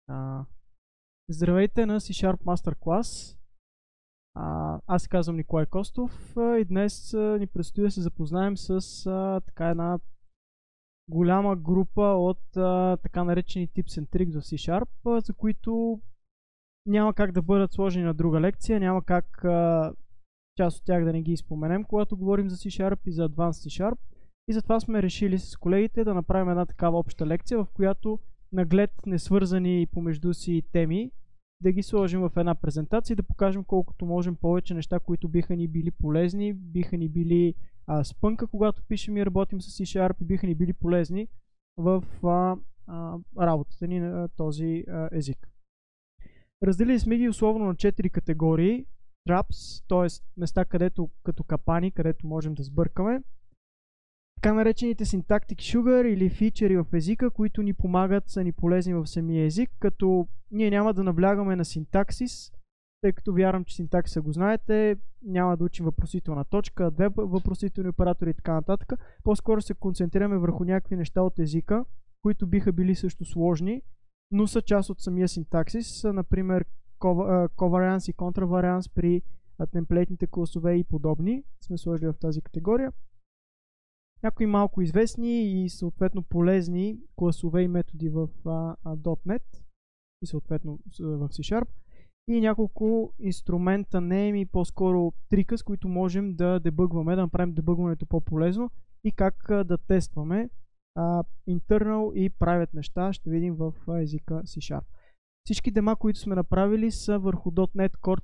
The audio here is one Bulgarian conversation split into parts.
Здравейте на C-Sharp Masterclass. Аз се казвам Николай Костов и днес ни предстои да се запознаем с така една голяма група от така наречени tips and tricks в C-Sharp, за които няма как да бъдат сложени на друга лекция, няма как част от тях да не ги споменем, когато говорим за C-Sharp и за Advanced C-Sharp. И затова сме решили с колегите да направим една такава обща лекция, в която наглед несвързани помежду си теми да ги сложим в една презентация и да покажем колкото можем повече неща, които биха ни били полезни, биха ни били спънка, когато пишем и работим с C-Sharp, и биха ни били полезни в работата ни на този език. Разделили сме ги условно на 4 категории. Traps, т.е. места, където като капани, където можем да сбъркаме. Така наречените Syntactic Sugar или фичери в езика, които ни помагат, са ни полезни в самия език, като ние няма да наблягаме на синтаксис, тъй като вярвам, че синтаксиса го знаете, няма да учим въпросителна точка, две въпросителни оператори и така нататък. По-скоро се концентрираме върху някакви неща от езика, които биха били също сложни, но са част от самия синтаксис, например коварианс и контраварианс при темплейтните класове и подобни, сме сложили в тази категория. Някои малко известни и съответно полезни класове и методи в .NET и съответно в C-Sharp и няколко инструмента, name, по-скоро трика, с които можем да дебъгваме, да направим дебъгването по-полезно и как да тестваме internal и private неща, ще видим в езика C-Sharp. Всички дема, които сме направили, са върху .NET Core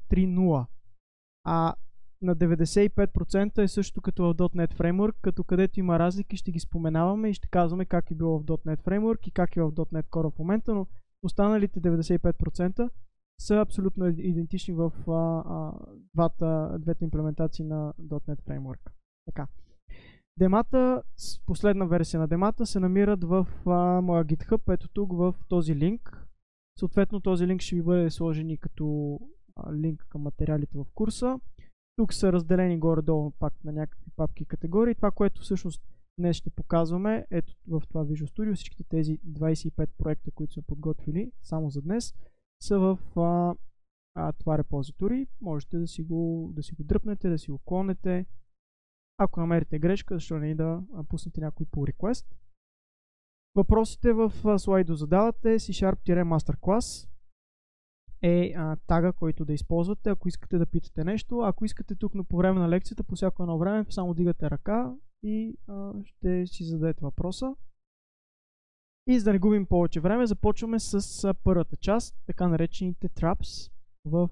3.0, на 95% е също като в .NET Framework, като където има разлики ще ги споменаваме и ще казваме как е било в .NET Framework и как е в .NET Core в момента, но останалите 95% са абсолютно идентични в двете имплементации на .NET Framework. Така. Демата, последна версия на демата се намират в моя GitHub, ето тук в този линк. Съответно този линк ще ви бъде сложен и като линк към материалите в курса. Тук са разделени горе-долу пак на някакви папки и категории. Това, което всъщност днес ще показваме, ето в това Visual Studio, всичките тези 25 проекта, които сме подготвили само за днес, са в това репозитори. Можете да си го дръпнете, да си го клонете. Ако намерите грешка, защо не и да пуснете някой pull request. Въпросите в слайдо задавате C#-Masterclass е тага, който да използвате, ако искате да питате нещо. Ако искате тук, но по време на лекцията, по всяко едно време, само дигате ръка и ще си зададете въпроса. И за да не губим повече време, започваме с първата част, така наречените traps в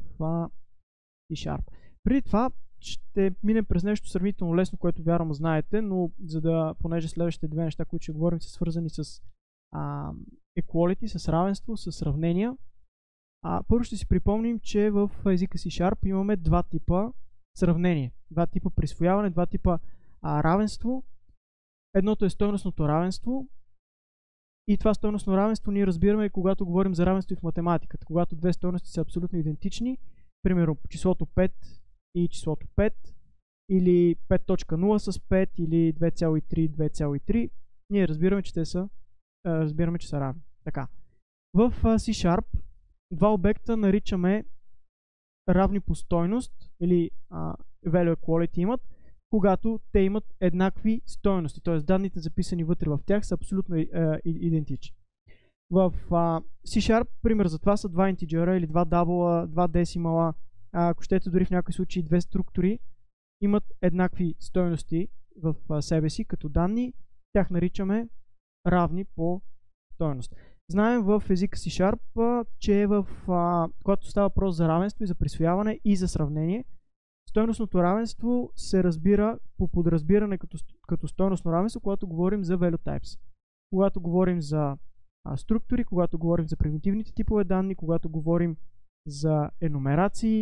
C#. Преди това ще минем през нещо сравнително лесно, което вярвам знаете, но понеже следващите две неща, които ще говорим, са свързани с equality, с равенство, с сравнения. Първо ще си припомним, че в езика C# имаме два типа сравнение, два типа присвояване, два типа равенство. Едното е стойностното равенство и това стойностно равенство ние разбираме, когато говорим за равенство в математиката, когато две стойности са абсолютно идентични, примерно числото 5 и числото 5 или 5.0 с 5 или 2,3 2,3, ние разбираме, че са равни. Така. В C# два обекта наричаме равни по стойност или value equality имат, когато те имат еднакви стойности, т.е. данните записани вътре в тях са абсолютно идентични. В C# пример за това са два интиджера или два дабла, два десимала, ако щете дори в някои случаи две структури имат еднакви стойности в себе си като данни, тях наричаме равни по стойност. Знаем в езика C#, че когато става въпрос за равенство и за присвояване и за сравнение, стойностното равенство се разбира по подразбиране като стойностно равенство, когато говорим за value types. Когато говорим за структури, когато говорим за примитивните типове данни, когато говорим за енумерации,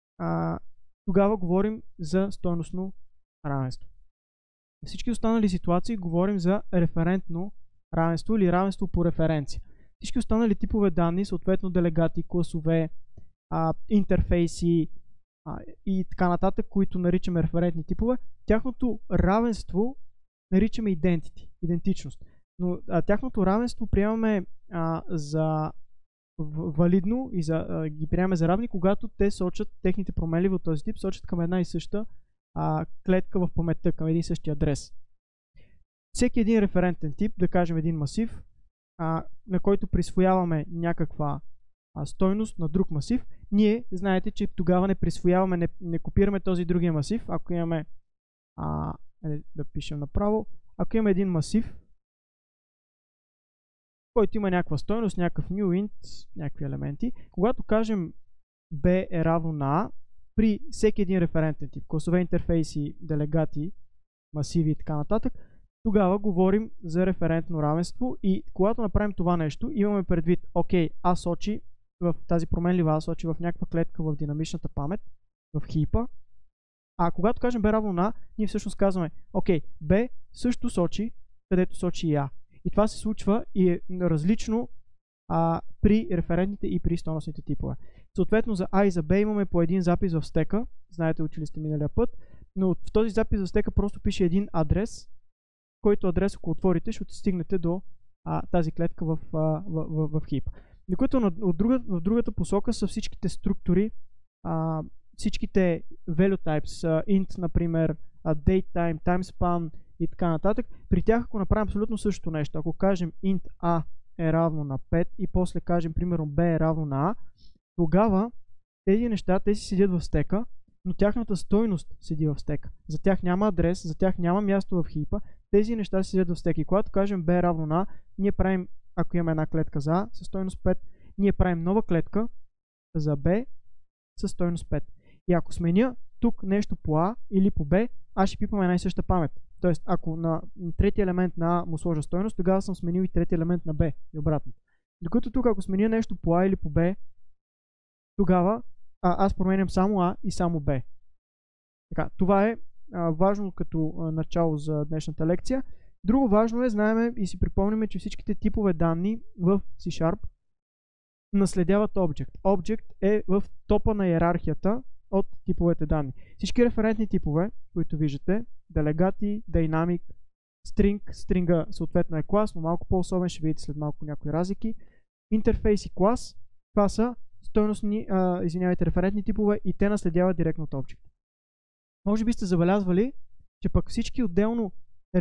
тогава говорим за стойностно равенство. В всички останали ситуации говорим за референтно равенство или равенство по референция. Всички останали типове данни, съответно делегати, класове, интерфейси и така нататък, които наричаме референтни типове, тяхното равенство наричаме идентичност. Но тяхното равенство приемаме за валидно и ги приемаме за равни, когато те сочат, техните променливи от този тип сочат към една и съща клетка в паметта, към един и същия адрес. Всеки един референтен тип, да кажем един масив, на който присвояваме някаква стойност на друг масив, ние знаете, че тогава не присвояваме, не копираме този другия масив. Ако имаме, да пишем направо, ако имаме един масив, който има някаква стойност, някакъв new int, някакви елементи, когато кажем b е равно на a, при всеки един референтен тип, класове, интерфейси, делегати, масиви и така нататък, тогава говорим за референтно равенство и когато направим това нещо, имаме предвид, окей, a сочи в тази променлива a сочи в някаква клетка в динамичната памет, в хипа, а когато кажем b равно на a, ние всъщност казваме, окей, b също сочи, където сочи и a. И това се случва и е различно при референтните и при стойностните типове. Съответно за A и за B имаме по един запис в стека, знаете, учили сте миналия път, но в този запис в стека просто пише един адрес, който адрес, ако отворите, ще стигнете до тази клетка в хип. Докато в другата посока са всичките структури, всичките value types, int, например, datetime, timespan и така нататък. При тях, ако направим абсолютно същото нещо, ако кажем int a е равно на 5 и после кажем, примерно, b е равно на a, тогава тези неща, те си седят в стека, но тяхната стойност седи в стека. За тях няма адрес, за тях няма място в хипа, тези неща си седят в стека. И когато кажем b е равно на a, ние правим, ако имаме една клетка за a със стойност 5, ние правим нова клетка за b със стойност 5. И ако сменя тук нещо по a или по b, аз ще пипам една и съща памет. Тоест, ако на третия елемент на A му сложа стойност, тогава съм сменил и третия елемент на B и обратно. Докато тук, ако сменя нещо по A или по B, тогава аз променям само A и само B. Така, това е важно като начало за днешната лекция. Друго важно е, знаем и си припомняме, че всичките типове данни в C# наследяват Object. Object е в топа на иерархията от типовете данни. Всички референтни типове, които виждате, делегати, dynamic, string, стринга съответно е клас, но малко по-особен, ще видите след малко някои разлики. Интерфейс и клас, това са стойностни, референтни типове и те наследяват директно от Object. Може би сте забелязвали, че пък всички отделно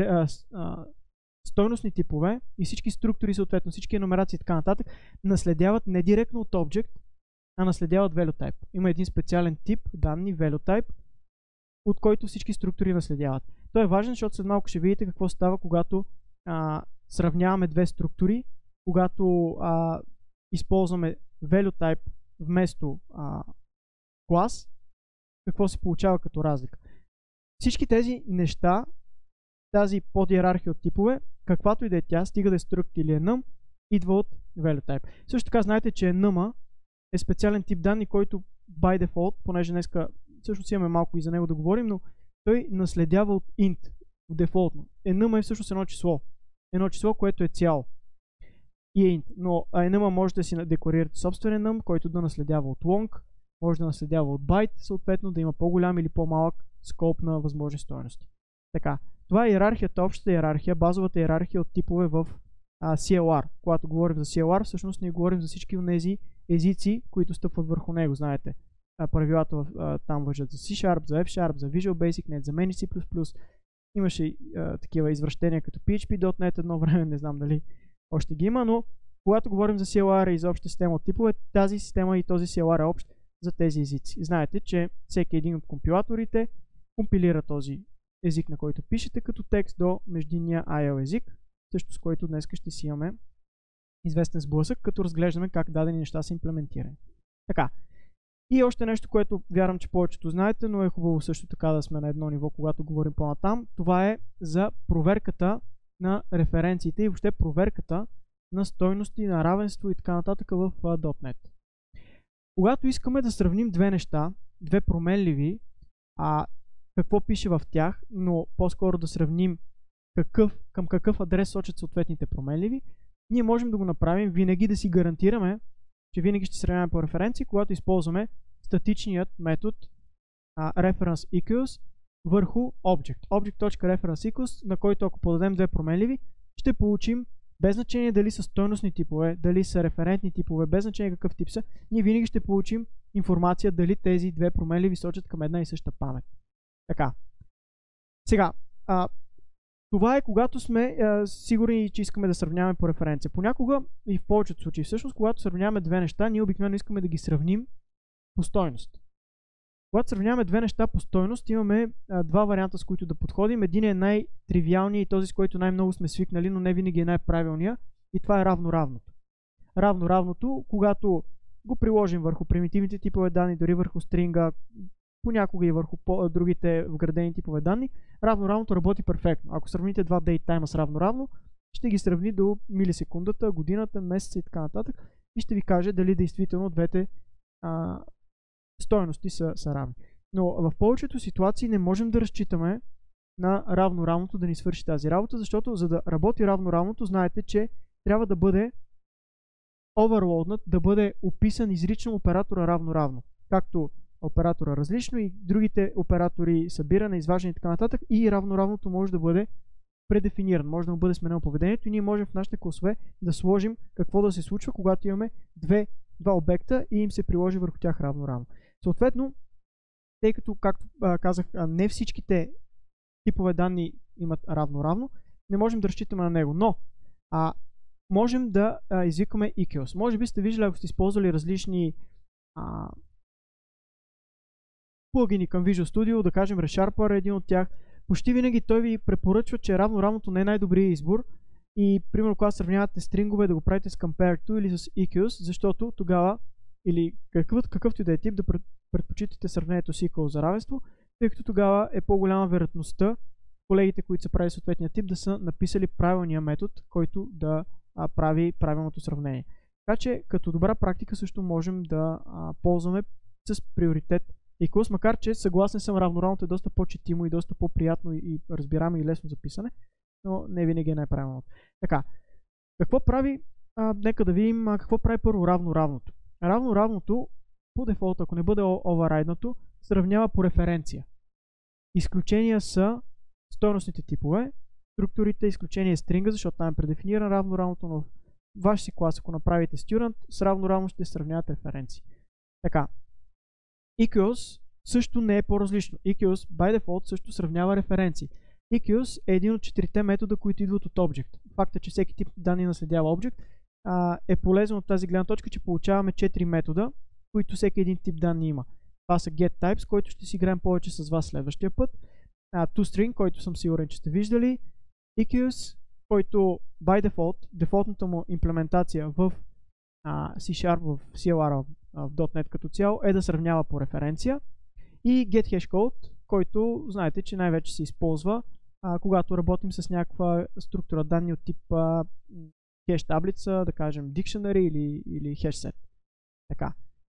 стойностни типове и всички структури, съответно всички енумерации и така нататък, наследяват не директно от Object, а наследяват value type. Има един специален тип данни, value type, от който всички структури наследяват. Той е важен, защото след малко ще видите какво става, когато сравняваме две структури, когато използваме value type вместо клас, какво се получава като разлика. Всички тези неща, тази подиерархия от типове, каквато и да е тя, стига да е struct или е num, идва от value type. Също така знаете, че num е специален тип данни, който by default, понеже днеска всъщност имаме малко и за него да говорим, но той наследява от int дефолтно. Num е всъщност едно число. Едно число, което е цяло. И е int. Но num може да си декларирате собствен num, който да наследява от long, може да наследява от byte, съответно да има по-голям или по-малък скоп на възможни стойности. Така, това е иерархията, общата иерархия, базовата иерархия от типове в CLR. Когато говорим за CLR, всъщност ние говорим за всички от тези езици, които стъпват върху него, знаете. Правилата там въжат за C#, за F#, за Visual Basic, Net, за Many C++. Имаше такива извращения като PHP.NET едно време, не знам дали още ги има, но когато говорим за CLR и за обща система от типове, тази система и този CLR е общ за тези езици. Знаете, че всеки един от компилаторите компилира този език, на който пишете като текст до междинния IL език, също с който днес ще си имаме известен сблъсък, като разглеждаме как дадени неща са имплементирани. Така. И още нещо, което вярвам, че повечето знаете, но е хубаво също така да сме на едно ниво, когато говорим по-натам. Това е за проверката на референциите и въобще проверката на стойности, на равенство и така нататък в .NET. Когато искаме да сравним две неща, две променливи, какво пише в тях, но по-скоро да сравним към какъв адрес сочат съответните променливи, ние можем да го направим винаги, да си гарантираме, че винаги ще сравняваме по референции, когато използваме статичният метод reference equals върху object. Object.reference equals, на който ако подадем две променливи, ще получим без значение дали са стойностни типове, дали са референтни типове, без значение какъв тип са, ние винаги ще получим информация дали тези две променливи сочат към една и съща памет. Така. Сега, това е когато сме сигурни, че искаме да сравняваме по референция. Понякога и в повечето случаи, всъщност, когато сравняваме две неща, ние обикновено искаме да ги сравним по стойност. Когато сравняваме две неща по стойност, имаме два варианта, с които да подходим. Един е най-тривиалният и този, с който най-много сме свикнали, но не винаги е най-правилният. И това е равно-равното. Равно-равното, когато го приложим върху примитивните типове данни, дори върху стринга, понякога и върху другите вградени типове данни, равно-равното работи перфектно. Ако сравните два дейттайма с равно-равно, ще ги сравни до милисекундата, годината, месеца и така нататък и ще ви каже дали действително двете стойности са равни. Но в повечето ситуации не можем да разчитаме на равно-равното да ни свърши тази работа, защото за да работи равно-равното, знаете, че трябва да бъде overloadнат, да бъде описан изрично оператора равно-равно. Както оператора различно и другите оператори събиране, изваждане и така нататък, и равно-равното може да бъде предефиниран, може да му бъде сменено поведението и ние можем в нашите класове да сложим какво да се случва, когато имаме два обекта и им се приложи върху тях равно-равно. Съответно, тъй като, както казах, не всичките типове данни имат равно-равно, не можем да разчитаме на него, но можем да извикаме equals. Може би сте виждали, ако сте използвали различни плагини към Visual Studio, да кажем ReSharper е един от тях, почти винаги той ви препоръчва, че равно-равното не е най-добрият избор и примерно когато сравнявате стрингове да го правите с compare to или с equals, защото тогава или какъвто и да е тип да предпочитате сравнението с equals за равенство, тъй като тогава е по-голяма вероятността колегите, които са правили съответния тип, да са написали правилния метод, който да прави правилното сравнение. Така че като добра практика също можем да ползваме с приоритет equals, макар че съгласен съм, равно-равното е доста по-четимо и доста по-приятно и разбираемо и лесно за писане, но не винаги е най-правилното. Така, какво прави, нека да видим какво прави първо равно-равното. Равно-равното по дефолт, ако не бъде override-нато, сравнява по референция. Изключения са стойностните типове, структурите, изключение е стринга, защото там е предефиниран равно-равното, но в ваш си клас, ако направите student, с равно-равно ще сравняват референции. Така, equals също не е по-различно. equals by default също сравнява референции. equals е един от 4-те метода, които идват от Object. Факта, че всеки тип данни наследява Object, е полезен от тази гледна точка, че получаваме 4 метода, които всеки един тип данни има. Това са getTypes, който ще си играем повече с вас следващия път. ToString, който съм сигурен, че сте виждали. equals, който by default, дефолтната му имплементация в C#, в CLR, в .NET като цяло е да сравнява по референция. И getHashCode, който знаете, че най-вече се използва когато работим с някаква структура данни от типа хеш таблица, да кажем dictionary или hash set. Така.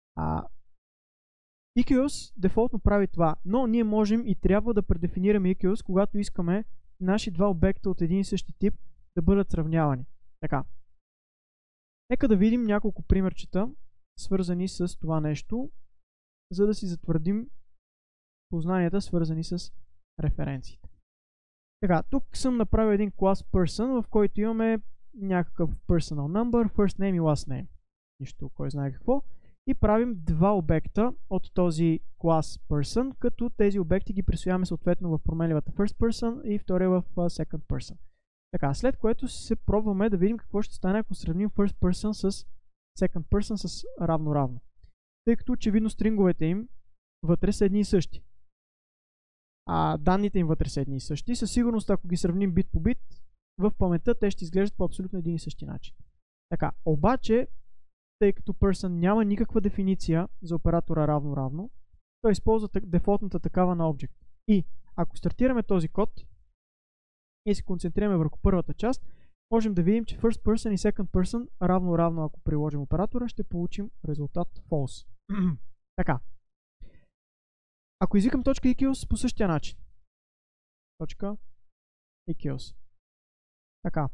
equals дефолтно прави това, но ние можем и трябва да предефинираме equals, когато искаме наши два обекта от един и същи тип да бъдат сравнявани. Така. Нека да видим няколко примерчета, свързани с това нещо, за да си затвърдим познанията, свързани с референциите. Така, тук съм направил един клас person, в който имаме някакъв personal number, first name и last name. Нищо, кой знае какво. И правим два обекта от този клас person, като тези обекти ги присвояваме съответно в променливата first person и втория в second person. Така, след което се пробваме да видим какво ще стане, ако сравним first person с second person с равно-равно. Тъй като очевидно стринговете им вътре са едни и същи. Данните им вътре са едни и същи. Със сигурност, ако ги сравним бит по бит, в паметта те ще изглеждат по абсолютно един и същи начин. Така, обаче, тъй като person няма никаква дефиниция за оператора равно-равно, той използва дефолтната такава на Object. И ако стартираме този код и се концентрираме върху първата част, можем да видим, че first person и second person равно-равно, ако приложим оператора, ще получим резултат false. Така. Ако извикам точка equals по същия начин. Точка equals. Така.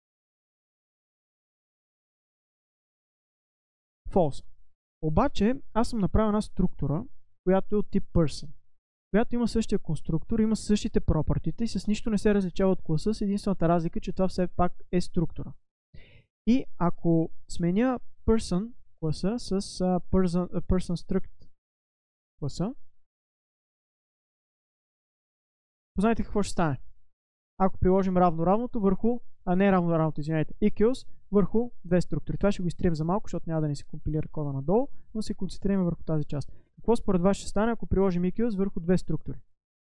False. Обаче, аз съм направил една структура, която е от тип person, която има същия конструктор, има същите пропъртите и с нищо не се различава от класа, с единствената разлика, че това все пак е структура. И ако сменя person класа с person struct класа, познайте какво ще стане. Ако приложим равно-равното върху, не равно-равното, извинете, equals върху две структури. Това ще го изтрием за малко, защото няма да ни се компилира кода надолу, но се концентрираме върху тази част. Какво според вас ще стане, ако приложим equals върху две структури?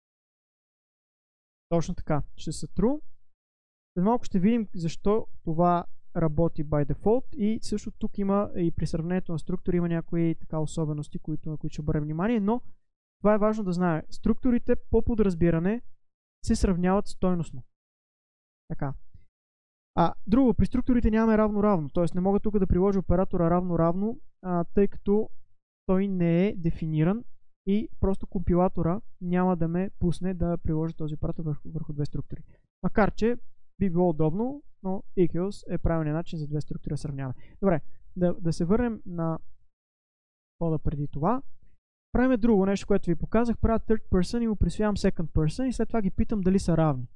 Точно така, ще са true. След малко ще видим защо това работи by default и също тук има и при сравнението на структури има някои така особености, на които ще обърнем внимание, но това е важно да знае. Структурите по подразбиране се сравняват стойностно. Така. Друго, при структурите нямаме равно-равно, т.е. не мога тук да приложа оператора равно-равно, тъй като той не е дефиниран и просто компилатора няма да ме пусне да приложа този оператор върху две структури. Макар че би било удобно, но equals е правилният начин за две структури да сравняваме. Добре, да се върнем на кода преди това. Правим друго нещо, което ви показах. Правя third person и му присвоявам second person и след това ги питам дали са равни.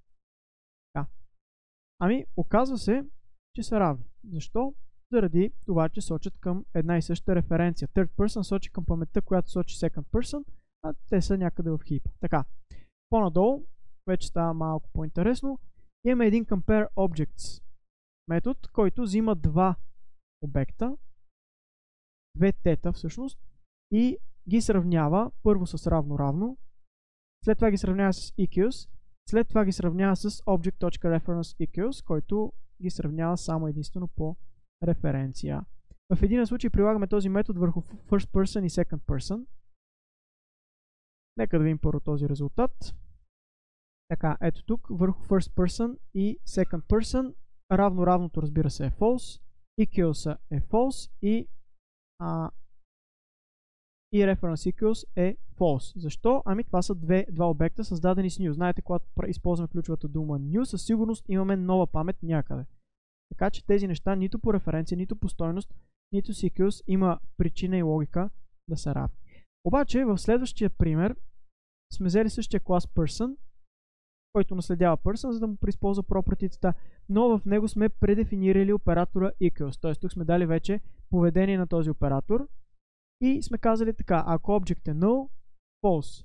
Оказва се, че са равни. Защо? Заради това, че сочат към една и съща референция. Third person сочи към паметта, която сочи second person, а те са някъде в хипа. Така, по-надолу, вече става малко по-интересно. Имаме един compare objects метод, който взима два обекта, две тета всъщност, и ги сравнява първо с равно-равно, след това ги сравнява с equals, след това ги сравнява с object.reference_equals, който ги сравнява само единствено по референция. В един случай прилагаме този метод върху first person и second person. Нека да видим първо този резултат. Така, ето тук, върху first person и second person, равно-равното разбира се е false, equals е false и reference equals е false. Защо? Това са два обекта създадени с new. Знаете, когато използваме ключовата дума new, със сигурност имаме нова памет някъде. Така че тези неща нито по референция, нито по стойност, нито с equals има причина и логика да са равни. Обаче в следващия пример сме взели същия клас person, който наследява person, за да му преизползва property-тата, но в него сме предефинирали оператора equals. Т.е. тук сме дали вече поведение на този оператор и сме казали така: ако object е null, false.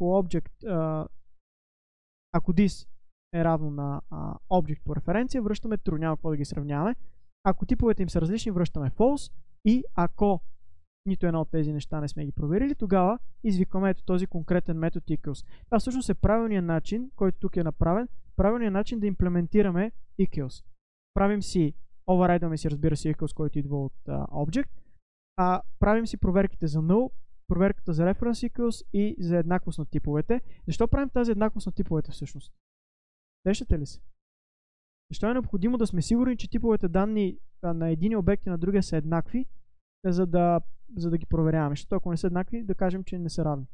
Ако this е равно на object по референция, връщаме true, няма какво да ги сравняваме. Ако типовете им са различни, връщаме false. И ако нито едно от тези неща не сме ги проверили, тогава извикваме ето този конкретен метод equals. Това всъщност е правилният начин, който тук е направен, правилният начин да имплементираме equals. Правим си, override-ваме си, разбира се, equals, който идва от object, правим си проверките за null, проверката за reference equals и за еднаквост на типовете. Защо правим тази еднаквост на типовете всъщност? Сещате ли се? Защо е необходимо да сме сигурни, че типовете данни на един обект и на другия са еднакви, за да ги проверяваме? Защото ако не са еднакви, да кажем, че не са равни.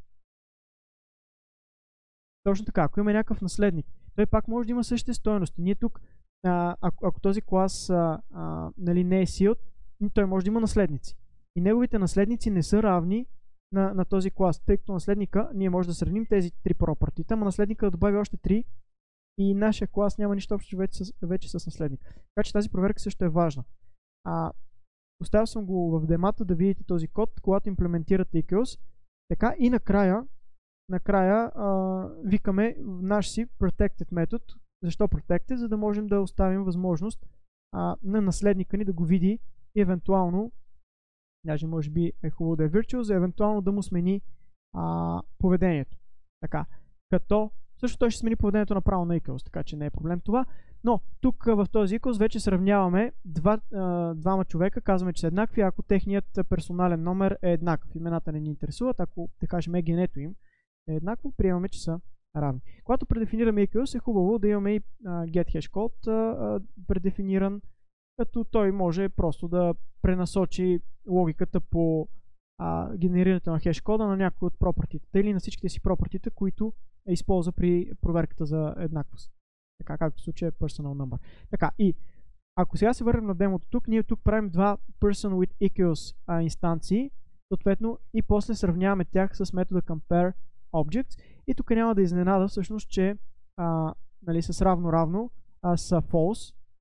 Точно така, ако има някакъв наследник, той пак може да има същите стойности. Ние тук, ако този клас не е sealed, той може да има наследници. И неговите наследници не са равни на този клас, тъй като наследника, ние може да сравним тези три пропъртита, но наследника да добави още 3 и нашия клас няма нищо общо вече с наследник. Така че тази проверка също е важна. Оставил съм го в демата да видите този код, когато имплементирате equals. Така и накрая викаме наш си protected метод. Защо protected? За да можем да оставим възможност на наследника ни да го види и евентуално, даже може би е хубаво да е virtual, за евентуално да му смени поведението. Така, като също той ще смени поведението направо на equals, така че не е проблем това. Но тук в този equals вече сравняваме двама човека, казваме, че са еднакви, ако техният персонален номер е еднакъв. Имената не ни интересуват, ако да кажем егенето им е еднакво, приемаме, че са равни. Когато предефинираме equals, е хубаво да имаме и getHashCode предефиниран, като той може просто да пренасочи логиката по генерирането на хешкода на някои от пропъртите или на всичките си пропъртите, които използва при проверката за еднаквост. Така както в случая е personal number. Така, и ако сега се върнем на демото тук, ние тук правим два person with equals инстанции, съответно, и после сравняваме тях с метода compare objects. И тук няма да изненада всъщност, че с равно-равно са false.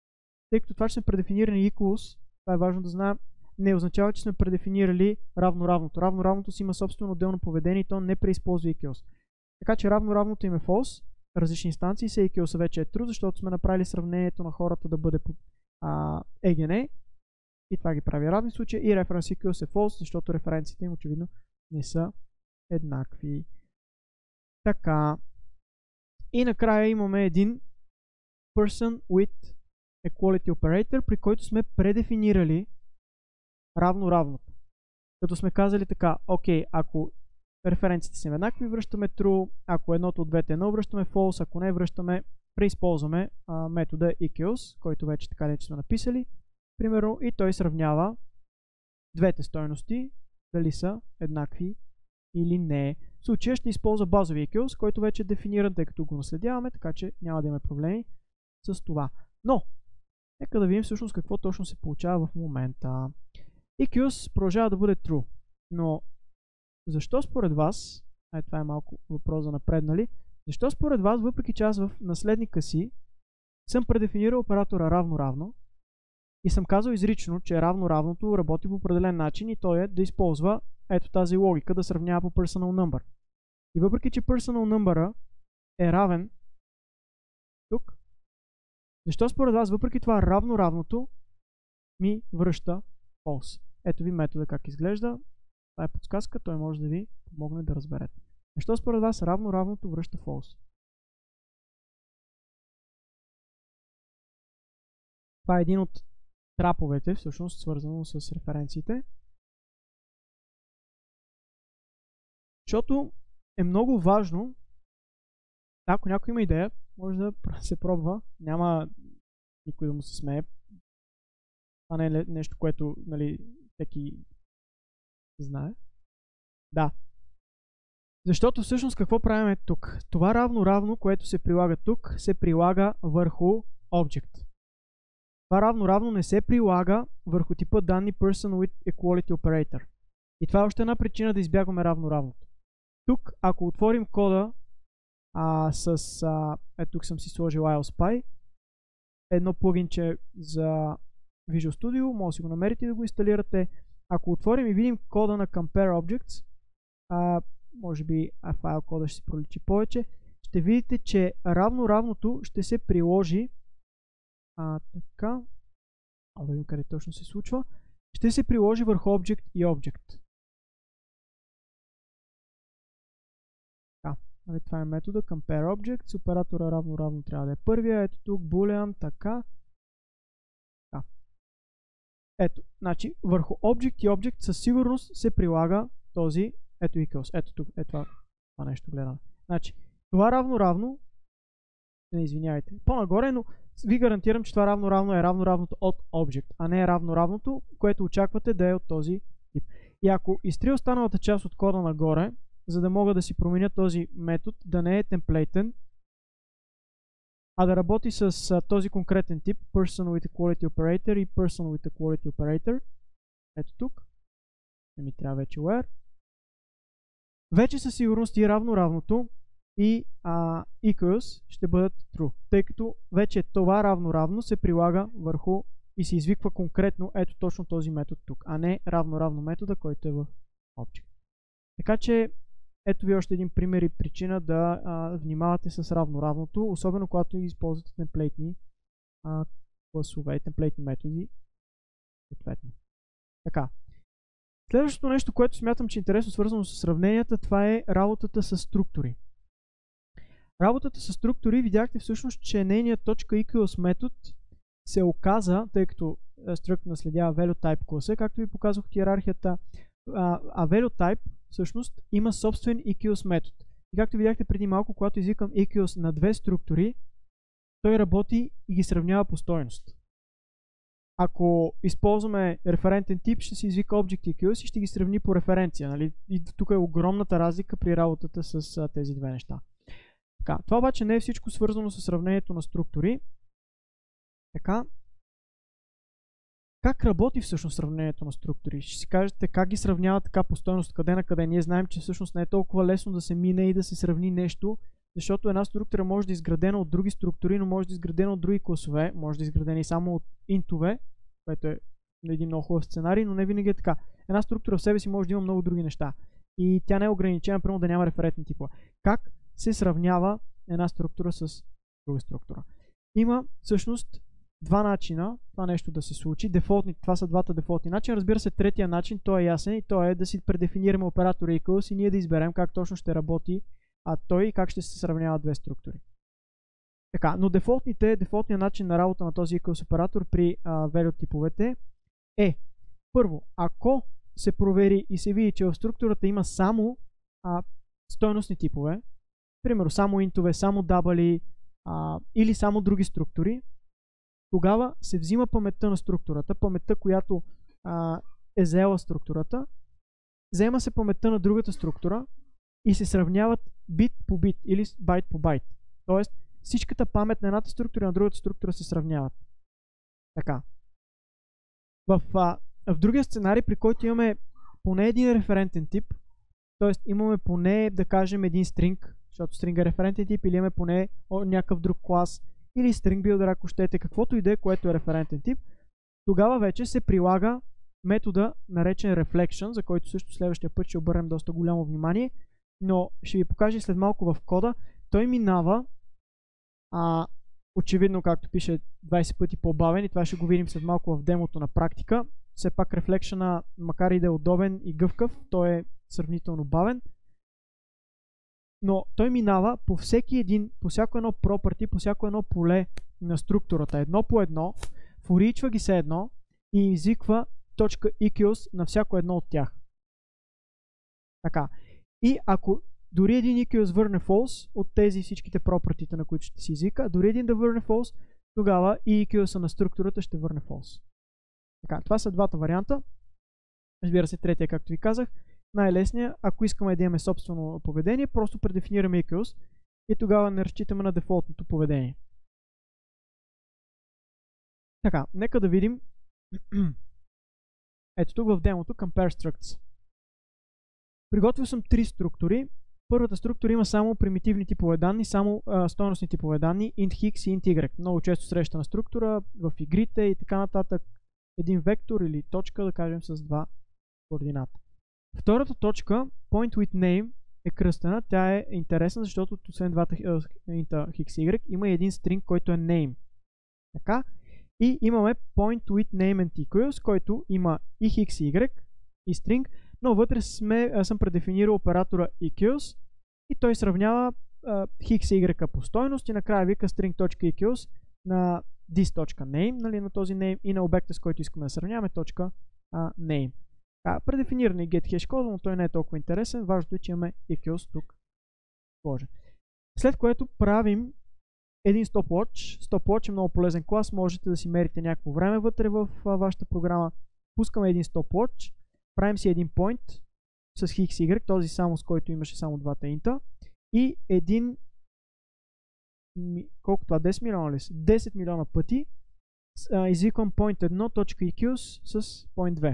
тъй като това, че сме предефинирани equals, това е важно да знаем, не означава, че сме предефинирали равно-равното. Равно-равното си има собствено отделно поведение и то не преизползва equals. Така че равно-равното им е false, различни инстанции са equals вече е true, защото сме направили сравнението на хората да бъде EGN и това ги прави равни случаи и reference equals е false, защото референциите им очевидно не са еднакви. Така. И накрая имаме един person with equality operator, при който сме предефинирали равно-равното. Като сме казали така, окей, ако референциите са еднакви, връщаме true, ако едното от двете е no, връщаме false, ако не, връщаме, преизползваме метода equals, който вече така вече сме написали, примерно, и той сравнява двете стойности, дали са еднакви или не. В случая ще използва базови equals, който вече е дефиниран, тъй като го наследяваме, така че няма да имаме проблеми с това. Но, нека да видим всъщност какво точно се получава в момента. equals продължава да бъде true, но защо според вас, това е малко въпрос за напреднали, защо според вас, въпреки че аз в наследника си съм предефинирал оператора равно-равно и съм казал изрично, че равно-равното работи по определен начин и то е да използва ето тази логика да сравнява по personal number. И въпреки че personal number е равен тук, защо според вас, въпреки това равно-равното ми връща false? Ето ви метода как изглежда. Това е подсказка, той може да ви помогне да разберете. Защо според вас равно-равното връща false? Това е един от траповете, всъщност свързано с референциите. Защото е много важно, ако някой има идея, може да се пробва, няма никой да му се смее. Това не е нещо, което, нали, всеки знае. Да. Защото всъщност какво правим тук? Това равно-равно, което се прилага тук, се прилага върху Object. Това равно-равно не се прилага върху типа данни Person with Equality Operator. И това е още една причина да избягваме равно-равното. Тук, ако отворим кода тук съм си сложил IOSpy, едно плагинче за Visual Studio, може да си го намерите и да го инсталирате. Ако отворим и видим кода на Compare Objects, може би файл кода ще си проличи повече, ще видите, че равно-равното ще се приложи така, да видим къде точно се случва, ще се приложи върху Object и Object. Това е метода Compare Objects, оператора равно-равно трябва да е първия, ето тук boolean, така. Ето, значи върху Object и Object със сигурност се прилага този, ето equals, ето тук, това нещо гледаме. Значи, това равно-равно, не извинявайте, по-нагоре, но ви гарантирам, че това равно-равно е равно-равното от Object, а не е равно-равното, което очаквате да е от този тип. И ако изтрия останалата част от кода нагоре, за да мога да си променя този метод, да не е темплейтен, а да работи с този конкретен тип Person with Equality Operator и Person with Equality Operator. Ето тук. Не ми трябва вече where. Вече със сигурност и равно-равното и equals ще бъдат true, тъй като вече това равно-равно се прилага върху и се извиква конкретно ето точно този метод тук, а не равно-равно метода, който е в Object. Така че ето ви още един пример и причина да внимавате с равно-равното, особено когато използвате темплейтни класове, темплейтни методи. Така. Следващото нещо, което смятам, че е интересно свързано с сравненията, това е работата с структури. Работата с структури, видяхте всъщност, че нейният .equals метод се оказа, тъй като struct наследява value-type класа, както ви показах от иерархията, а value-type всъщност има собствен equals метод. И както видяхте преди малко, когато извикам equals на две структури, той работи и ги сравнява по стойност. Ако използваме референтен тип, ще се извика Object equals и ще ги сравни по референция. Нали? И тук е огромната разлика при работата с тези две неща. Така, това обаче не е всичко свързано с сравнението на структури. Така, как работи всъщност сравнението на структури? Ще си кажете как ги сравнява така по стойност, къде на къде. Ние знаем, че всъщност не е толкова лесно да се мине и да се сравни нещо защото една структура може да е изградена от други структури, но може да е изградена от други класове, може да е изградена и само от интове, което е един много хубав сценарий, но не винаги е така. Една структура в себе си може да има много други неща. И тя не е ограничена, примерно да няма референтни типове. Как се сравнява една структура с друга структура? Има всъщност два начина това нещо да се случи. Дефолтни, това са двата дефолтни начина. Разбира се, третия начин, той е ясен и той е да си предефинираме оператора equals и ние да изберем как точно ще работи той и как ще се сравняват две структури. Така, но дефолтният начин на работа на този equals оператор при value типовете е първо, ако се провери и се види, че в структурата има само стойностни типове, примерно само интове, само дабли или само други структури, тогава се взима паметта на структурата, паметта, която е заела структурата, взема се паметта на другата структура и се сравняват бит по бит или байт по байт. Тоест всичката памет на едната структура и на другата структура се сравняват. Така. В другия сценарий, при който имаме поне един референтен тип, т.е. имаме поне, да кажем, един стринг, защото стринг е референтен тип, или имаме поне някакъв друг клас, или string builder, ако щете, каквото и да е, което е референтен тип, тогава вече се прилага метода, наречен reflection, за който също следващия път ще обърнем доста голямо внимание, но ще ви покажа след малко в кода. Той минава очевидно, както пише, 20 пъти по-бавен и това ще го видим след малко в демото на практика. Все пак рефлекшъна, макар и да е удобен и гъвкав, той е сравнително бавен. Но той минава по всяко едно property, по всяко едно поле на структурата, едно по едно, форичва ги се едно и извиква .equals на всяко едно от тях. Така. И ако дори един equals върне false от тези всичките property, на които ще си извика, дори един да върне false, тогава и equals на структурата ще върне false. Така, това са двата варианта. Разбира се, третия, както ви казах, най-лесният, ако искаме да имаме собствено поведение, просто предефинираме equals и тогава не разчитаме на дефолтното поведение. Така, нека да видим. Ето тук в демото Compare Structs. Приготвил съм три структури. Първата структура има само примитивни типове данни, само стойностни типове данни, int x и int y. Много често срещана структура в игрите и така нататък. Един вектор или точка, да кажем, с два координата. Втората точка, point with name, е кръстена. Тя е интересна, защото освен двата int x y има и един стринг, който е name. Така. И имаме point with name and equals, който има и x и y и string, но вътре съм предефинирал оператора equals и той сравнява x и y по стойност и накрая вика string.equals на this.name, нали, на този name и на обекта, с който искаме да сравняваме .name. Предефиниран е getHash кода, но той не е толкова интересен. Важното е, че имаме equals тук сложен. След което правим един stopwatch. Stopwatch е много полезен клас. Можете да си мерите някакво време вътре в вашата програма. Пускаме един stopwatch. Правим си един point с x и y, този само с който имаше само двата инта. И един, колко това? 10 милиона ли са? 10 милиона пъти извиквам point1.equals с point 2.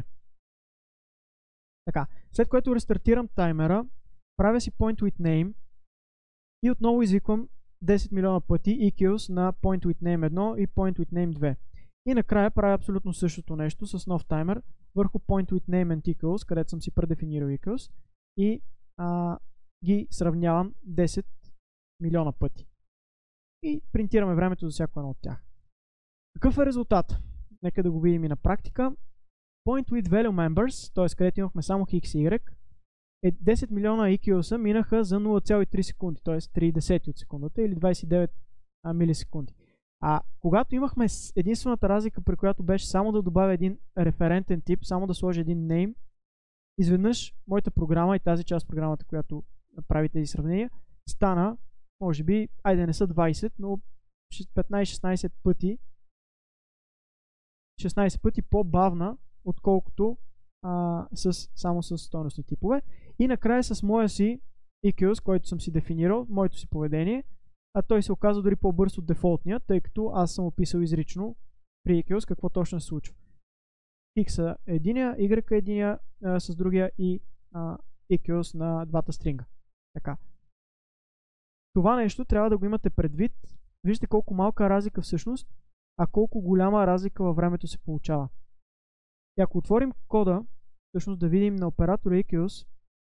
Така, след което рестартирам таймера, правя си point with name и отново извиквам 10 милиона пъти equals на point with name 1 и point with name 2. И накрая правя абсолютно същото нещо с нов таймер върху point with name and equals, където съм си предефинирал equals и ги сравнявам 10 милиона пъти. И принтираме времето за всяко едно от тях. Какъв е резултат? Нека да го видим и на практика. Point with value members, т.е. където имахме само x и y, 10 милиона equals минаха за 0,3 секунди, т.е. 30 от секундата или 29 милисекунди. Когато имахме единствената разлика, при която беше само да добавя един референтен тип, само да сложа един name, изведнъж моята програма и тази част от програмата, която прави тези сравнения, стана, може би, айде не са 20, но 15-16 пъти 16 пъти по-бавна, отколкото само с стойностни типове. И накрая с моя си equals, който съм си дефинирал, моето си поведение, той се оказа дори по-бърз от дефолтния, тъй като аз съм описал изрично при equals какво точно се случва. X е единия, Y е единия с другия и equals на двата стринга. Така. Това нещо трябва да го имате предвид. Вижте колко малка разлика всъщност, а колко голяма разлика във времето се получава. И ако отворим кода, всъщност да видим на оператора equals,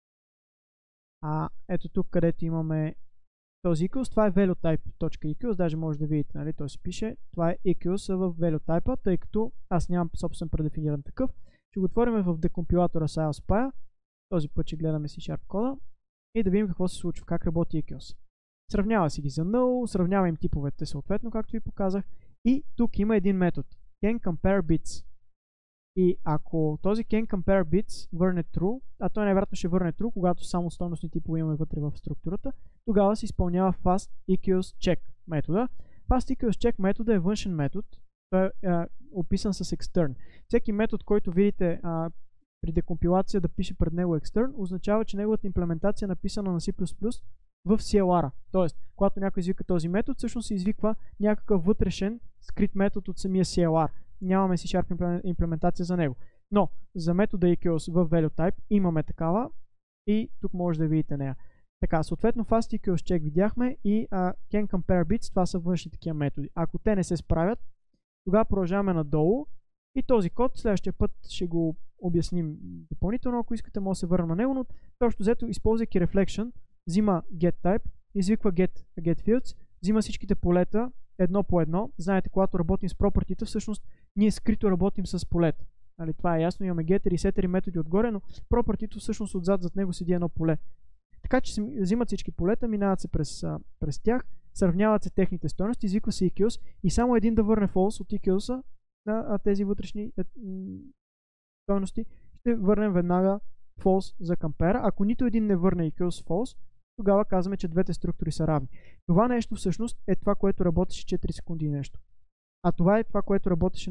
ето тук, където имаме този equals, това е valuetype.equals, даже може да видите, нали, той си пише, това е equals в valuetype, тъй като аз нямам собствен предефиниран такъв. Ще го отворим в декомпилатора SciSpy, този път ще гледаме C# кода и да видим какво се случва, как работи equals. Сравнява си ги за null, сравнява им типовете съответно, както ви показах, и тук има един метод, canCompareBits. И ако този canCompareBits върне true, а той най-вероятно ще върне true, когато само стойностни типове имаме вътре в структурата, тогава се изпълнява fastEqualsCheck метода. fastEqualsCheck метода е външен метод, той е описан с extern. Всеки метод, който видите при декомпилация да пише пред него extern, означава, че неговата имплементация е написана на C++ в CLR. Тоест, когато някой извика този метод, всъщност се извиква някакъв вътрешен скрит метод от самия CLR. Нямаме C# имплементация за него. Но за метода equals в valuetype имаме такава и тук може да видите нея. Така, съответно fastEqualsCheck видяхме и canCompareBits, това са външни такива методи. Ако те не се справят, тогава продължаваме надолу и този код следващия път ще го обясним допълнително, ако искате, може да се върна на него, но точно взето, използвайки reflection, взима getType, извиква getFields, взима всичките полета едно по едно. Знаете, когато работим с property-та, всъщност ние скрито работим с полета. Нали, това е ясно, имаме getter и setter методи отгоре, но property-то всъщност отзад зад него седи едно поле. Така че взимат всички полета, минават се през тях, сравняват се техните стойности, извиква се equals и само един да върне false от equals на тези вътрешни стойности, ще върнем веднага false за compare. Ако нито един не върне equals false, тогава казваме, че двете структури са равни. Това нещо всъщност е това, което работеше 4 секунди и нещо. А това е това, което работеше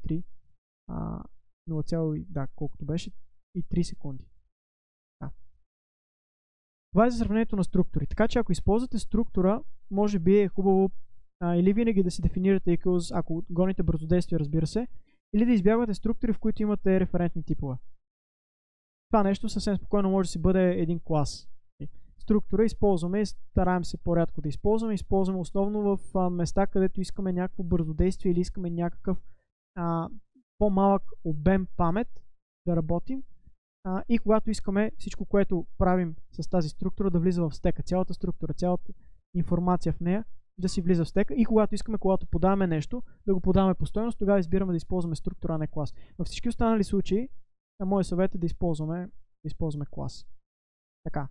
0,3, да, колкото беше, и 3 секунди. Да. Това е за сравнението на структури. Така че ако използвате структура, може би е хубаво или винаги да си дефинирате equals, ако гоните бързодействие, разбира се, или да избягвате структури, в които имате референтни типове. Това нещо съвсем спокойно може да си бъде един клас. Структура използваме и стараем се по-рядко да използваме. Използваме основно в места, където искаме някакво бързодействие или искаме някакъв по-малък обем памет да работим. И когато искаме всичко, което правим с тази структура, да влиза в стека. Цялата структура, цялата информация в нея да си влиза в стека. И когато искаме, когато подаваме нещо, да го подаваме по стойност, тогава избираме да използваме структура, а не клас. Във всички останали случаи, моят съвет е да използваме клас. Така.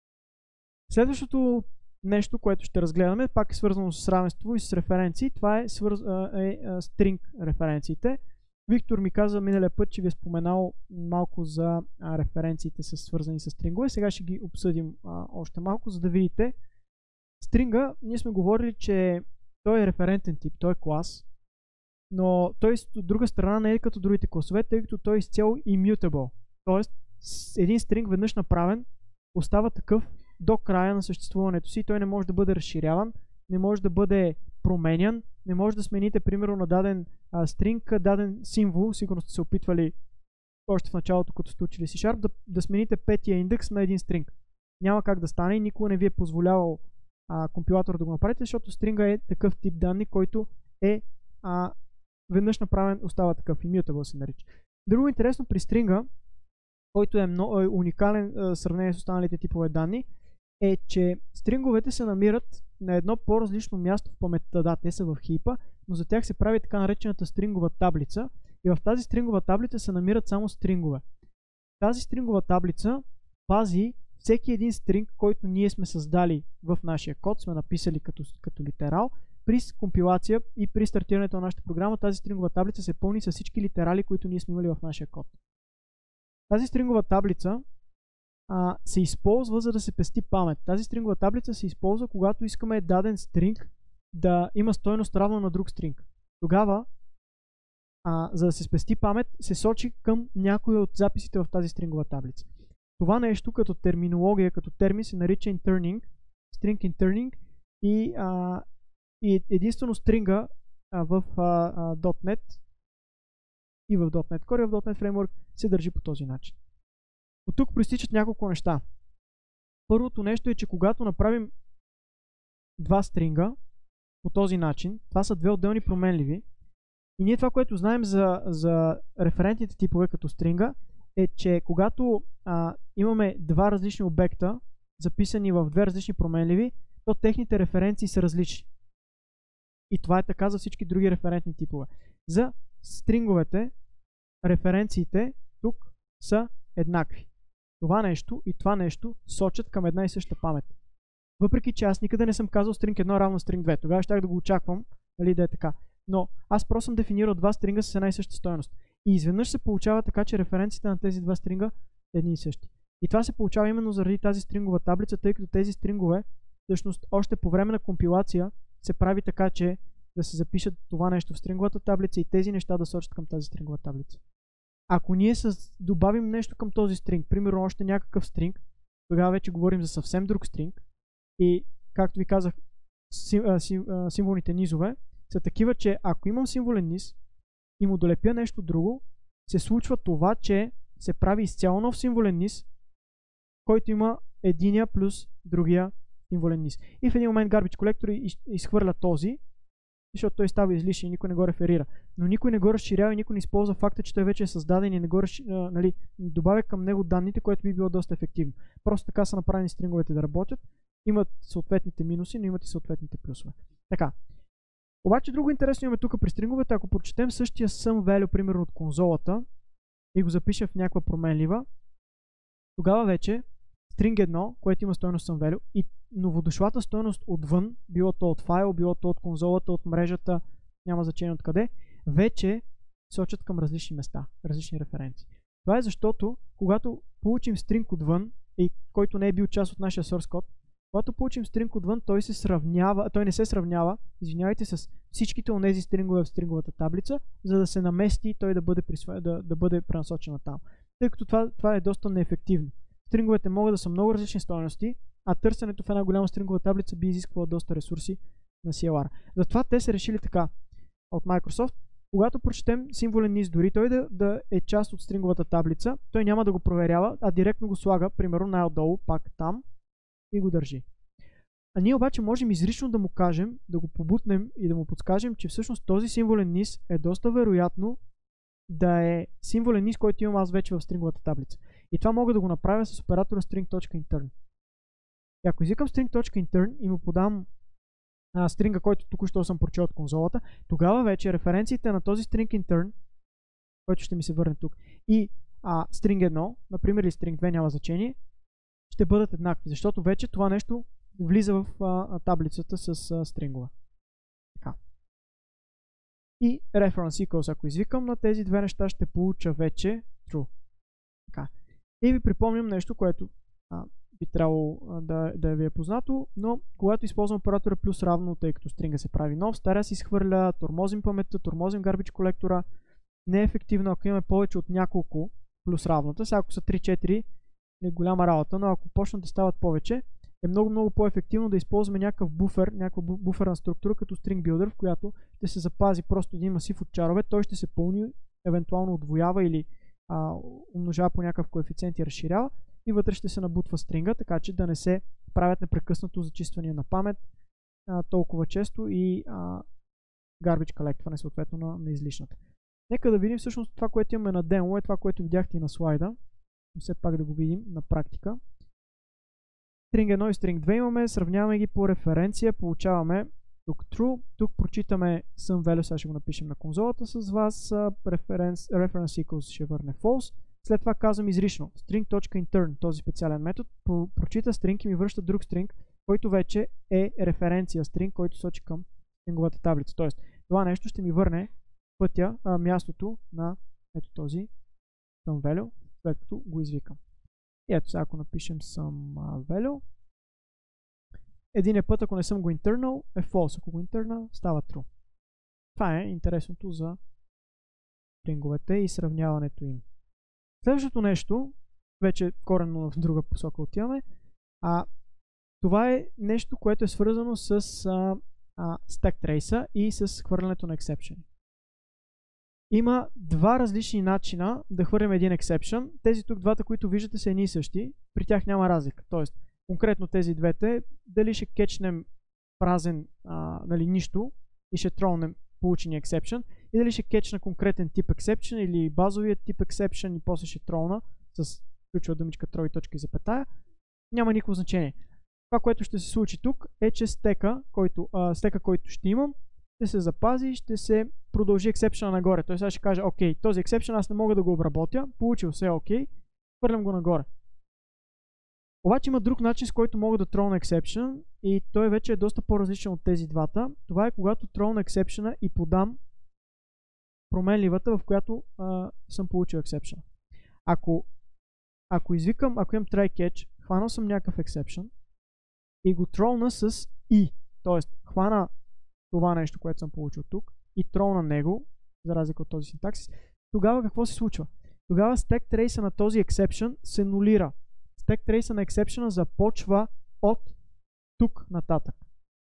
Следващото нещо, което ще разгледаме, пак е свързано с равенство и с референции. Това е стринг референциите. Виктор ми каза миналия път, че ви е споменал малко за референциите, свързани с стрингове. Сега ще ги обсъдим още малко, за да видите. Стринга, ние сме говорили, че той е референтен тип, той е клас, но той от друга страна не е като другите класове, тъй като той е изцяло immutable. Тоест, един стринг веднъж направен остава такъв до края на съществуването си. Той не може да бъде разширяван, не може да бъде променян, не може да смените примерно на даден стринг, даден символ, сигурно сте се опитвали още в началото, като сте учили C#, да смените петия индекс на един стринг. Няма как да стане и никога не ви е позволявал компилатор да го направите, защото стринга е такъв тип данни, който е веднъж направен, остава такъв, immutable се нарича. Друго интересно при стринга, който е много уникален в сравнение с останалите типове данни, е, че стринговете се намират на едно по-различно място в паметта. Да, те са в хипа, но за тях се прави така наречената стрингова таблица и в тази стрингова таблица се намират само стрингове. Тази стрингова таблица пази всеки един стринг, който ние сме създали в нашия код, сме написали като литерал. При компилация и при стартирането на нашата програма тази стрингова таблица се пълни с всички литерали, които ние сме имали в нашия код. Тази стрингова таблица се използва, за да се пести памет. Тази стрингова таблица се използва, когато искаме даден стринг да има стойност равна на друг стринг. Тогава, за да се спести памет, се сочи към някой от записите в тази стрингова таблица. Това нещо като терминология, като термин се нарича interning, string interning и единствено стринга в .NET и в .NET Core и в .NET Framework се държи по този начин. От тук проистичат няколко неща. Първото нещо е, че когато направим два стринга по този начин. Това са две отделни променливи. И ние това, което знаем за референтните типове като стринга, е, че когато имаме два различни обекта, записани в две различни променливи, то техните референции са различни. И това е така за всички други референтни типове. За стринговете, референциите тук са еднакви. Това нещо и това нещо сочат към една и съща памет. Въпреки че аз никъде не съм казал string 1 равно string 2. Тогава щях да го очаквам, нали, да е така. Но аз просто съм дефинирал два стринга с една и съща стойност. И изведнъж се получава така, че референциите на тези два стринга са едни и същи. И това се получава именно заради тази стрингова таблица, тъй като тези стрингове, всъщност още по време на компилация, се прави така, че да се запишат това нещо в стринговата таблица и тези неща да сочат към тази стрингова таблица. Ако ние добавим нещо към този стринг, примерно още някакъв стринг, тогава вече говорим за съвсем друг стринг. И, както ви казах, символните низове са такива, че ако имам символен низ и му долепя нещо друго, се случва това, че се прави изцяло нов символен низ, който има единия плюс другия символен низ. И в един момент Garbage Collector изхвърля този, защото той става излишен и никой не го реферира. Но никой не го разширява и никой не използва факта, че той вече е създаден и не го добавя към него данните, което би било доста ефективно. Просто така са направени стринговете да работят. Имат съответните минуси, но имат и съответните плюсове. Така. Обаче друго интересно имаме тук при стринговете. Ако прочетем същия sum value, примерно от конзолата, и го запишем в някаква променлива, тогава вече string 1, което има стойност sum value, и новодошлата стойност отвън, било то от файл, било то от конзолата, от мрежата, няма значение откъде, вече сочат към различни места, различни референции. Това е защото, когато получим стринг отвън, и който не е бил част от нашия source код, когато получим стринг отвън, той не се сравнява, извинявайте, с всичките онези стрингове в стrinговата таблица, за да се намести и той да бъде пренасочен там. Тъй като това е доста неефективно. Стринговете могат да са много различни стойности, а търсенето в една голяма стрингова таблица би изисквало доста ресурси на CLR. Затова те са решили така от Microsoft. Когато прочетем символен низ, дори той да е част от стринговата таблица, той няма да го проверява, а директно го слага, примерно най-отдолу, пак там, и го държи. А ние обаче можем изрично да му кажем, да го побутнем и да му подскажем, че всъщност този символен низ е доста вероятно да е символен низ, който имам аз вече в стrinговата таблица. И това мога да го направя с оператора string.intern. И ако извикам string.intern и му подам стринга, който току-що съм прочел от конзолата, тогава вече референциите на този string.intern, който ще ми се върне тук, и string 1, например, или string 2, няма значение, ще бъдат еднакви, защото вече това нещо влиза в таблицата с стрингове. Така. И reference equals, ако извикам на тези две неща, ще получа вече true. Така. И ви припомням нещо, което би трябвало да ви е познато, но когато използвам оператора плюс равно, тъй като стринга се прави нов, старя се изхвърля, тормозим паметта, тормозим garbage колектора. Не е ефективно, ако имаме повече от няколко плюс равната. Сега ако са 3-4, е голяма работа, но ако почнат да стават повече, е много по-ефективно да използваме някакъв буфер, някаква буферна структура като string builder, в която ще се запази просто един масив от чарове, той ще се пълни, евентуално удвоява или умножава по някакъв коефициент и разширява, и вътре ще се набутва стринга, така че да не се правят непрекъснато зачиствания на памет толкова често и garbage collectване съответно на излишната. Нека да видим всъщност това, което имаме на демо, е това, което видяхте и на слайда. Все пак да го видим на практика. String 1 и String 2 имаме, сравняваме ги по референция, получаваме тук true, тук прочитаме sum value, сега ще го напишем на конзолата с вас, reference equals ще върне false, след това казвам изрично string.intern, този специален метод, прочита string и ми връща друг string, който вече е референция string, който сочи към стrinговата таблица. Тоест, това нещо ще ми върне пътя, мястото на ето този sum value, след като го извикам. И ето сега, ако напишем sum value, единия път, ако не съм го internal, е false. Ако го internal, става true. Това е интересното за стринговете и сравняването им. Следващото нещо, вече коренно в друга посока отиваме, това е нещо, което е свързано с stack trace и с хвърлянето на exception. Има два различни начина да хвърлим един exception. Тези тук двата, които виждате, са едни и същи. При тях няма разлика. Тоест, конкретно тези двете, дали ще кетчнем празен, нали, нищо и ще тронем получения exception, и дали ще кетчна конкретен тип exception или базовият тип exception и после ще тролна с ключова думичка троеточка и запетая, няма никакво значение. Това, което ще се случи тук е, че стека, който ще имам, ще се запази и ще се продължи exception нагоре. Той сега ще каже, окей, този exception аз не мога да го обработя, получил се, окей, хвърлям го нагоре. Обаче има друг начин, с който мога да тролна exception и той вече е доста по-различен от тези двата. Това е когато тролна exception и подам променливата, в която съм получил exception. Ако имам try catch, хванал съм някакъв exception и го тролна с i, т.е. хвана това нещо, което съм получил тук и тролна него, за разлика от този синтаксис, тогава какво се случва? Тогава stack trace на този exception се нулира. Stack trace на exception започва от тук нататък.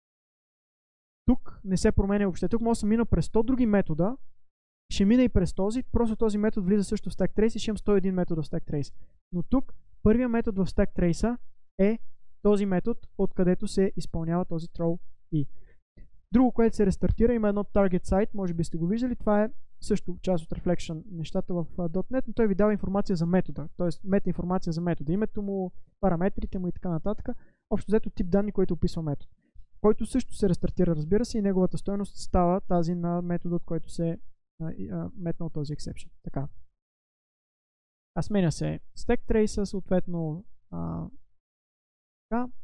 Тук не се променя въобще. Тук може да съм мина през 100 други метода, ще мина и през този, просто този метод влиза също в stack trace и ще имам 101 метода в stack trace. Но тук първият метод в stack trace е този метод, откъдето се изпълнява този throw и. Друго, което се рестартира, има едно target site, може би сте го виждали, това е също част от Reflection нещата в .NET, но той ви дава информация за метода, т.е. мета информация за метода, името му, параметрите му и така нататък, общо взето тип данни, който описва метод, който също се рестартира, разбира се, и неговата стойност става тази на метода, от който се метнал този exception. Така. Сменя се stack trace, съответно така.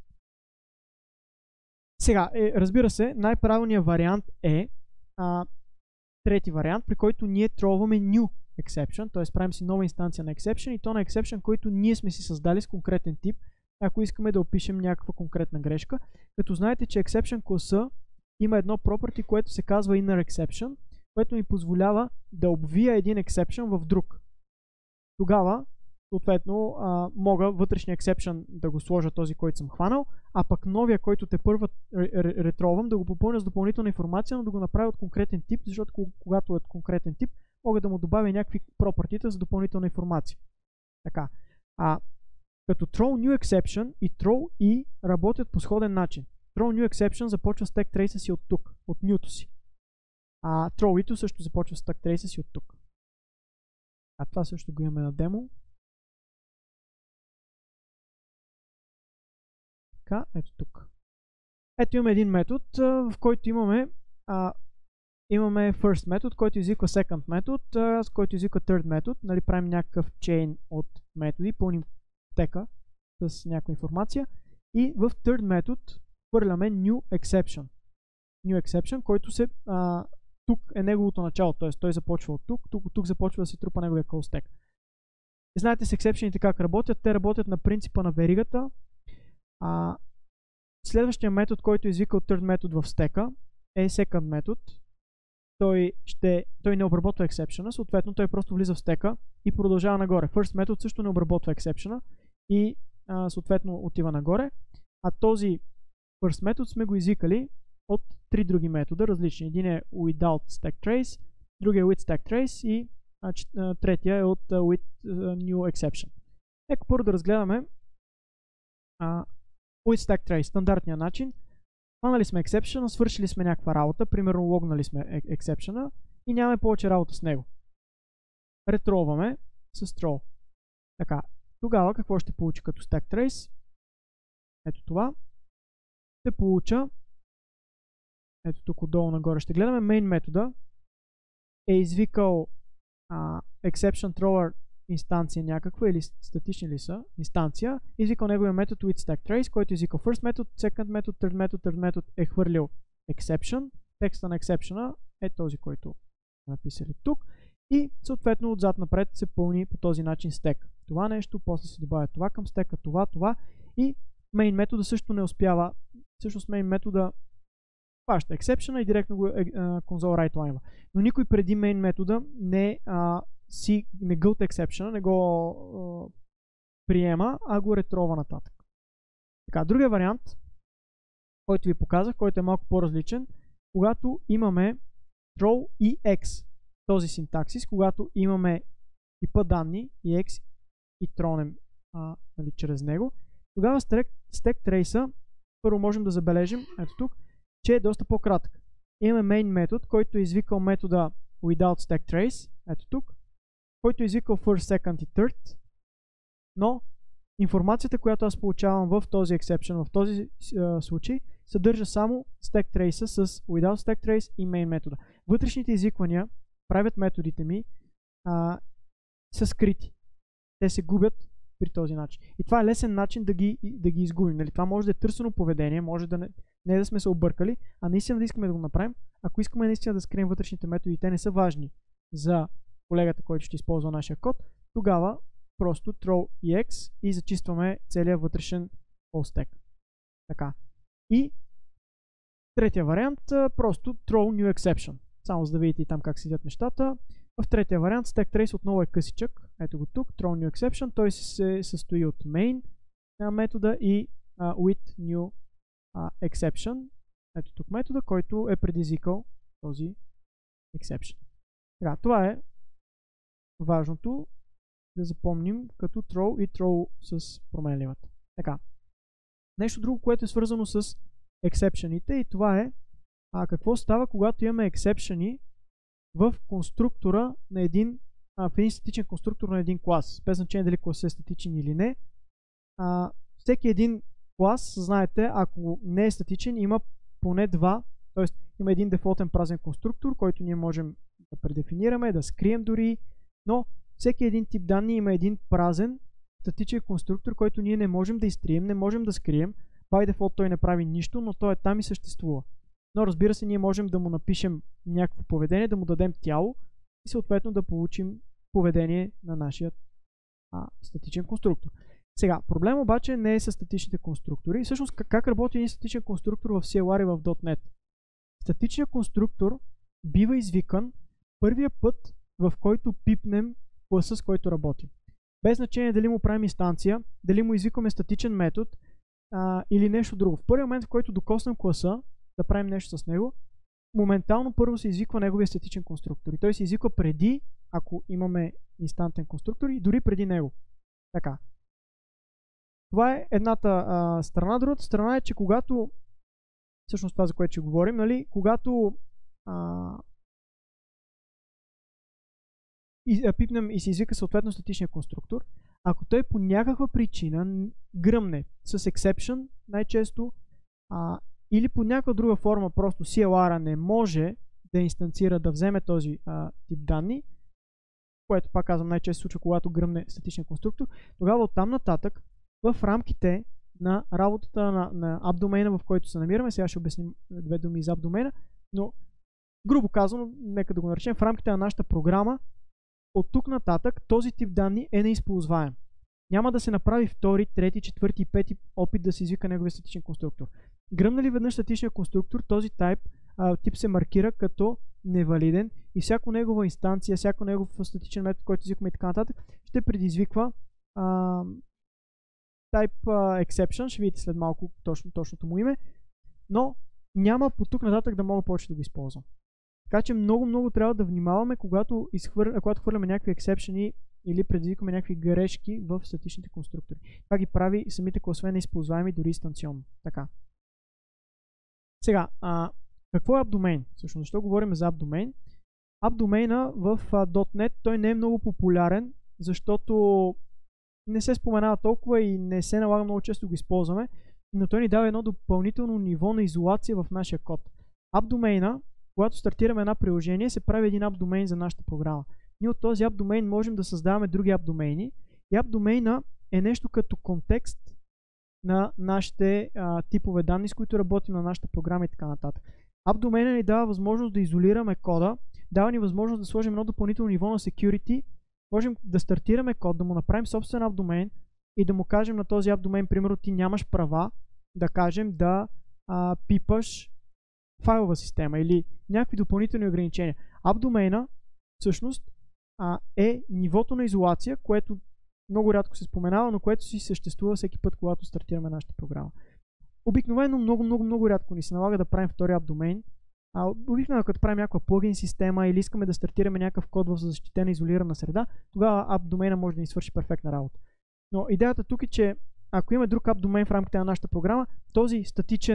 Сега, разбира се, най-правилният вариант е трети вариант, при който ние тролваме new exception, т.е. правим си нова инстанция на exception и то на exception, който ние сме си създали с конкретен тип, ако искаме да опишем някаква конкретна грешка. Като знаете, че exception класа има едно property, което се казва inner exception, което ми позволява да обвия един exception в друг. Тогава, съответно, мога вътрешния exception да го сложа този, който съм хванал, а пък новия, който те първа ретровам, да го попълня с допълнителна информация, но да го направя от конкретен тип, защото когато е от конкретен тип, мога да му добавя някакви пропъртита за допълнителна информация. Така. Като throw new exception и throw и работят по сходен начин. Throw new exception започва stack trace си от тук, от new-то си. Throw it също започва stack trace си от тук. Това също го имаме на демо. Така, ето тук. Ето имаме един метод, в който имаме first метод, който изиква second метод, с който изиква third метод. Нали, правим някакъв chain от методи, пълним тека с някаква информация. И в third метод хвърляме new exception. New exception, който тук е неговото начало, т.е. той започва от тук започва да се трупа неговия call stack. И знаете с exception как работят? Те работят на принципа на веригата. Следващия метод, който извика от third метод в стека, е second метод. Той не обработва exception, съответно той просто влиза в стека и продължава нагоре. First метод също не обработва exception и съответно отива нагоре. А този first метод сме го извикали от три други метода, различни. Един е without stack trace, другия е with stack trace и третия е от with new exception. Нека първо да разгледаме with stack trace, стандартния начин. Хванали сме exception, свършили сме някаква работа, примерно логнали сме exception и нямаме повече работа с него. Ретроваме с throw. Така, тогава какво ще получи като stack trace? Ето това. Ще получа, ето тук отдолу нагоре ще гледаме, main метода е извикал exception thrower инстанция някаква или статични ли са инстанция, извикал неговия метод with stack trace, който извикал first метод, second метод, third метод е хвърлил exception. Текста на exception е този, който написали тук и съответно отзад напред се пълни по този начин стек. Това нещо, после се добавя това към стека, това и main метода също не успява. Всъщност main метода хваща exception и директно го console write line. Но никой преди main метода не гълта exception, не го приема, а го ретрова нататък. Така, другия вариант, който ви показах, който е малко по-различен, когато имаме throw и x, този синтаксис, когато имаме типа данни и x и тронем чрез него, тогава stack trace първо можем да забележим, ето тук, че е доста по-кратък. Имаме main метод, който е извикал метода without stack trace, ето тук, който е извикал first, second и third, но информацията, която аз получавам в този exception, в този случай, съдържа само stack trace с without stack trace и main метода. Вътрешните извиквания правят методите ми са скрити. Те се губят при този начин. И това е лесен начин да ги изгубим. Нали? Това може да е търсено поведение, може да не да сме се объркали, а наистина да искаме да го направим. Ако искаме наистина да скрием вътрешните методи, те не са важни за колегата, който ще използва нашия код, тогава просто throw ex и зачистваме целият вътрешен whole stack. Така. И третия вариант, просто throw new exception. Само за да видите и там как седят нещата. В третия вариант stack trace отново е късичък. Ето го тук, throw new exception. Той се състои от main метода и with new exception. Ето тук метода, който е предизвикал този exception. Така, това е важното да запомним като throw и throw с променливата. Така. Нещо друго, което е свързано с exception-ите, и това е какво става, когато имаме exception в конструктора на един статичен конструктор на един клас. Без значение дали класът е статичен или не. Всеки един клас, знаете, ако не е статичен, има поне два, т.е. има един дефолтен празен конструктор, който ние можем да предефинираме, да скрием дори, но всеки един тип данни има един празен статичен конструктор, който ние не можем да изтрием, не можем да скрием. By default той не прави нищо, но той е там и съществува. Но разбира се, ние можем да му напишем някакво поведение, да му дадем тяло и съответно да получим поведение на нашия статичен конструктор. Сега, проблем обаче не е с статичните конструктори. Всъщност, как работи един статичен конструктор в CLR и в .NET? Статичният конструктор бива извикан първия път, в който пипнем класа, с който работим. Без значение дали му правим инстанция, дали му извикваме статичен метод или нещо друго. В първия момент, в който докоснем класа, да правим нещо с него, моментално първо се извиква неговия статичен конструктор. И той се извиква преди, ако имаме инстантен конструктор, и дори преди него. Така. Това е едната страна. Другата страна е, че когато, всъщност това, за което ще говорим, нали, когато пипнем и се извика съответно статичния конструктор, ако той по някаква причина гръмне с exception, най-често, или по някаква друга форма, просто CLR не може да инстанцира, да вземе този тип данни, което пак казвам най-често случва, когато гръмне статичен конструктор, тогава оттам нататък в рамките на работата на AppDomain, в който се намираме, сега ще обясним две думи за AppDomain, но грубо казано, нека да го наречем, в рамките на нашата програма, от тук нататък този тип данни е неизползваем. Няма да се направи втори, трети, четвърти и пети опит да се извика неговия статичен конструктор. Гръмна ли веднъж статичния конструктор, този тип се маркира като невалиден и всяко негова инстанция, всяко негов статичен метод, който извикаме и така нататък, ще предизвиква type exception, ще видите след малко точното му име, но няма по тук нататък да мога повече да го използвам. Така че много трябва да внимаваме, когато хвърляме някакви exception или предизвикваме някакви грешки в статичните конструктори. Това ги прави самите класове неизползваеми дори инстанционно. Така. Сега, какво е AppDomain? Всъщност, защо говорим за AppDomain? AppDomain в .NET той не е много популярен, защото не се споменава толкова и не се налага много често го използваме, но той ни дава едно допълнително ниво на изолация в нашия код. AppDomain, когато стартираме едно приложение, се прави един AppDomain за нашата програма. Ние от този AppDomain можем да създаваме други AppDomain и AppDomain е нещо като контекст на нашите типове данни, с които работим на нашата програма и така нататък. AppDomain ни дава възможност да изолираме кода, дава ни възможност да сложим едно допълнително ниво на security, можем да стартираме код, да му направим собствен AppDomain и да му кажем на този AppDomain, примерно ти нямаш права да кажем да пипаш файлова система или някакви допълнителни ограничения. AppDomain всъщност е нивото на изолация, което много рядко се споменава, но което си съществува всеки път, когато стартираме нашата програма. Обикновено много рядко ни се налага да правим втори AppDomain. Обикновено като правим някаква плагин система или искаме да стартираме някакъв код в защитена изолирана среда, тогава AppDomain може да ни свърши перфектна работа. Но идеята тук е, че ако има друг AppDomain в рамките на нашата програма, този статичен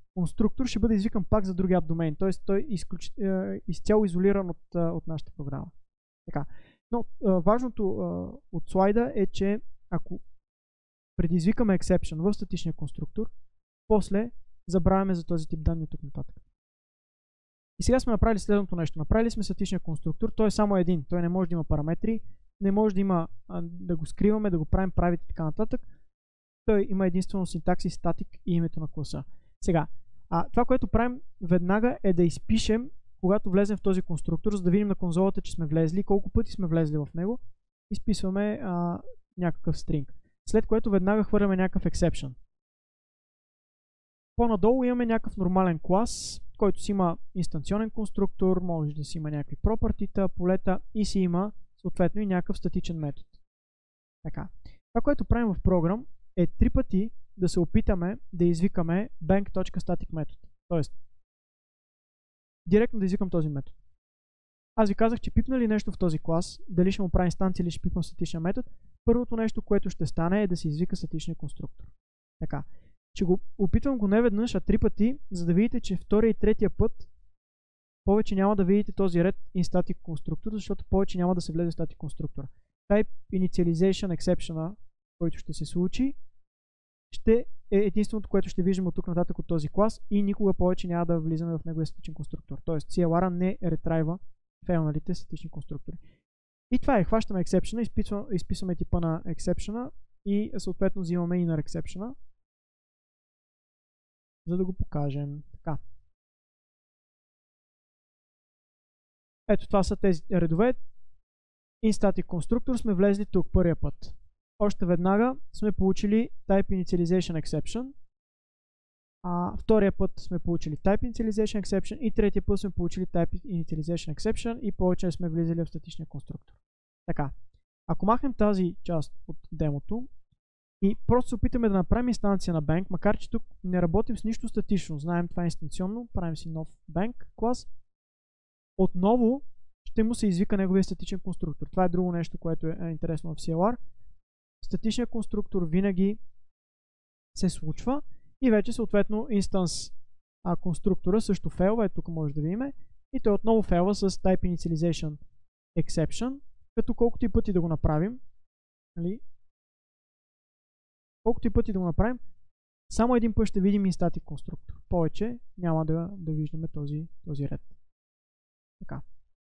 конструктор ще бъде извикан пак за другия домен, т.е. той е изцяло изолиран от нашата програма. Така. Но важното от слайда е, че ако предизвикаме exception в статичния конструктор, после забравяме за този тип данни тук нататък. И сега сме направили следното нещо. Направили сме статичния конструктор, той е само един, той не може да има параметри, не може да има да го скриваме, да го правим private и така нататък. Той има единствено синтаксис, статик и името на класа. Сега, това, което правим веднага е да изпишем, когато влезем в този конструктор, за да видим на конзолата, че сме влезли, колко пъти сме влезли в него, изписваме някакъв стринг. След което веднага хвърляме някакъв exception. По-надолу имаме някакъв нормален клас, който си има инстанционен конструктор, може да си има някакви пропъртита, полета и си има съответно и някакъв статичен метод. Така. Това, което правим в програм, е 3 пъти да се опитаме да извикаме bank.static метод. Тоест, директно да извикам този метод. Аз ви казах, че пипна ли нещо в този клас, дали ще му прави инстанция или ще пипам статичен метод, първото нещо, което ще стане е да се извика статичния конструктор. Така. Ще го опитвам го не веднъж, а 3 пъти, за да видите, че втория и третия път повече няма да видите този ред in-static конструктор, защото повече няма да се влезе в static конструктора. Type initialization exception, който ще се случи, ще е единственото, което ще виждаме от тук нататък от този клас и никога повече няма да влизаме в неговия статичен конструктор. Тоест CLR не ретрайва фейлналите статични конструктори. И това е, хващаме exception, изписваме типа на exception и съответно взимаме inner exception, за да го покажем. Така. Ето това са тези редове. In-static конструктор сме влезли тук първия път. Още веднага сме получили Type Initialization Exception. Втория път сме получили Type Initialization Exception и третия път сме получили Type Initialization Exception и повече сме влизали в статичния конструктор. Така. Ако махнем тази част от демото и просто се опитаме да направим инстанция на bank, макар че тук не работим с нищо статично, знаем това е инстанционно, правим си нов bank клас, отново ще му се извика неговия статичен конструктор. Това е друго нещо, което е интересно в CLR. Статичният конструктор винаги се случва и вече съответно инстанс конструктора също фейлва, тук може да видим, и той отново фейлва с Type Initialization Exception, като колкото и пъти да го направим, нали? Колкото и пъти да го направим, само един път ще видим in-static конструктор. Повече няма да виждаме този ред. Така.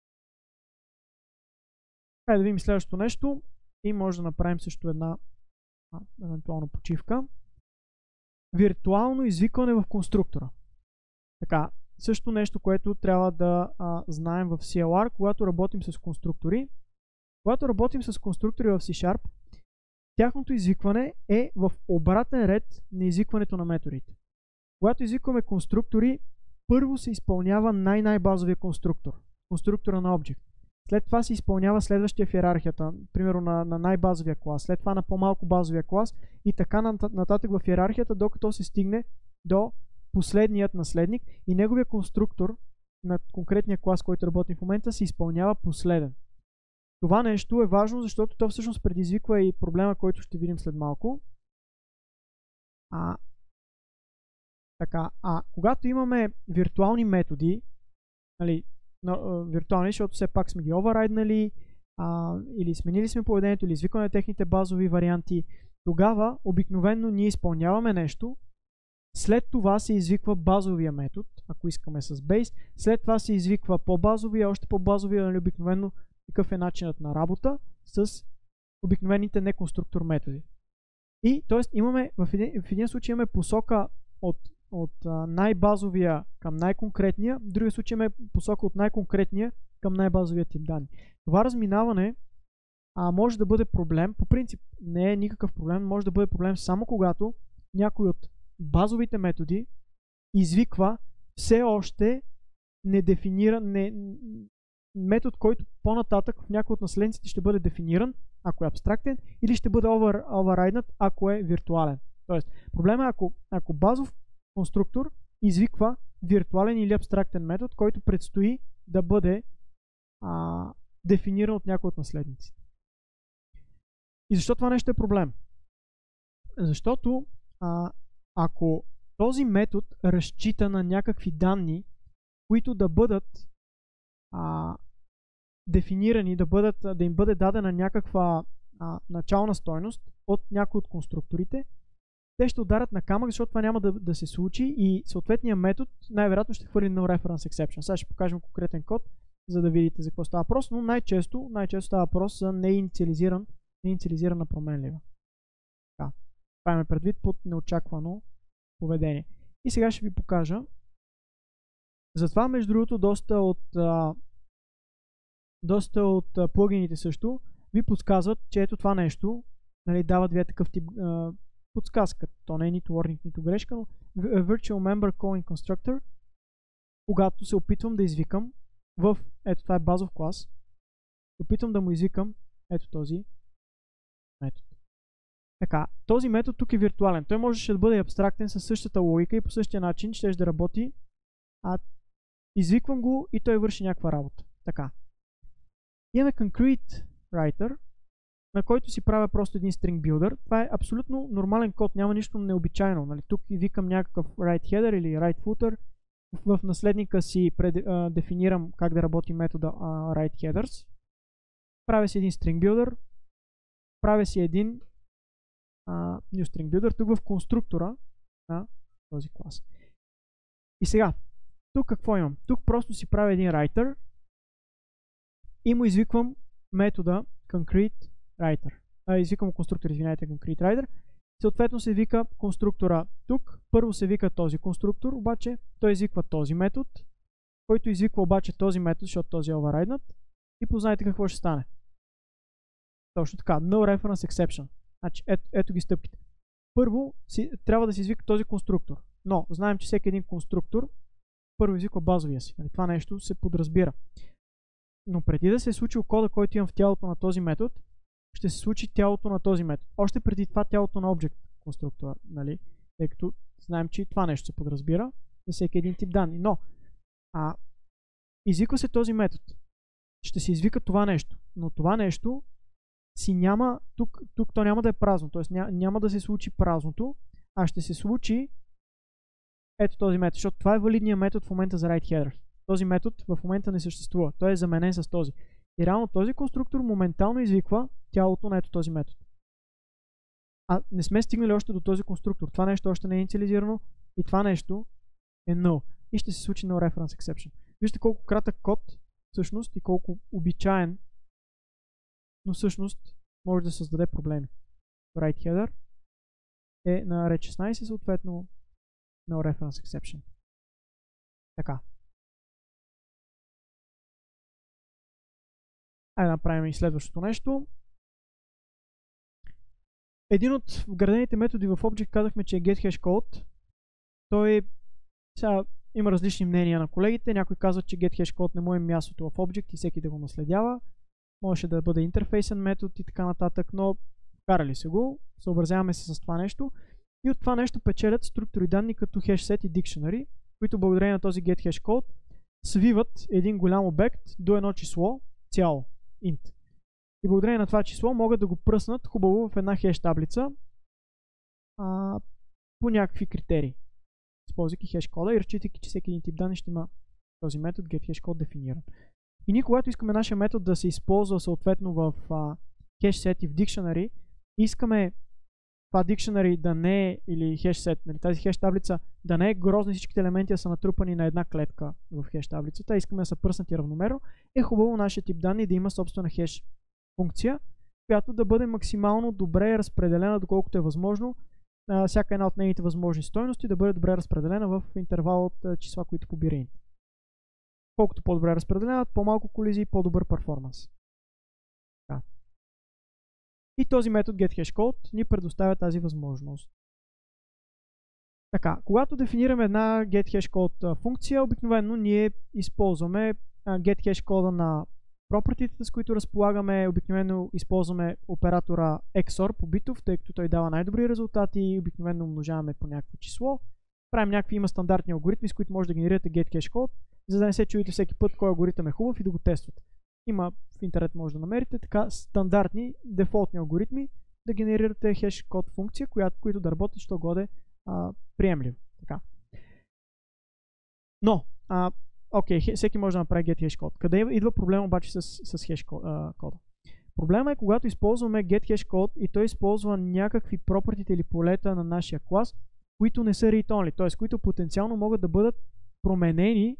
Хайде да видим следващото нещо и може да направим също една евентуална почивка. Виртуално извикване в конструктора. Така, също нещо, което трябва да знаем в CLR, когато работим с конструктори. Когато работим с конструктори в C#, тяхното извикване е в обратен ред на извикването на методите. Когато извикваме конструктори, първо се изпълнява най-базовия конструктор. Конструктора на Object. След това се изпълнява следващия в иерархията, примерно на най-базовия клас, след това на по-малко базовия клас и така нататък в иерархията, докато се стигне до последният наследник и неговия конструктор на конкретния клас, който работи в момента, се изпълнява последен. Това нещо е важно, защото то всъщност предизвиква и проблема, който ще видим след малко. Когато имаме виртуални методи, нали, виртуални, защото все пак сме ги оверрайднали, или сменили сме поведението, или извикваме техните базови варианти, тогава обикновено ние изпълняваме нещо, след това се извиква базовия метод, ако искаме с base, след това се извиква по-базовия, още по-базовия, нали, обикновено какъв е начинът на работа с обикновените неконструктор методи. И т.е. имаме в един случай имаме посока от най-базовия към най-конкретния, в другия случай имаме посока от най-конкретния към най-базовия тип данни. Това разминаване може да бъде проблем, по принцип не е никакъв проблем, може да бъде проблем само когато някой от базовите методи извиква все още метод, който по-нататък в някои от наследниците ще бъде дефиниран, ако е абстрактен, или ще бъде overridden, ако е виртуален. Тоест, проблема е ако базов конструктор извиква виртуален или абстрактен метод, който предстои да бъде дефиниран от някой от наследниците. И защо това нещо е проблем? Защото ако този метод разчита на някакви данни, които да бъдат дефинирани, да им бъде дадена някаква начална стойност от някой от конструкторите. Те ще ударят на камък, защото това няма да се случи и съответният метод най-вероятно ще хвърли no reference exception. Сега ще покажем конкретен код, за да видите за какво става въпрос, но най-често става въпрос за неинициализирана променлива. Това имаме предвид под неочаквано поведение. И сега ще ви покажа. Затова, между другото, доста от плагините също ви подсказват, че ето това нещо, нали, дава две такъв тип подсказка. То не е нито warning, нито грешка, но virtual member calling constructor, когато се опитвам да извикам ето това е базов клас, опитвам да му извикам ето този метод. Така, този метод тук е виртуален. Той можеше да бъде абстрактен със същата логика и по същия начин ще да работи. Извиквам го и той върши някаква работа. Така. Имаме concrete writer, на който си правя просто един string builder. Това е абсолютно нормален код, няма нищо необичайно. Нали? Тук викам някакъв write header или write footer. В наследника си дефинирам как да работи метода write headers. Правя си един string builder. Правя си един new string builder тук в конструктора на този клас. И сега, тук какво имам? Тук просто си правя един writer и му извиквам метода concrete writer. Извиквам конструктор, concrete writer. Съответно се вика конструктора тук. Първо се вика този конструктор, обаче той извиква този метод, който извиква обаче този метод, защото този е overridнат. И познайте какво ще стане. Точно така, no reference exception. Значи, ето ги стъпките. Първо трябва да се извика този конструктор. Но знаем, че всеки един конструктор първо извиква базовия си. Нали? Това нещо се подразбира. Но преди да се е случил кода, който имам в тялото на този метод, ще се случи тялото на този метод. Още преди това тялото на object конструктора. Нали? Тъй като знаем, че и това нещо се подразбира за всеки един тип данни. Но извиква се този метод. Ще се извика това нещо. Но това нещо си няма, тук то няма да е празно, т.е. няма да се случи празното, а ще се случи ето този метод, защото това е валидният метод в момента за write header. Този метод в момента не съществува, той е заменен с този. И реално този конструктор моментално извиква тялото на ето този метод. Не сме стигнали още до този конструктор, това нещо още не е инициализирано и това нещо е null. И ще се случи no reference exception. Вижте колко кратък код всъщност и колко обичаен, но всъщност може да създаде проблеми. Write header е на rect 16, съответно no reference exception. Така. Айде да направим и следващото нещо. Един от вградените методи в Object казахме, че е getHashCode. Той сега има различни мнения на колегите. Някой казва, че getHashCode не му е мястото в Object и всеки да го наследява. Може да бъде интерфейсен метод и така нататък, но карали се го, съобразяваме се с това нещо и от това нещо печелят структури данни като hashset и dictionary, които благодарение на този getHashCode свиват един голям обект до едно число цяло, int. И благодарение на това число могат да го пръснат хубаво в една хеш таблица по някакви критерии, използвайки хешкода и разчитайки, че всеки един тип данни ще има този метод getHashCode дефиниран. И ние, когато искаме нашия метод да се използва съответно в hashset и в dictionary, искаме това dictionary да не е, или hashset, нали, тази хеш таблица да не е грозна, всичките елементи да са натрупани на една клетка в хеш таблицата, искаме да са пръснати равномерно, е хубаво нашия тип данни да има собствена хеш функция, която да бъде максимално добре разпределена, доколкото е възможно, всяка една от нейните възможни стойности да бъде добре разпределена в интервал от числа, които побира int. Колкото по-добре разпределяват, по-малко колизии, по-добър перформанс. Да. И този метод getHashCode ни предоставя тази възможност. Така, когато дефинираме една getHashCode функция, обикновено ние използваме getHashCode на property-тата, с които разполагаме. Обикновено използваме оператора XOR по битов, тъй като той дава най-добри резултати и обикновено умножаваме по някакво число. Правим има стандартни алгоритми, с които може да генерирате getHashCode, за да не се чуете всеки път кой алгоритъм е хубав и да го тествате. Има в интернет може да намерите така стандартни, дефолтни алгоритми да генерирате хеш код функция, които да работят що годе приемливо. Така. Но, окей, всеки може да направи get hash код. Къде идва проблем обаче с хеш кода? Проблема е, когато използваме get hash код и той използва някакви property или полета на нашия клас, които не са read-only, т.е. които потенциално могат да бъдат променени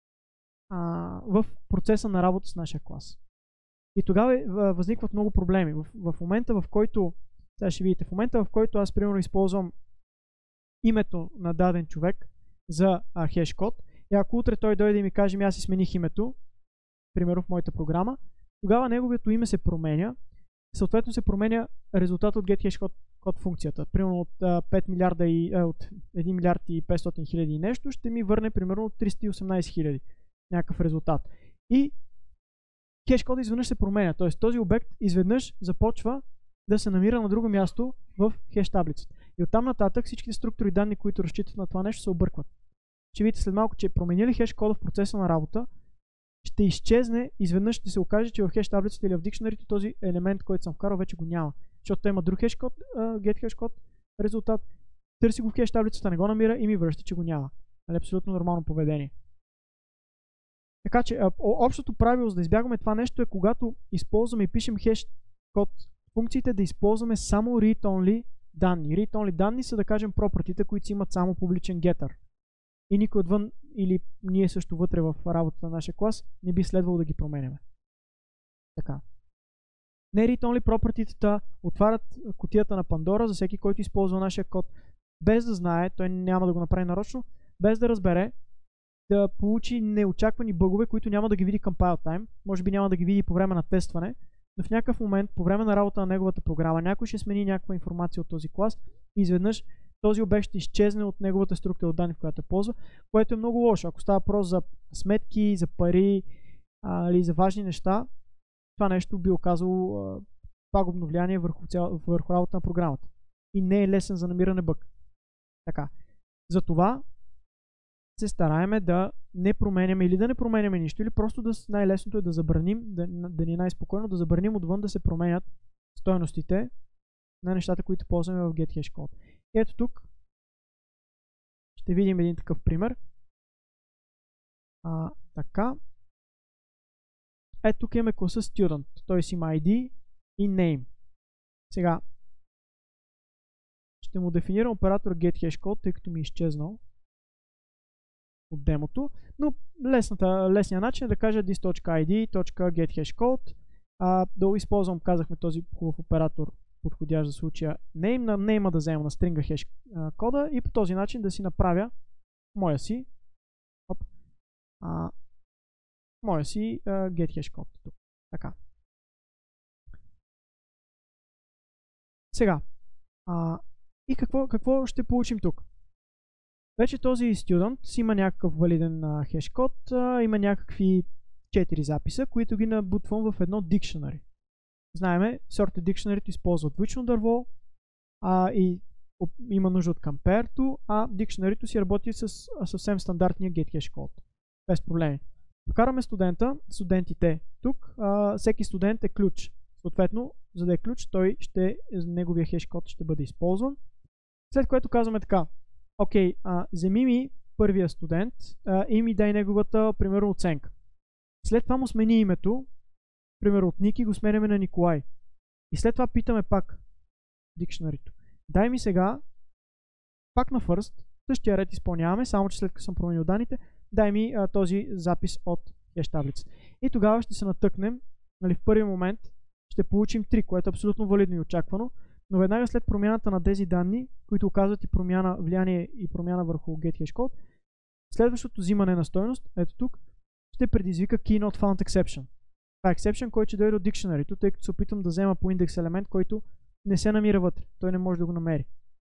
в процеса на работа с нашия клас. И тогава възникват много проблеми. В момента, в който, сега ще видите, в момента, в който аз примерно използвам името на даден човек за хеш код, и ако утре той дойде и ми каже, аз си смених името, примерно в моята програма, тогава неговото име се променя, съответно се променя резултат от get код функцията. Примерно от 5 милиарда от 1 милиард и 500 хиляди и нещо, ще ми върне примерно 318 хиляди някакъв резултат. И хеш кода изведнъж се променя, т.е. този обект изведнъж започва да се намира на друго място в хеш таблицата. И оттам нататък всичките структури данни, които разчитат на това нещо, се объркват. Ще видите след малко, че променили хеш кода в процеса на работа, ще изчезне, изведнъж ще се окаже, че в хеш таблицата или в дикшнарито този елемент, който съм вкарал, вече го няма. Защото той има друг хеш код, get хеш код резултат, търси го в хеш таблицата, не го намира и ми връща, че го няма. Абсолютно нормално поведение. Така че общото правило, за да избягваме това нещо, е когато използваме и пишем хеш код функциите, да използваме само read-only данни. Read-only данни са, да кажем, пропъртите, които си имат само публичен getter. И никой отвън, или ние също вътре в работата на нашия клас, не би следвало да ги променяме. Така. Не read-only property-тата отварят кутията на Пандора за всеки, който използва нашия код, без да знае, той няма да го направи нарочно, без да разбере, да получи неочаквани бъгове, които няма да ги види compile time, може би няма да ги види по време на тестване, но в някакъв момент, по време на работа на неговата програма, някой ще смени някаква информация от този клас и изведнъж този обект ще изчезне от неговата структура от данни, в която ползва, което е много лошо. Ако става въпрос за сметки, за пари или за важни неща, това нещо би оказало пагубно влияние върху работа на програмата. И не е лесен за намиране бъг. Така. Затова се стараеме да не променяме или да не променяме нищо, или просто най-лесното е да забраним, да ни е най-спокойно, да забраним отвън да се променят стойностите на нещата, които ползваме в get hash code. Ето тук ще видим един такъв пример. Така. Ето тук имаме класа student. Той си има ID и name. Сега ще му дефинирам оператор get hash code, тъй като ми е изчезнал от демото, но лесният начин е да кажа this.id.getHashCode. Да го използвам, казахме, този хубав оператор, подходящ за случая name. На name да взема на стринга хеш кода и по този начин да си направя моя си getHashCode. Така. Сега. И какво ще получим тук? Вече този student си има някакъв валиден хеш код, има някакви 4 записа, които ги набутвам в едно dictionary. Знаеме, sorted dictionary използва двоично дърво и има нужда от compare to, а dictionary си работи с съвсем стандартния get hash code. Без проблеми. Вкараме студентите тук. Всеки студент е ключ. Съответно, за да е ключ, неговия хеш код ще бъде използван. След което казваме така. Окей, вземи ми първия студент и ми дай неговата, примерно, оценка. След това му смени името, примерно от Ники го сменяме на Николай. И след това питаме пак дикшнарито. Дай ми сега, пак на first, същия ред изпълняваме, само че след като съм променил данните, дай ми този запис от хеш таблицата. И тогава ще се натъкнем, нали, в първи момент ще получим 3, което е абсолютно валидно и очаквано, но веднага след промяната на тези данни, които оказват и влияние и промяна върху get hash code, следващото взимане на стойност, ето тук, ще предизвика key not found exception. Това е exception, който ще дойде от dictionary, тъй като се опитвам да взема по индекс елемент, който не се намира вътре. Той не може да го намери.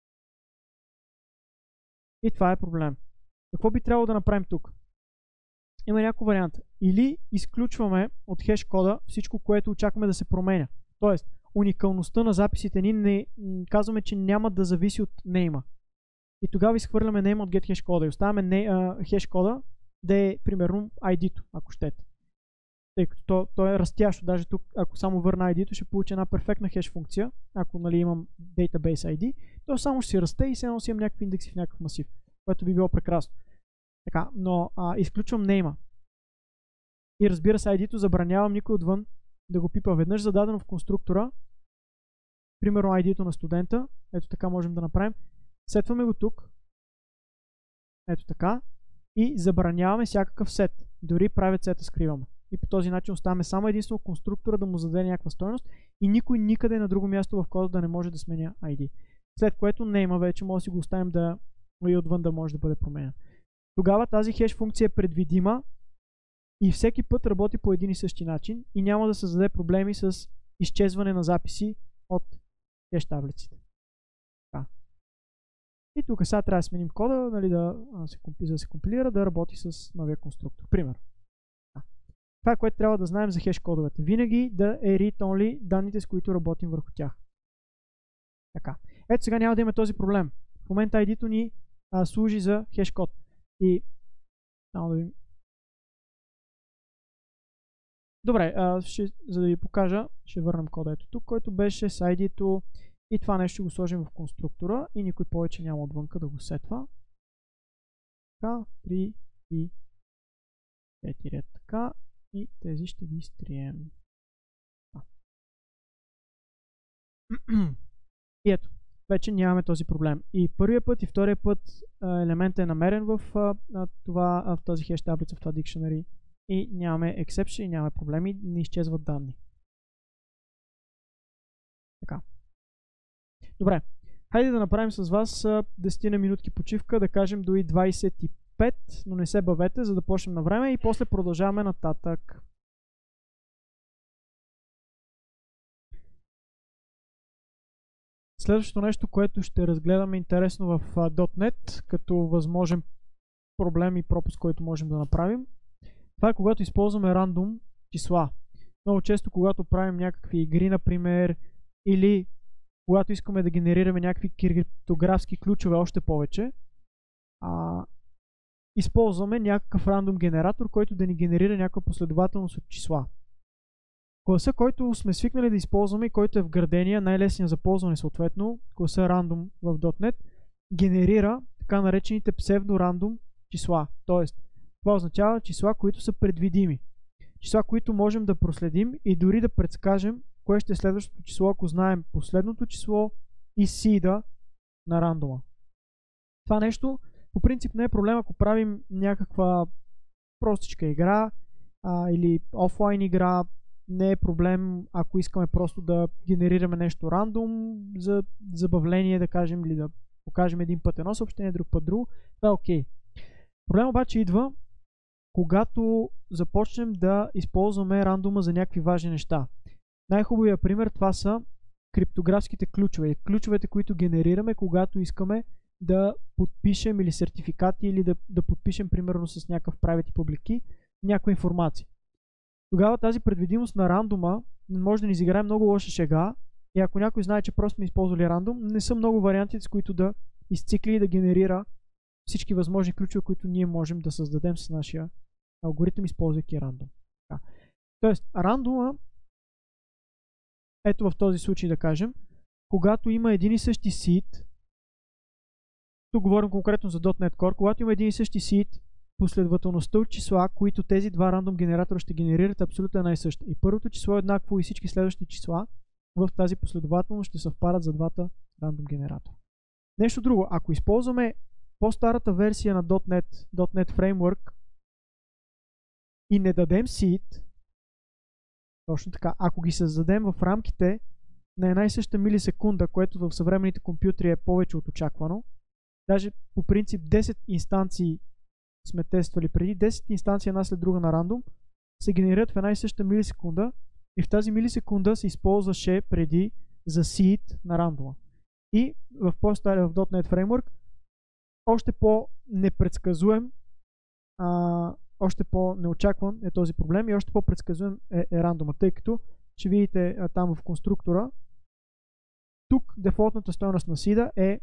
И това е проблем. Какво би трябвало да направим тук? Има няколко варианта. Или изключваме от хеш кода всичко, което очакваме да се променя. Тоест, уникалността на записите ни не казваме, че няма да зависи от нейма. И тогава изхвърляме name от get hash кода и оставяме хеш кода да е примерно ID-то, ако щете. Тъй като то е растящо. Даже тук, ако само върна ID-то, ще получи една перфектна хеш функция. Ако, нали, имам database ID, то само ще си расте и все едно си имам някакви индекси в някакъв масив. което би било прекрасно. Така, но изключвам name-а. И разбира се, ID-то забранявам никой отвън да го пипа. Веднъж зададено в конструктора, примерно ID-то на студента, ето така можем да направим. Сетваме го тук, ето така, и забраняваме всякакъв сет. Дори private сета скриваме. И по този начин оставаме само единствено конструктора да му зададе някаква стойност и никой никъде на друго място в кода да не може да сменя ID. След което name вече може да си го оставим да и отвън да може да бъде променен. Тогава тази хеш функция е предвидима и всеки път работи по един и същи начин и няма да създаде проблеми с изчезване на записи от хеш таблиците. Така. И тук сега трябва да сменим кода, нали, да се компилира, да работи с новия конструктор. Пример. Това е, което трябва да знаем за хеш кодовете. Винаги да е read-only данните, с които работим върху тях. Така. Ето сега няма да има този проблем. В момента ID-то ни служи за хеш код. И само да ви... Добре, за да ви покажа, ще върнем кода ето тук, който беше с ID-то и това нещо ще го сложим в конструктора и никой повече няма отвънка да го сетва. Така, 3 и 4 така и тези ще ги изтрием. И ето, вече нямаме този проблем. И първия път и втория път елементът е намерен в този хеш таблица, в това dictionary и нямаме exception и нямаме проблеми, не изчезват данни. Така. Добре, хайде да направим с вас 10 на минутки почивка, да кажем до и 25, но не се бавете, за да почнем на време и после продължаваме нататък. Следващото нещо, което ще разгледаме интересно в .NET, като възможен проблем и пропуск, който можем да направим, това е когато използваме рандом числа. Много често, когато правим някакви игри, например, или когато искаме да генерираме някакви криптографски ключове още повече, използваме някакъв рандом генератор, който да ни генерира някаква последователност от числа. Класа, който сме свикнали да използваме и който е вградения, най-лесният за ползване съответно, класа random в .NET, генерира така наречените псевдорандом числа. Тоест, това означава числа, които са предвидими. Числа, които можем да проследим и дори да предскажем кое ще е следващото число, ако знаем последното число и сида на рандома. Това нещо по принцип не е проблем, ако правим някаква простичка игра или офлайн игра. Не е проблем, ако искаме просто да генерираме нещо рандом за забавление, да кажем, или да покажем един път едно съобщение, друг път друго. Това е окей. Проблем обаче идва, когато започнем да използваме рандома за някакви важни неща. Най-хубавият пример това са криптографските ключове. Ключовете, които генерираме, когато искаме да подпишем или сертификати, или да подпишем, примерно с някакъв private public някаква информация. Тогава тази предвидимост на рандома може да ни изиграе много лоша шега и ако някой знае, че просто сме използвали рандом, не са много варианти, с които да изцикли и да генерира всички възможни ключове, които ние можем да създадем с нашия алгоритъм, използвайки рандом. Тоест, рандома, ето в този случай да кажем, когато има един и същи seed, тук говорим конкретно за .NET Core, когато има един и същи seed, последователността от числа, които тези два рандом генератора ще генерират, абсолютно една и съща. И първото число е еднакво и всички следващи числа в тази последователност ще съвпадат за двата рандом генератора. Нещо друго, ако използваме по-старата версия на .NET Framework и не дадем seed, точно така, ако ги създадем в рамките на една и съща милисекунда, което в съвременните компютри е повече от очаквано, даже по принцип 10 инстанции сме тествали преди, 10 инстанции една след друга на рандом, се генерират в една и съща милисекунда и в тази милисекунда се използваше преди за seed на рандома. И в по-стария в .NET Framework още по-непредсказуем, още по-неочакван е този проблем и още по-предсказуем е рандома, тъй като ще видите там в конструктора, тук дефолтната стойност на seed е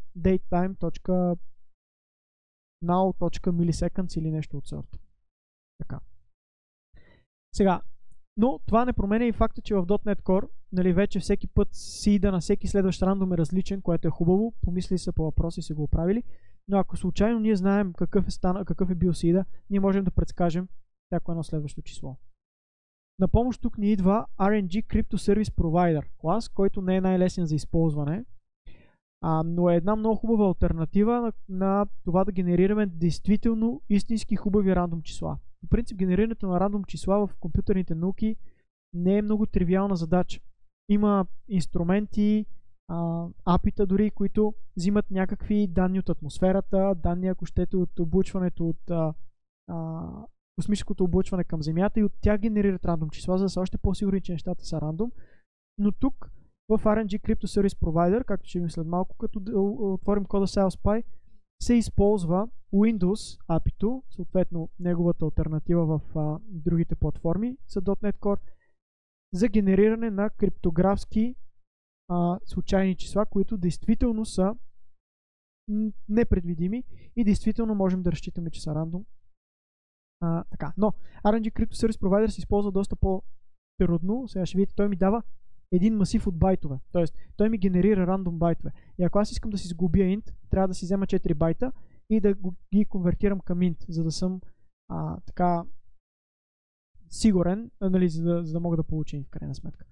datetime.now.milliseconds или нещо от сорта. Така. Сега, но това не променя и факта, че в .NET Core, нали, вече всеки път seed на всеки следващ рандом е различен, което е хубаво. Помисли са по въпроси и са го оправили. но ако случайно ние знаем какъв е бил сида, ние можем да предскажем всяко едно следващо число. На помощ тук ни идва RNG Crypto Service Provider клас, който не е най-лесен за използване, но е една много хубава алтернатива на това да генерираме действително истински хубави рандом числа. По принцип, генерирането на рандом числа в компютърните науки не е много тривиална задача. Има инструменти, апита дори, които взимат някакви данни от атмосферата, данни, ако щете, от облъчването, от космическото облъчване към Земята и от тях генерират рандом числа, за да са още по-сигурни, че нещата са рандом. Но тук в RNG Crypto Service Provider, както ще видим след малко, като отворим кода SalesPy, се използва Windows API-то, съответно неговата алтернатива в другите платформи за .NET Core, за генериране на криптографски случайни числа, които действително са непредвидими и действително можем да разчитаме, че са рандом. Но RNG Crypto Service Provider се използва доста по-трудно. Сега ще видите, той ми дава един масив от байтове. Тоест, той ми генерира рандом байтове. И ако аз искам да си сглобя int, трябва да си взема 4 байта и да ги конвертирам към int, за да съм така сигурен, нали, за да мога да получа int в крайна сметка.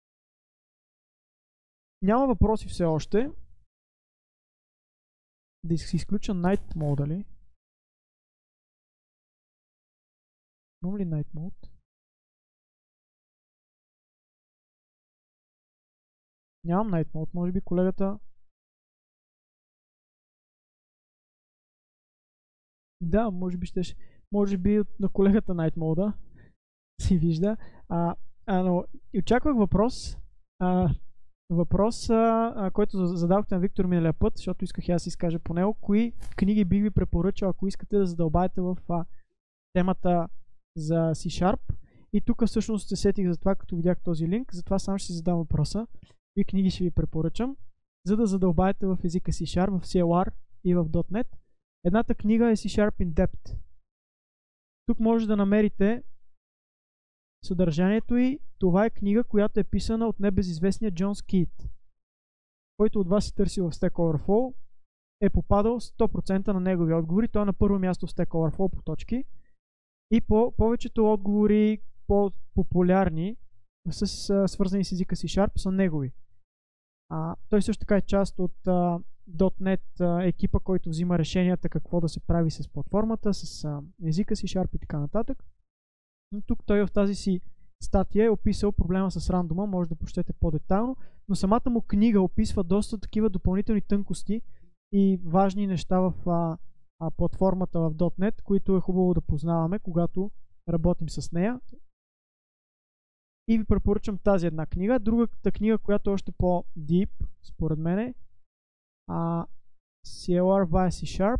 Няма въпроси все още. Да си изключа Night Mode ли? Имам ли Night Mode? Нямам Night Mode, може би колегата... Да, може би на колегата Night Mode си вижда. Но очаквах въпрос. Въпрос, който задавахте на Виктор миналия път, защото исках аз да изкажа по него. Кои книги бих ви препоръчал, ако искате да задълбаете в темата за C#? И тук всъщност се сетих за това, като видях този линк, затова само ще си задам въпроса. Кои книги ще ви препоръчам, за да задълбаете в езика C#, в CLR и в .NET. Едната книга е C# in Depth. Тук може да намерите съдържанието и това е книга, която е писана от небезизвестния Джон Скит, който от вас се търси в Stack Overflow, е попадал 100% на негови отговори. Той е на първо място в Stack Overflow по точки и по повечето отговори по-популярни, свързани с езика C# са негови. Той също така е част от .NET екипа, който взима решенията какво да се прави с платформата, с езика C# и така нататък. Но тук той в тази си статия е описал проблема с рандома, може да прочетете по-детайлно, но самата му книга описва доста такива допълнителни тънкости и важни неща в платформата в .NET, които е хубаво да познаваме, когато работим с нея. И ви препоръчам тази една книга. Другата книга, която е още по-deep, според мен е CLR via C#.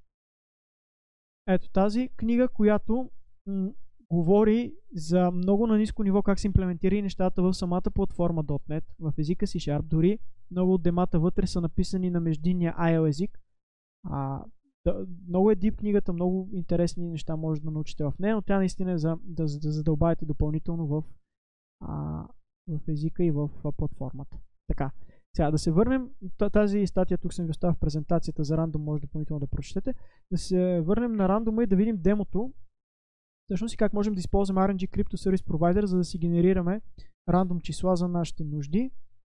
Ето тази книга, която говори за много на ниско ниво как се имплементира нещата в самата платформа .NET, в езика C#. Дори много от демата вътре са написани на междинния IL език. Много е deep книгата, много интересни неща може да научите в нея, но тя наистина е за да задълбаете допълнително в езика и в платформата. Така, сега да се върнем, тази статия тук съм ви оставил в презентацията за рандом, може допълнително да прочетете. Да се върнем на рандома и да видим демото, всъщност и как можем да използваме RNG Crypto Service Provider, за да си генерираме рандом числа за нашите нужди.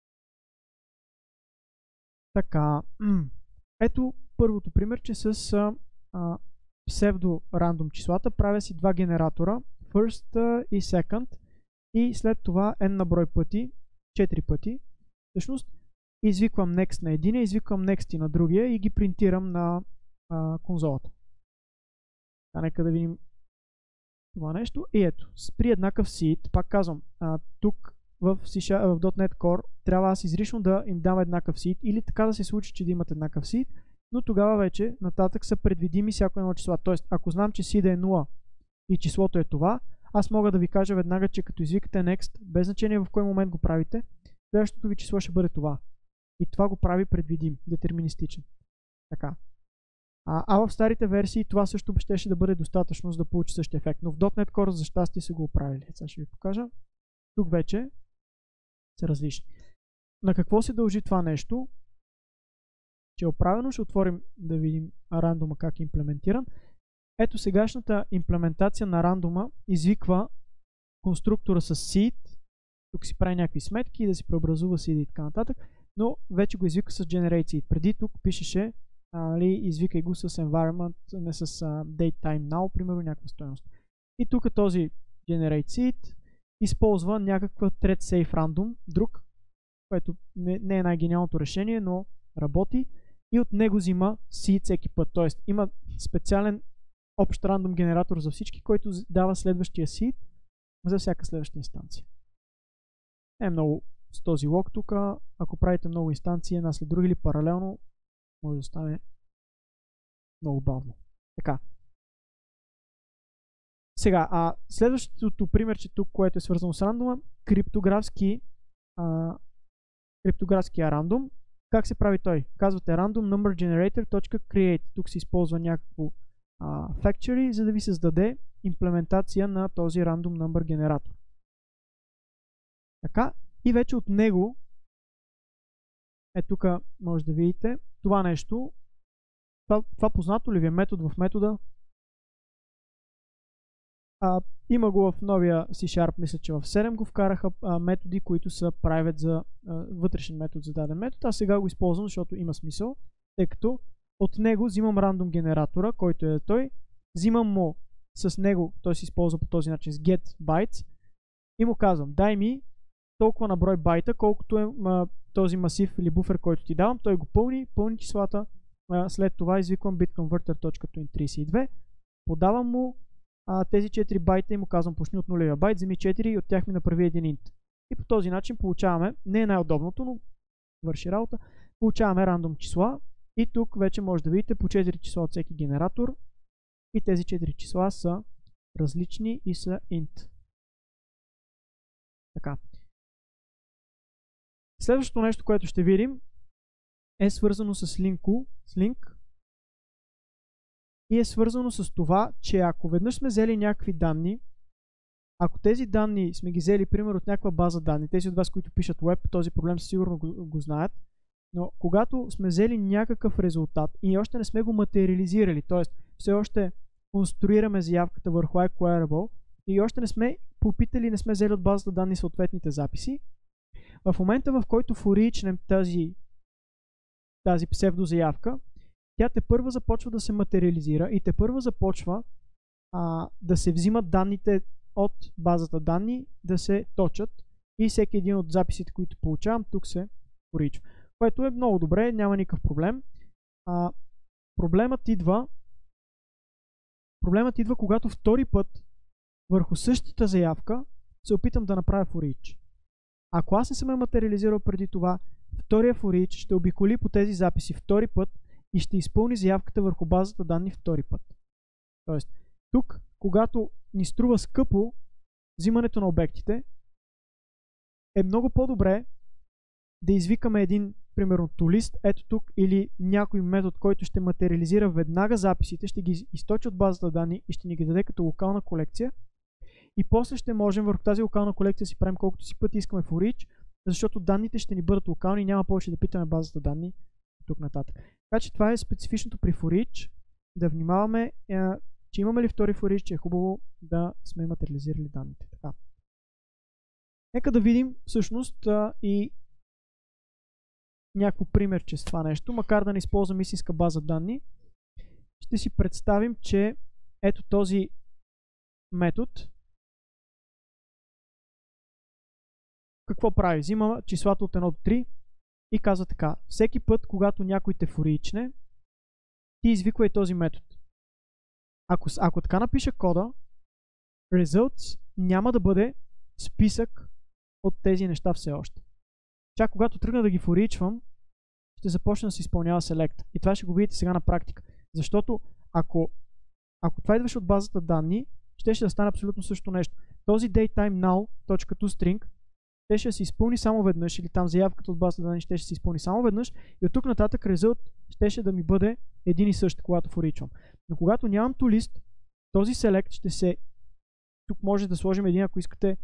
Така, ето първото примерче с псевдо рандом числата. Правя си два генератора, first и second, и след това n на брой пъти, 4 пъти. Всъщност извиквам next на единия, извиквам next и на другия и ги принтирам на конзолата. Нека да видим това нещо. И ето, при еднакъв seed, пак казвам, тук в .NET Core трябва аз изрично да им дам еднакъв seed или така да се случи, че да имат еднакъв seed, но тогава вече нататък са предвидими всяко едно число. Тоест, ако знам, че seed е 0 и числото е това, аз мога да ви кажа веднага, че като извикате next, без значение в кой момент го правите, следващото ви число ще бъде това. И това го прави предвидим, детерминистичен. Така. В старите версии това също щеше да бъде достатъчно, за да получи същия ефект. Но в .NET Core за щастие са го оправили. Сега ще ви покажа. Тук вече са различни. На какво се дължи това нещо? че е правилно. Ще отворим да видим рандома как е имплементиран. Ето сегашната имплементация на рандома извиква конструктора с seed. Тук си прави някакви сметки и да си преобразува seed и така нататък, но вече го извика с generate seed. Преди тук пишеше извикай го с environment, не с datetime now, примерно някаква стойност. И тук този generate seed използва някаква thread safe random, друг, което не е най-гениалното решение, но работи и от него взима seed всеки път. Тоест има специален общ рандом генератор за всички, който дава следващия seed за всяка следваща инстанция. Е много с този лог тук. Ако правите много инстанции една след друга или паралелно, може да стане много бавно. Така. Сега, следващото примерче тук, което е свързано с рандома, криптографския рандом. Как се прави той? Казвате random number generator.create. Тук се използва някакво factory, за да ви създаде имплементация на този random number генератор. Така. И вече от него тук може да видите това нещо. Това познато ли ви е метод в метода? Има го в новия C#, мисля, че в 7 го вкараха методи, които са private за вътрешен метод за даден метод. Аз сега го използвам, защото има смисъл, тъй като от него взимам рандом генератора, който е той, взимам му с него, той се използва по този начин с get bytes и му казвам, дай ми толкова на брой байта, колкото е този масив или буфер, който ти давам, той го пълни числата, след това извиквам bitconverter.toInt32, подавам му тези 4 байта и му казвам почни от нулевия байт, вземи 4 и от тях ми направи един int. И по този начин получаваме, не е най-удобното, но върши работа, получаваме рандом числа и тук вече може да видите по 4 числа от всеки генератор и тези 4 числа са различни и са int. Така. Следващото нещо, което ще видим, е свързано с link и е свързано с това, че ако веднъж сме взели някакви данни, ако тези данни сме ги взели, примерно от някаква база данни, тези от вас, които пишат web, този проблем сигурно го знаят, но когато сме взели някакъв резултат и още не сме го материализирали, т.е. все още конструираме заявката върху iQueryable и още не сме попитали, не сме взели от базата данни съответните записи, в момента, в който форичнем тази псевдозаявка, тя тепърва започва да се материализира и тепърва започва да се взимат данните от базата данни, да се точат и всеки един от записите, които получавам, тук се форичва. Което е много добре, няма никакъв проблем. Проблемът идва, когато втори път върху същата заявка се опитам да направя for each. Ако аз не съм я материализирал преди това, втория for each ще обиколи по тези записи втори път и ще изпълни заявката върху базата данни втори път. Тоест, тук, когато ни струва скъпо взимането на обектите, е много по-добре да извикаме един, примерно, toList, ето тук, или някой метод, който ще материализира веднага записите, ще ги източи от базата данни и ще ни ги даде като локална колекция. И после ще можем върху тази локална колекция си правим колкото си пъти искаме for each, защото данните ще ни бъдат локални и няма повече да питаме базата данни тук нататък. Така че това е специфичното при for each. Да внимаваме, че имаме ли втори for each, че е хубаво да сме материализирали данните. Така. Нека да видим всъщност и някакво примерче с това нещо, макар да не използвам истинска база данни. Ще си представим, че ето този метод какво прави? Взима числата от 1 до 3 и казва така. Всеки път, когато някой те форичне, ти извиквай този метод. Ако така напиша кода, results няма да бъде списък от тези неща все още. Чак когато тръгна да ги форичвам, ще започне да се изпълнява select. И това ще го видите сега на практика. Защото ако това идваше от базата данни, ще да стане абсолютно също нещо. Този datetime_now.toString ще се изпълни само веднъж, или там заявката от базата данни ще се изпълни само веднъж и от тук нататък result ще да ми бъде един и същ, когато форичвам. Но когато нямам toList, този select ще се... Тук може да сложим един, ако искате,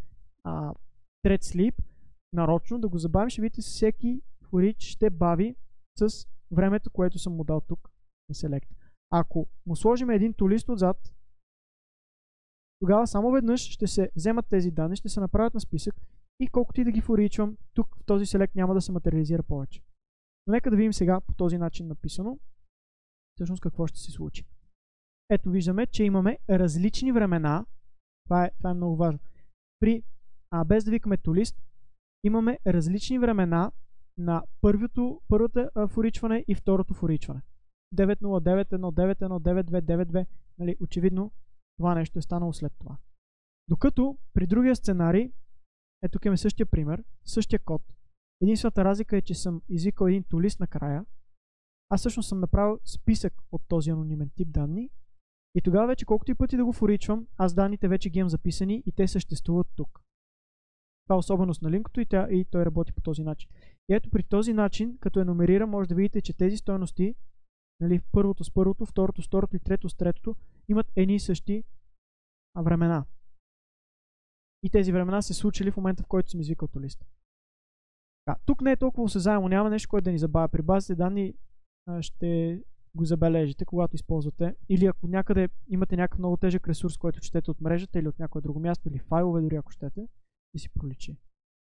thread sleep, нарочно да го забавим, ще видите всеки for each ще бави с времето, което съм му дал тук на select. Ако му сложим един тулист отзад, тогава само веднъж ще се вземат тези данни, ще се направят на списък и колкото и да ги форичвам, тук в този select няма да се материализира повече. Но нека да видим сега по този начин написано всъщност какво ще се случи. Ето виждаме, че имаме различни времена. Това е много важно. Без да викаме toList, имаме различни времена на първото форичване и второто форичване. 9.0.9.1.9.1.9.2.9.2. Нали, очевидно това нещо е станало след това. Докато при другия сценарий, тук имаме същия пример, същия код. Единствената разлика е, че съм извикал един toList накрая. Аз всъщност съм направил списък от този анонимен тип данни и тогава вече колкото и пъти да го форичвам, аз данните вече ги имам записани и те съществуват тук. Това е особеност на линкото и той работи по този начин. И ето при този начин, като енумерирам, може да видите, че тези стойности, нали, първото с първото, второто с второто и трето с третото, имат едни и същи времена. И тези времена се случили в момента, в който съм извикал toList. Тук не е толкова осезаемо, няма нещо, което да ни забавя. При базите данни ще го забележите, когато използвате. Или ако някъде имате някакъв много тежък ресурс, който четете от мрежата или от някое друго място, или файлове, дори ако щете, и си проличи.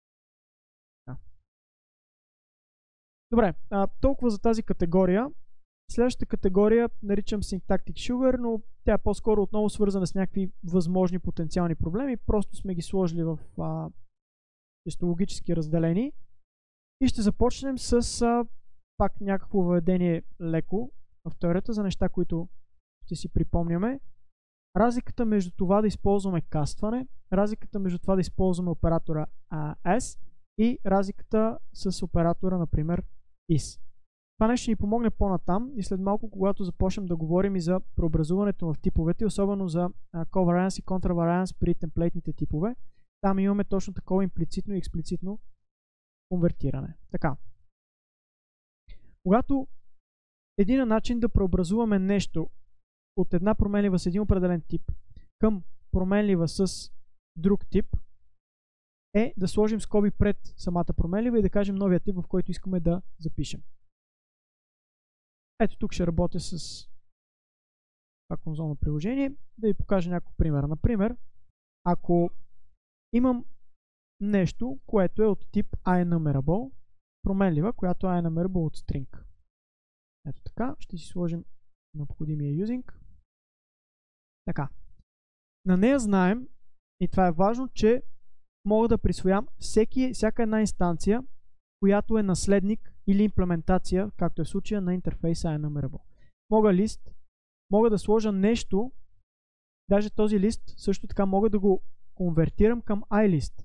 Добре, толкова за тази категория. Следващата категория наричам Syntactic Sugar, но тя е по-скоро отново свързана с някакви възможни потенциални проблеми. Просто сме ги сложили в чисто логически разделени. И ще започнем с пак някакво въведение леко в теорията за неща, които ще си припомняме. Разликата между това да използваме кастване, разликата между това да използваме оператора as и разликата с оператора, например, is. Това нещо ще ни помогне по-натам и след малко, когато започнем да говорим и за преобразуването в типовете, особено за covariance и contravariance при темплейтните типове, там имаме точно такова имплицитно и експлицитно конвертиране. Така. Когато един начин да преобразуваме нещо от една променлива с един определен тип към променлива с друг тип е да сложим скоби пред самата променлива и да кажем новия тип, в който искаме да запишем. Ето тук ще работя с това конзолно приложение, да ви покажа няколко примера. Например, ако имам нещо, което е от тип IEnumerable, променлива, която е IEnumerable от string. Ето така, ще си сложим необходимия using. Така. На нея знаем, и това е важно, че мога да присвоям всяка една инстанция, която е наследник или имплементация, както е в случая на интерфейса IEnumerable. Мога да сложа нещо, даже този лист също така мога да го конвертирам към iList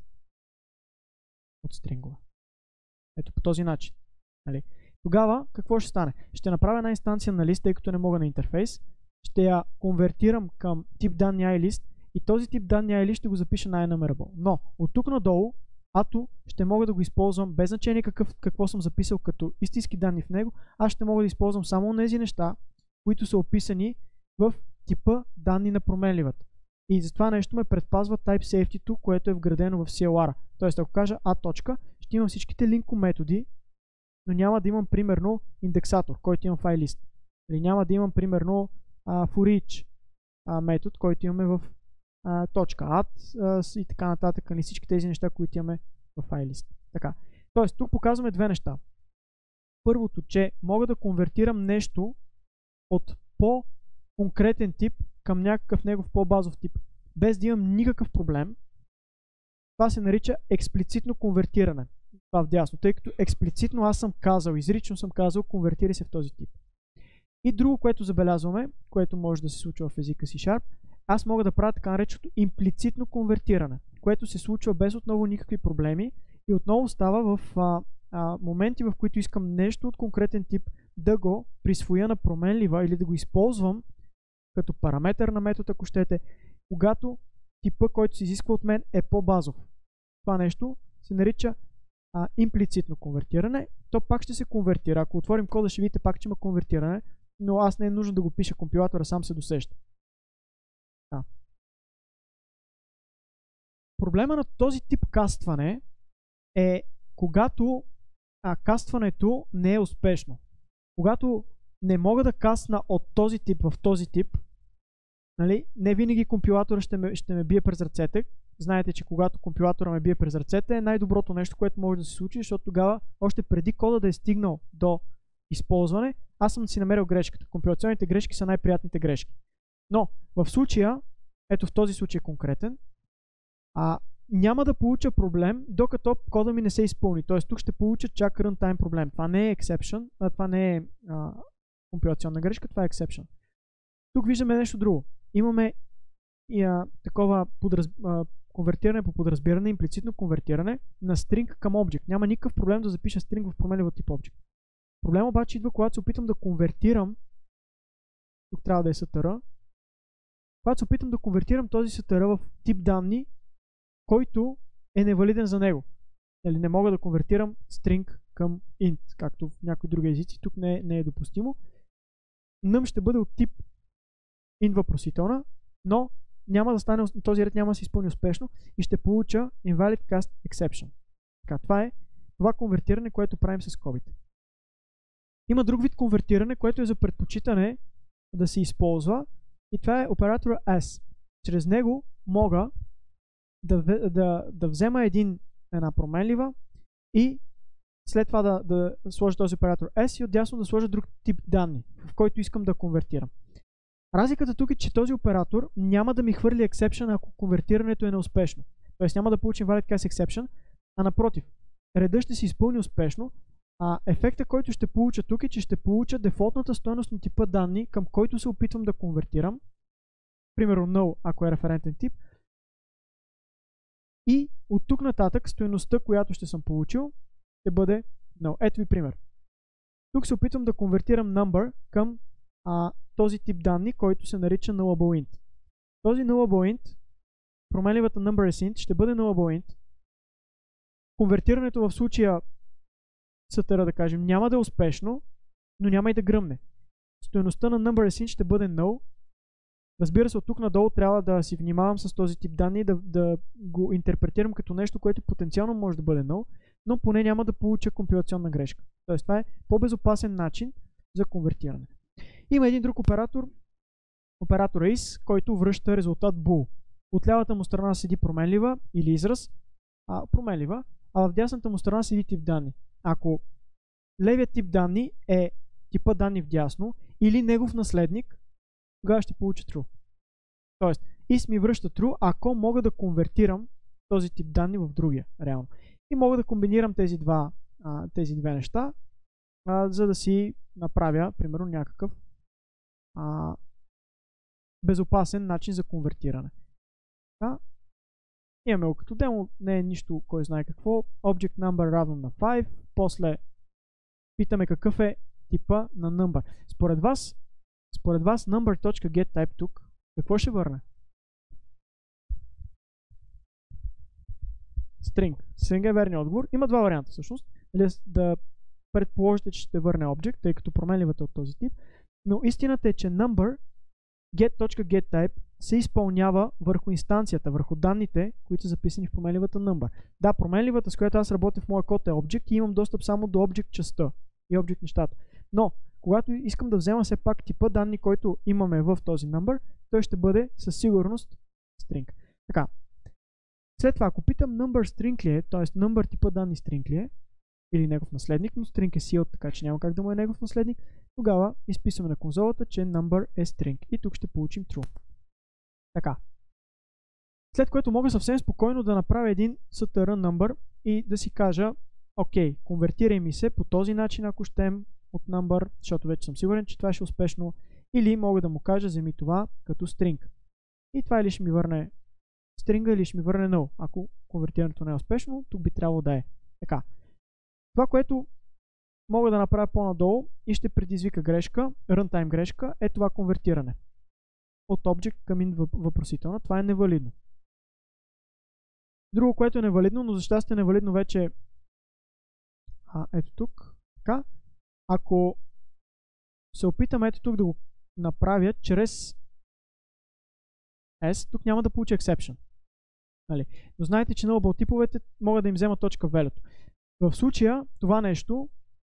от стрингове. Ето по този начин. Нали? Тогава какво ще стане? Ще направя една инстанция на лист, тъй като не мога на интерфейс, ще я конвертирам към тип данни iList и този тип данни iList ще го запиша на IEnumerable. Но от тук надолу ато ще мога да го използвам без значение какво съм записал като истински данни в него, аз ще мога да използвам само тези неща, които са описани в типа данни на променливата. И за това нещо ме предпазва Type Safety, което е вградено в CLR. Тоест, ако кажа A, ще имам всичките линко методи, но няма да имам примерно индексатор, който имам в iList. Или няма да имам примерно forEach метод, който имаме в .add и така нататък, нали, всички тези неща, които имаме в iList. Така. Тоест, тук показваме две неща. Първото, че мога да конвертирам нещо от по-конкретен тип към някакъв негов по-базов тип, без да имам никакъв проблем. Това се нарича експлицитно конвертиране. Това вдясно, тъй като експлицитно аз съм казал, изрично съм казал, конвертира се в този тип. И друго, което забелязваме, което може да се случва в езика C#, аз мога да правя така нареченото имплицитно конвертиране, което се случва без отново никакви проблеми и отново става в моменти, в които искам нещо от конкретен тип да го присвоя на променлива или да го използвам като параметър на метод, ако щете, когато типа, който се изисква от мен, е по-базов. Това нещо се нарича имплицитно конвертиране. То пак ще се конвертира. Ако отворим кода, ще видите пак, че има конвертиране, но аз не е нужно да го пиша, компилатора сам се досеща. Проблема на този тип кастване е когато кастването не е успешно. когато не мога да касна от този тип в този тип, нали, не винаги компилатора ще ме бие през ръцете. Знаете, че когато компилатора ме бие през ръцете е най-доброто нещо, което може да се случи, защото тогава, още преди кода да е стигнал до използване, аз съм си намерил грешката. Компилационните грешки са най-приятните грешки. Но в случая, ето в този случай конкретен, няма да получа проблем, докато кода ми не се изпълни. Т.е. тук ще получа чак runtime проблем. Това не е exception, това не е компилационна грешка, това е exception. Тук виждаме нещо друго. Имаме такова конвертиране по подразбиране, имплицитно конвертиране на string към object. Няма никакъв проблем да запиша string в променлива тип object. Проблем обаче идва, когато се опитам да конвертирам, тук трябва да е str, когато се опитам да конвертирам този str в тип данни, който е невалиден за него. Или не мога да конвертирам string към int, както в някои други езици. Тук не е допустимо. Num ще бъде от тип int въпросителна, но няма да стане, този ред няма да се изпълни успешно и ще получа invalid cast exception. Така, това е това конвертиране, което правим с скобите. Има друг вид конвертиране, което е за предпочитане да се използва и това е оператора as. Чрез него мога да взема една променлива и след това да сложа този оператор s и отдясно да сложа друг тип данни, в който искам да конвертирам. Разликата тук е, че този оператор няма да ми хвърли exception, ако конвертирането е неуспешно. Тоест няма да получим valid cast exception, а напротив, редът ще се изпълни успешно, а ефекта, който ще получа тук е, че ще получа дефолтната стойност на типа данни, към който се опитвам да конвертирам. Примерно null, ако е референтен тип. И от тук нататък стойността, която ще съм получил, ще бъде null. Ето ви пример. Тук се опитвам да конвертирам number към този тип данни, който се нарича nullable int. Този nullable int, променливата number is int, ще бъде nullable int. Конвертирането в случая str, да кажем, няма да е успешно, но няма и да гръмне. Стойността на number is int ще бъде null. Разбира се, от тук надолу трябва да си внимавам с този тип данни, да го интерпретирам като нещо, което потенциално може да бъде null, но поне няма да получа компилационна грешка. Тоест това е по-безопасен начин за конвертиране. Има един друг оператор, оператор is, който връща резултат bool. От лявата му страна седи променлива или израз, променлива, а в дясната му страна седи тип данни. Ако левият тип данни е типа данни в дясно или негов наследник, тогава ще получа true. Тоест, is ми връща true, ако мога да конвертирам този тип данни в другия, реално. И мога да комбинирам тези две неща, за да си направя, примерно, някакъв безопасен начин за конвертиране. Имаме го като демо, не е нищо, кой знае какво. Object number равно на 5, после питаме какъв е типа на number. Според вас number.getType тук, какво ще върне? String. String е верният отговор. Има два варианта всъщност. Да предположите, че ще върне object, тъй като променливата от този тип. Но истината е, че number get.getType се изпълнява върху инстанцията, върху данните, които са записани в променливата number. Да, променливата, с която аз работя в моя код е object и имам достъп само до object частта и object нещата. Но, когато искам да взема все пак типа данни, който имаме в този number, той ще бъде със сигурност string. Така. След това, ако питам number string ли е, т.е. number типа данни string ли е, или негов наследник, но string е sealed, така че няма как да му е негов наследник, тогава изписваме на конзолата, че number е string. И тук ще получим true. Така. След което мога съвсем спокойно да направя един str number и да си кажа, окей, конвертирай ми се по този начин, ако щем от number, защото вече съм сигурен, че това ще е успешно, или мога да му кажа, вземи това като string. И това или ще ми върне string, или ще ми върне null. Ако конвертирането не е успешно, тук би трябвало да е. Така. Това, което мога да направя по-надолу и ще предизвика грешка, runtime грешка, е това конвертиране. От object към int въпросителна. Това е невалидно. Друго, което е невалидно, но за щастие е невалидно вече ето тук. Така. Ако се опитам ето тук да го направя чрез S, тук няма да получа exception. Нали? Но знаете, че nullable типовете могат да им вземат точка value. В случая това нещо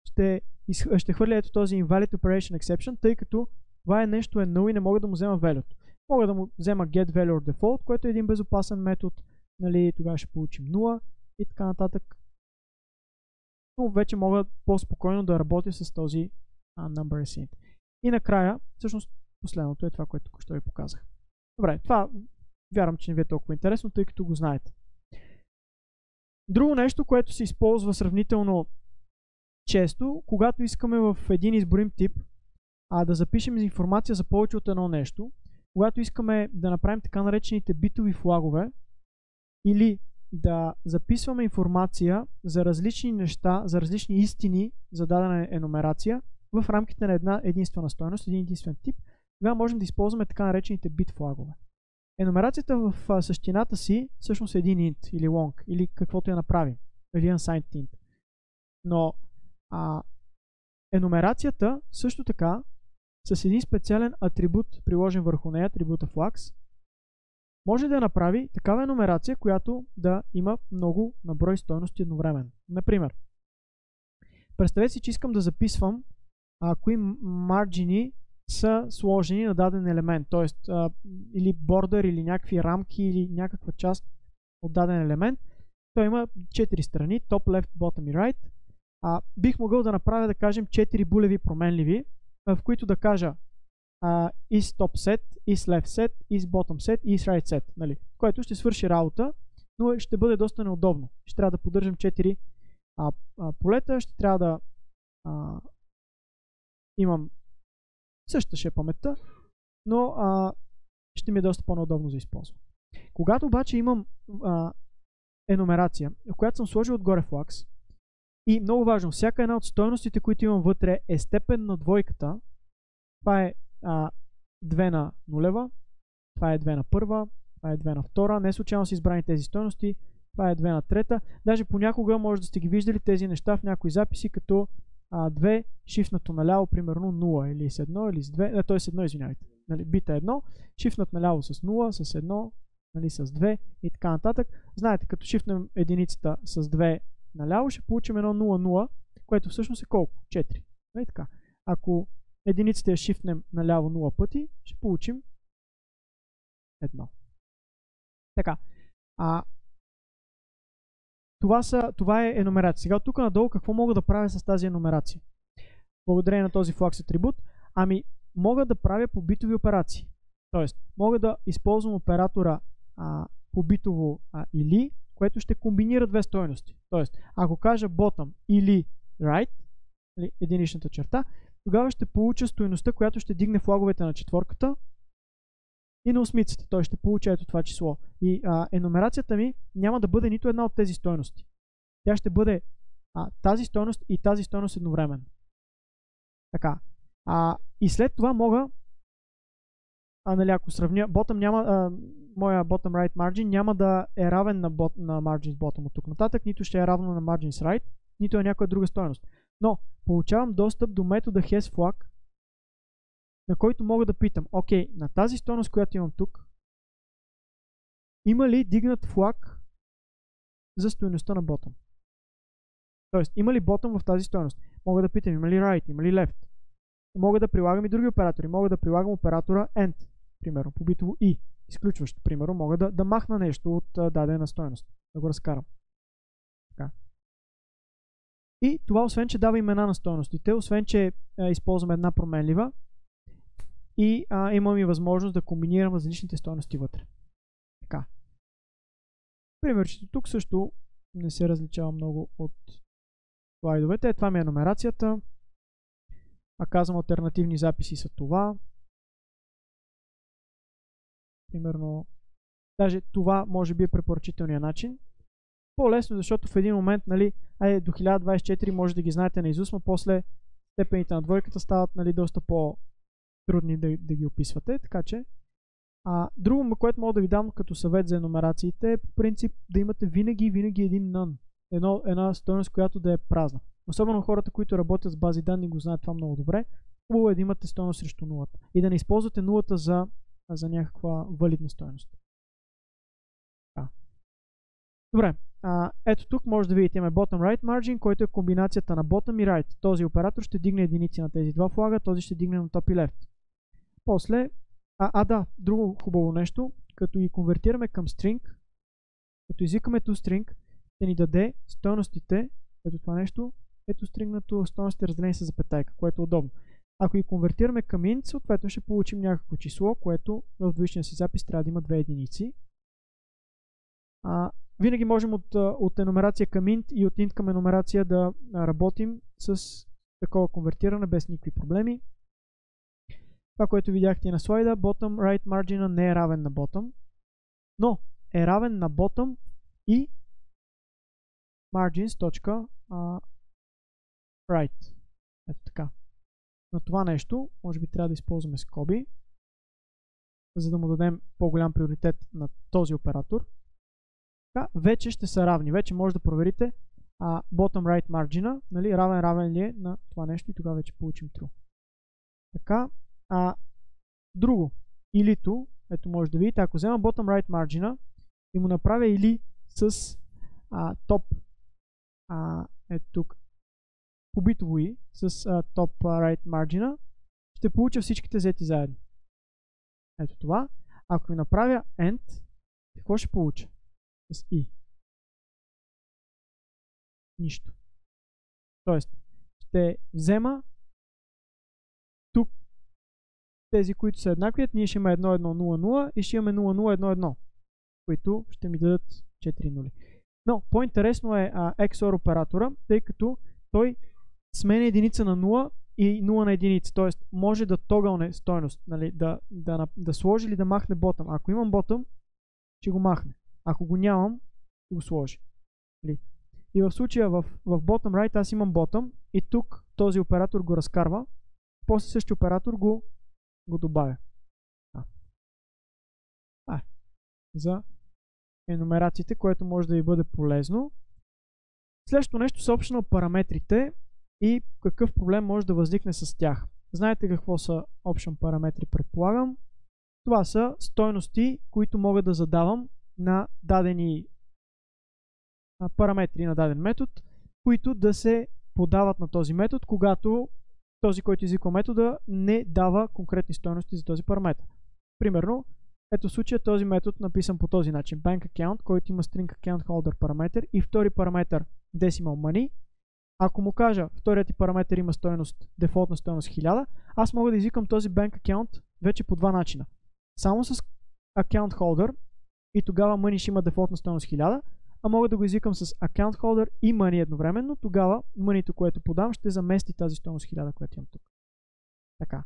ще хвърля ето този invalid operation exception, тъй като това нещо е null и не мога да му взема value. Мога да му взема get value or default, което е един безопасен метод, нали, тогава ще получим 0 и така нататък. Но вече мога по-спокойно да работя с този number is int. И накрая, всъщност последното е това, което току-що ви показах. Добре, това вярвам, че не ви е толкова интересно, тъй като го знаете. Друго нещо, което се използва сравнително често, когато искаме в един изборим тип да запишем информация за повече от едно нещо, когато искаме да направим така наречените битови флагове или да записваме информация за различни неща, за различни истини за дадена енумерация в рамките на една единствена стойност, един единствен тип, тогава можем да използваме така наречените бит флагове. Енумерацията в същината си всъщност е един int или long или каквото я направим, или unsigned int. Но енумерацията също така с един специален атрибут, приложен върху нея, атрибута flags, може да направи такава енумерация, която да има много наброй стойности едновременно. Например, представете си, че искам да записвам кои марджини са сложени на даден елемент, т.е. или бордър, или някакви рамки, или някаква част от даден елемент. Той има 4 страни, top, left, bottom и right. Бих могъл да направя, да кажем, 4 булеви променливи, в които да кажа is top set, is left set, is bottom set, is right set, нали? Което ще свърши работа, но ще бъде доста неудобно. Ще трябва да поддържам 4 полета, ще трябва да имам същата ще е паметта, но ще ми е доста по-неудобно за използване. Когато обаче имам енумерация, в която съм сложил отгоре flags, и много важно, всяка една от стойностите, които имам вътре, е степен на двойката. Това е 2 на нулева, това е 2 на първа, това е 2 на втора. Не случайно са избрани тези стойности. Това е 2 на трета. Даже понякога може да сте ги виждали тези неща в някои записи, като 2, шифнато наляво, примерно 0 или с 1, или с 2, т.е. с 1, извинявайте. Нали, бита 1, шифнат наляво с 0, с 1, нали, с 2 и така нататък. Знаете, като шифнем единицата с 2 наляво, ще получим едно 0,0, което всъщност е колко? 4. Нали, така. Ако единицата я шифнем наляво 0 пъти, ще получим 1. Така. Това е енумерация. Сега тук надолу какво мога да правя с тази енумерация? Благодарение на този flags атрибут, мога да правя по битови операции. Тоест, мога да използвам оператора по битово или, което ще комбинира две стойности. Тоест, ако кажа bottom или right, единичната черта, тогава ще получа стойността, която ще дигне флаговете на четворката и на осмицата. Той ще получи ето това число. И енумерацията ми няма да бъде нито една от тези стойности. Тя ще бъде тази стойност и тази стойност едновременно. Така. И след това мога, нали, ако сравня, моя bottom right margin няма да е равен на margin bottom от тук нататък, нито ще е равно на margin right, нито е някоя друга стойност. Но получавам достъп до метода hasFlag, на който мога да питам, окей, на тази стойност, която имам тук, има ли дигнат флаг за стойността на bottom? Тоест, има ли bottom в тази стойност? Мога да питам, има ли right, има ли left? Мога да прилагам и други оператори. Мога да прилагам оператора AND, примерно, по битово и. Изключващо, примерно, мога да махна нещо от дадена стойност. Да го разкарам. Така. И това, освен че дава имена на стойностите, освен че използвам една променлива, и имам и възможност да комбинирам различните стойности вътре. Така. Примерчето тук също не се различава много от слайдовете. Това ми е номерацията. Казвам, алтернативни записи са това. Примерно, даже това може би е препоръчителният начин. По-лесно, защото в един момент, нали, до 1024 може да ги знаете наизуст, но после степените на двойката стават, нали, доста по-трудни да ги описвате. Така че, друго, което мога да ви дам като съвет за енумерациите е по принцип да имате винаги един none. Една стойност, която да е празна. Особено хората, които работят с бази данни, го знаят това много добре. Хубаво е да имате стойност срещу нулата. И да не използвате нулата за някаква валидна стойност. Добре. ето тук може да видите, имаме bottom right margin, който е комбинацията на bottom и right. Този оператор ще дигне единици на тези два флага, този ще дигне на top и left. После, да, друго хубаво нещо, като ги конвертираме към string, като извикаме toString, ще ни даде стойностите, ето това нещо, ето стрингнато стойностите разделени с запетайка, което е удобно. Ако ги конвертираме към int, съответно ще получим някакво число, което в двоичния си запис трябва да има две единици. Винаги можем от енумерация към int и от int към енумерация да работим с такова конвертиране без никакви проблеми. Това, което видяхте на слайда, bottom right margin не е равен на bottom, но е равен на bottom и margins.right. Ето така. На това нещо, може би трябва да използваме скоби, за да му дадем по-голям приоритет на този оператор. Така, вече ще са равни. Вече може да проверите bottom right margin, нали, равен ли е на това нещо и тогава вече получим true. Така, друго, илито, ето може да видите, ако взема bottom right margin и му направя или с top, ето тук, по битово и с top right margin, ще получа всичките взети заедно. Ето това. Ако ви направя end, какво ще получа? С и. Нищо. Тоест, ще взема тук тези, които са еднакви, ние ще имаме 1-1-0-0 и ще имаме 0-0-1-1, които ще ми дадат 4 нули. Но по-интересно е XOR оператора, тъй като той сменя единица на 0 и 0 на единица, т.е. може да тогълне стойност, нали, да сложи или да махне bottom. Ако имам bottom, ще го махне. Ако го нямам, ще го сложи. И в случая в bottom right аз имам bottom и тук този оператор го разкарва, после същия оператор го добавя. За енумерациите, което може да ви бъде полезно. Следващото нещо са optional параметрите и какъв проблем може да възникне с тях. Знаете какво са option параметри, предполагам. Това са стойности, които мога да задавам на дадени параметри на даден метод, които да се подават на този метод, когато този, който извиква метода, не дава конкретни стойности за този параметр. Примерно, ето в случая този метод написан по този начин. Bank account, който има string account holder параметр и втори параметр decimal money. Ако му кажа, вторият ти параметр има стойност, дефолтна стойност 1000, аз мога да извикам този bank account вече по два начина. Само с account holder и тогава money ще има дефолтна стойност 1000, а мога да го извикам с account holder и money едновременно, тогава money-то, което подам, ще замести тази стойност 1000, която имам тук. Така.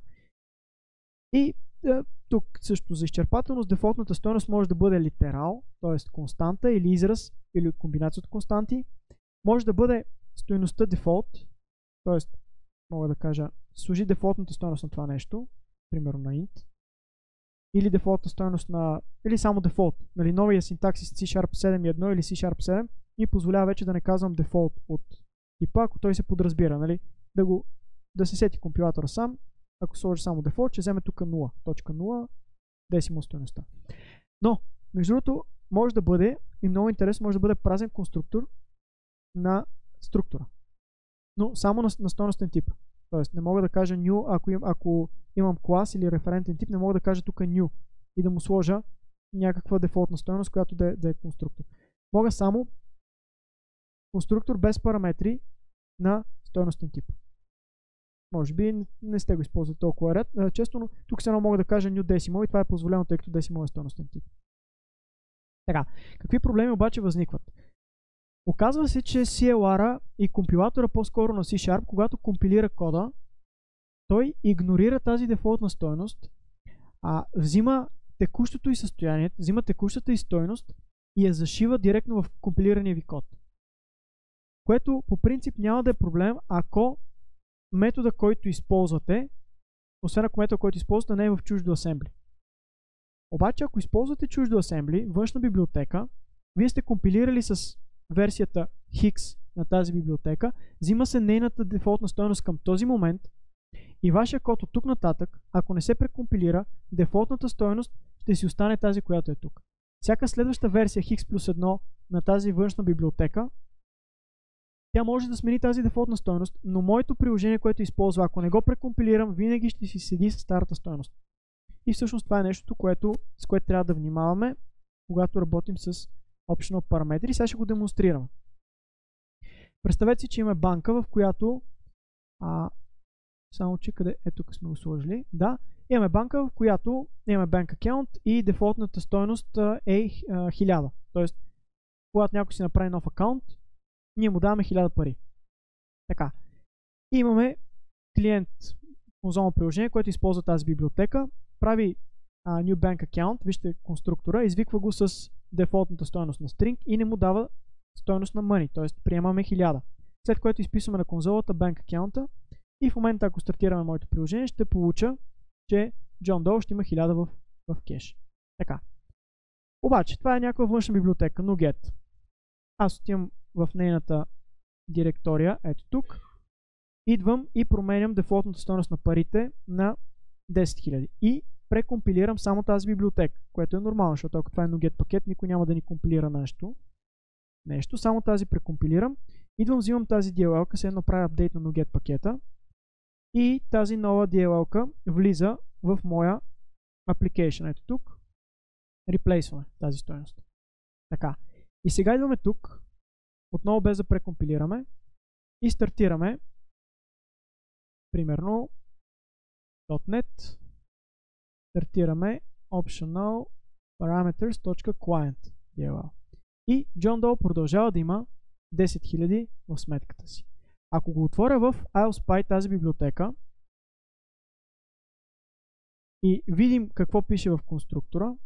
И тук също за изчерпателност, дефолтната стойност може да бъде литерал, т.е. константа или израз, или комбинация от константи. Може да бъде стойността дефолт, т.е. мога да кажа, служи дефолтната стойност на това нещо, примерно на int, или дефолтна стойност на, или само дефолт. Нали, новия синтаксис C# 7.1 или C# 7 и позволява вече да не казвам дефолт от типа, ако той се подразбира, нали, да се сети компилатора сам. Ако сложи само дефолт, ще вземе тук 0.0 decimal стойността. Но, между другото, може да бъде, и много интересно, може да бъде празен конструктор на структура. Но само на стойностен тип. Тоест, не мога да кажа new, ако имам клас или референтен тип, не мога да кажа тук new и да му сложа някаква дефолтна стойност, която да е конструктор. Мога само конструктор без параметри на стойностен тип. Може би не сте го използвали толкова често, но тук все едно мога да кажа new decimal и това е позволено, тъй като decimal е стойностен тип. Така, какви проблеми обаче възникват? Оказва се, че CLR-а и компилатора по-скоро на C#, когато компилира кода, той игнорира тази дефолтна стойност, взима текущото и състояние, взима текущата и стойност и я зашива директно в компилирания ви код. Което по принцип няма да е проблем, ако метода, който използвате, освен ако метода, който използвате, не е в чуждо асембли. Обаче, ако използвате чуждо асембли, външна библиотека, вие сте компилирали с версията X на тази библиотека, взима се нейната дефолтна стойност към този момент и вашия код от тук нататък, ако не се прекомпилира, дефолтната стойност ще си остане тази, която е тук. Всяка следваща версия X+1 на тази външна библиотека, тя може да смени тази дефолтна стойност, но моето приложение, което използва, ако не го прекомпилирам, винаги ще си седи с старата стойност. И всъщност това е нещото, с което трябва да внимаваме, когато работим с optional параметри. Сега ще го демонстрирам. Представете си, че имаме банка, в която само че къде тук сме го сложили. Да, имаме банка, в която имаме bank account и дефолтната стойност е 1000. Тоест, когато някой си направи нов акаунт, ние му даваме 1000 пари. Така. И имаме клиент, конзолно приложение, което използва тази библиотека, прави new bank account, вижте конструктора, извиква го с дефолтната стойност на string и не му дава стойност на money, т.е. приемаме 1000. След което изписваме на конзолата bank account и в момента, ако стартираме моето приложение, ще получа, че John Doe ще има 1000 в кеш. Така. Обаче, това е някаква външна библиотека, NuGet. Аз отивам в нейната директория, ето тук. Идвам и променям дефолтната стойност на парите на 10 000. И прекомпилирам само тази библиотека, което е нормално, защото ако това е NuGet пакет, никой няма да ни компилира нещо. Само тази прекомпилирам. Идвам, взимам тази DLL-ка, се едно правя апдейт на NuGet пакета и тази нова DLL-ка влиза в моя application. Ето тук. Реплейсваме тази стойност. Така. И сега идваме тук, отново без да прекомпилираме и стартираме примерно .NET, стартираме optional parameters.client DLL. И John Doe продължава да има 10 000 в сметката си. Ако го отворя в IOSPy тази библиотека и видим какво пише в конструктора,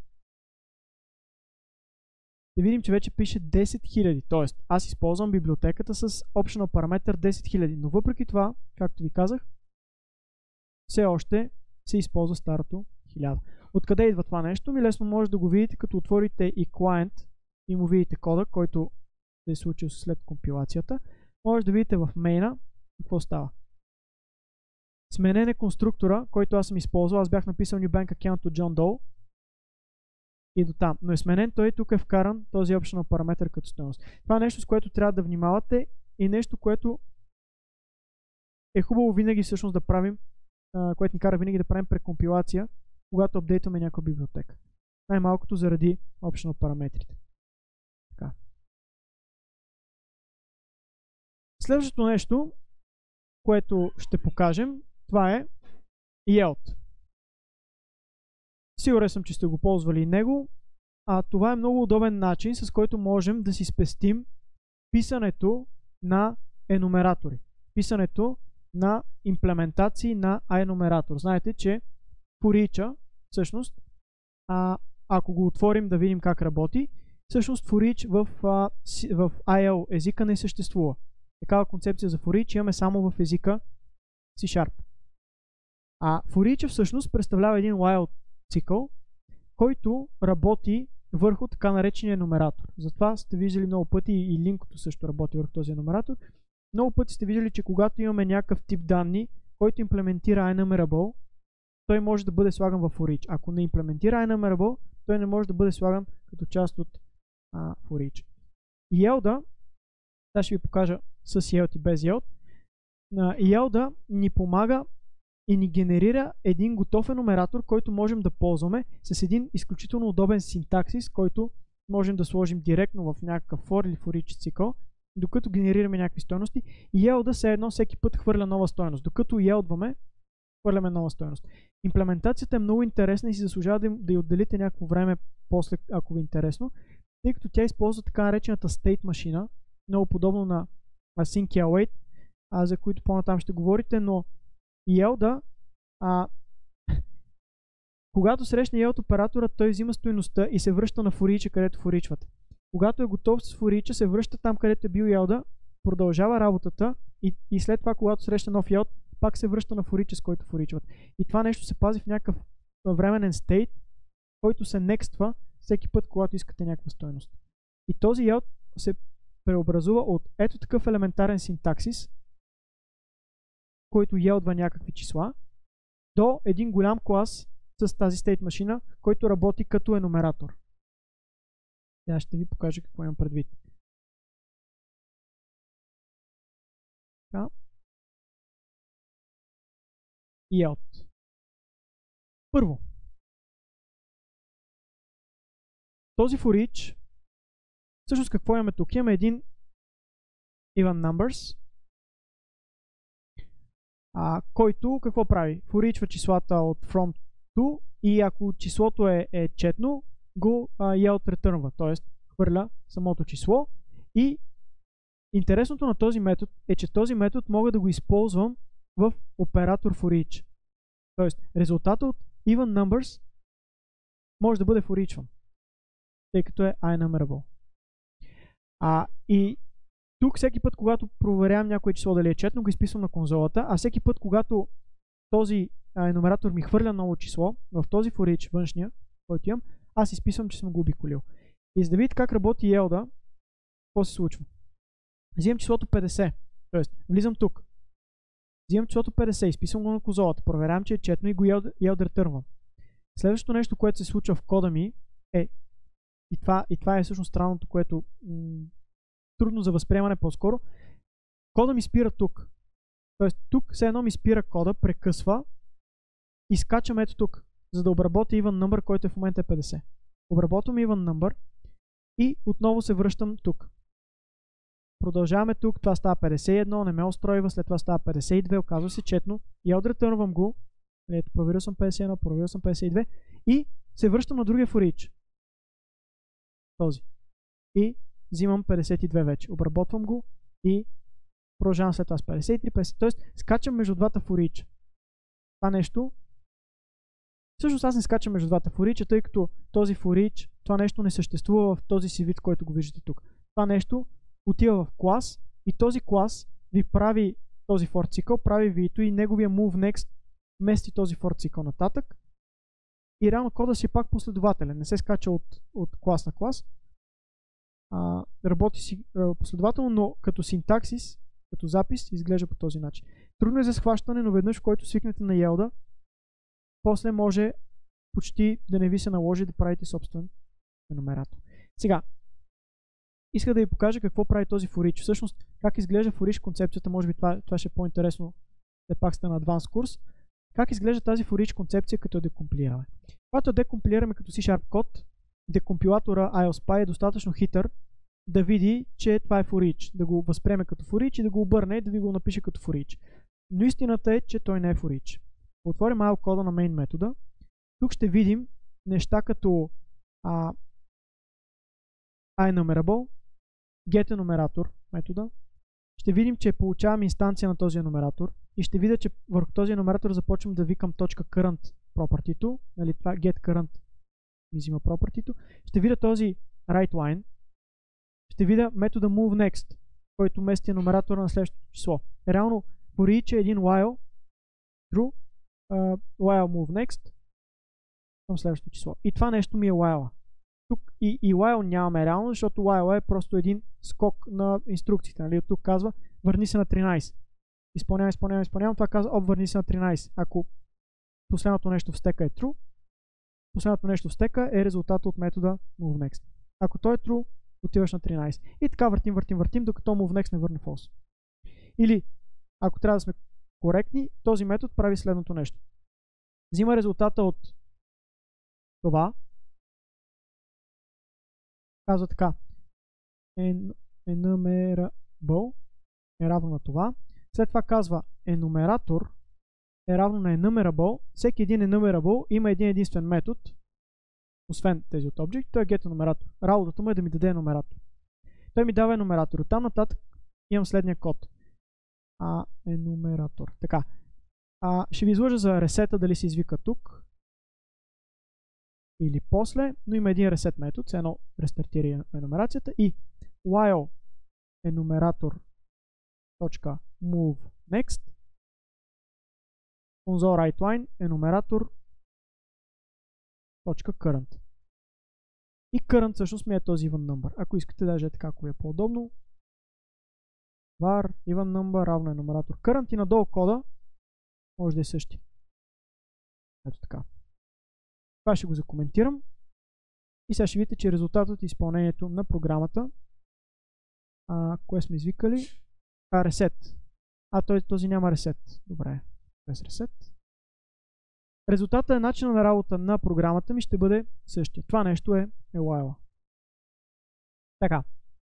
ще видим, че вече пише 10 000. Тоест, аз използвам библиотеката с optional параметър 10 000. Но въпреки това, както ви казах, все още се използва старото 1000. Откъде идва това нещо? Лесно може да го видите, като отворите и client и му видите кода, който се е случил след компилацията. Може да видите в мейна какво става. Сменен е конструктора, който аз съм използвал. Аз бях написал New Bank Account от John Doe и до там. Но е сменен, той тук е вкаран този optional параметър като стойност. Това е нещо, с което трябва да внимавате и нещо, което е хубаво винаги всъщност да правим, което ни кара винаги да правим прекомпилация, когато апдейтваме някаква библиотека. Най-малкото заради optional параметрите. Така. Следващото нещо, което ще покажем, това е Yield. Сигурен съм, че сте го ползвали и него. Това е много удобен начин, с който можем да си спестим писането на енумератори. Писането на имплементации на enumerator. Знаете, че for each, всъщност, ако го отворим да видим как работи, всъщност for each в IL езика не съществува. Такава концепция за for each имаме само в езика C#. For each всъщност представлява един while цикъл, който работи върху така наречения енумератор. Затова сте виждали много пъти и линкото също работи върху този енумератор. Много пъти сте виждали, че когато имаме някакъв тип данни, който имплементира enumerable, той може да бъде слаган в for each. Ако не имплементира enumerable, той не може да бъде слаган като част от for each. Yield, сега ще ви покажа с Yield и без Yield. Yield ни помага и ни генерира един готов енумератор, който можем да ползваме с един изключително удобен синтаксис, който можем да сложим директно в някакъв for или for each цикъл, докато генерираме някакви стойности. И yield все едно всеки път хвърля нова стойност. Докато yield-ваме, хвърляме нова стойност. Имплементацията е много интересна и си заслужава да й отделите някакво време после, ако ви е интересно, тъй като тя използва така наречената state машина, много подобно на async и await, за които по-натам ще говорите, но yield, когато срещне yield оператора, той взима стойността и се връща на for each, където for each-вате. Когато е готов с for each, се връща там, където е бил yield, продължава работата и след това, когато срещне нов yield, пак се връща на for each, с който for each-вате. И това нещо се пази в някакъв временен state, който се некства всеки път, когато искате някаква стойност. И този yield се преобразува от ето такъв елементарен синтаксис, който yield-ва някакви числа, до един голям клас с тази state машина, който работи като енумератор. Сега ще ви покажа какво имам предвид. Така. И out. Първо. Този for each, всъщност какво имаме тук? Имаме един even numbers, който какво прави? For each числата от from to и ако числото е четно, го yield ретърнва, т.е. хвърля самото число. И интересното на този метод е, че този метод мога да го използвам в оператор for each. Тоест, резултатът от even numbers може да бъде for each, тъй като е INumerable. И тук всеки път, когато проверявам някое число дали е четно, го изписвам на конзолата, а всеки път, когато този енумератор ми хвърля ново число, в този for each външния, който имам, аз изписвам, че съм го обиколил. И за да видите как работи yield, какво се случва? Взимам числото 50, т.е. влизам тук. Взимам числото 50, изписвам го на конзолата, проверявам, че е четно и го yield ретърнвам. Следващото нещо, което се случва в кода ми е, и това е всъщност странното, което трудно за възприемане по-скоро, кода ми спира тук. Тоест тук все едно ми спира кода, прекъсва и скачам ето тук, за да обработя even number, който в момента е 50. Обработвам even number и отново се връщам тук. Продължаваме тук, това става 51, не ме устройва, след това става 52, оказва се четно, yield ретърнвам го, ето проверил съм 51, проверил съм 52 и се връщам на другия for each. Този. И взимам 52 вече. Обработвам го и продължавам след това с 53, 50. Тоест, скачам между двата for each. Това нещо. Всъщност аз не скачам между двата for each, тъй като този for each, това нещо не съществува в този си вид, който го виждате тук. Това нещо отива в клас и този клас ви прави този for цикъл, прави вито и неговия move next мести този for цикъл нататък. И реално кода си е пак последователен. Не се скача от клас на клас. Работи си последователно, но като синтаксис, като запис, изглежда по този начин. Трудно е за схващане, но веднъж, в който свикнете на yield, после може почти да не ви се наложи да правите собствен енумератор. Сега, исках да ви покажа какво прави този for each. Всъщност, как изглежда for each концепцията, може би това ще е по-интересно, да пак сте на Advanced курс. Как изглежда тази for each концепция, като я декомпилираме? Когато я декомпилираме като C# код, декомпилатора IOSPy е достатъчно хитър да види, че това е for each, да го възприеме като for each и да го обърне и да ви го напише като for each. Но истината е, че той не е for each. Отворим малко кода на main метода. Тук ще видим неща като INumerable, getEnumerator метода. Ще видим, че получавам инстанция на този енумератор и ще видя, че върху този енумератор започвам да викам .current property-то, нали, това getCurrent ми взима property-то. Ще видя този writeLine. Ще видя метода moveNext, който мести енумератора на следващото число. Реално for each е един while true, while moveNext към следващото число. И това нещо ми е while. Тук и while нямаме реално, защото while е просто един скок на инструкциите. Нали? От тук казва върни се на 13. Изпълнявам. Това казва върни се на 13. Ако последното нещо в стека е true, последното нещо в стека е резултат от метода moveNext. Ако той е true, отиваш на 13. И така въртим, докато moveNext не върне false. Или, ако трябва да сме коректни, този метод прави следното нещо. Взима резултата от това. Казва така. Enumerable е равно на това. След това казва enumerator е равно на enumerable. Всеки един enumerable има един единствен метод, освен тези от object, той е getEnumerator. Работата му е да ми даде енумератор. Той ми дава енумератор. Оттам нататък имам следния код. Енумератор. Така. Ще ви излъжа за ресета, дали се извика тук или после, но има един reset метод, с едно рестартира енумерацията и while enumerator.moveNext console writeLine enumerator.current. И current всъщност ми е този even number. Ако искате даже така, ако е по-удобно, var even number равно enumerator current и надолу кода може да е същи. Ето така. Това ще го закоментирам И сега ще видите, че резултатът от изпълнението на програмата, кое сме извикали? Reset. Този няма reset. Добре, без reset. Резултатът е начинът на работа на програмата ми ще бъде същия. Това нещо е while. Така.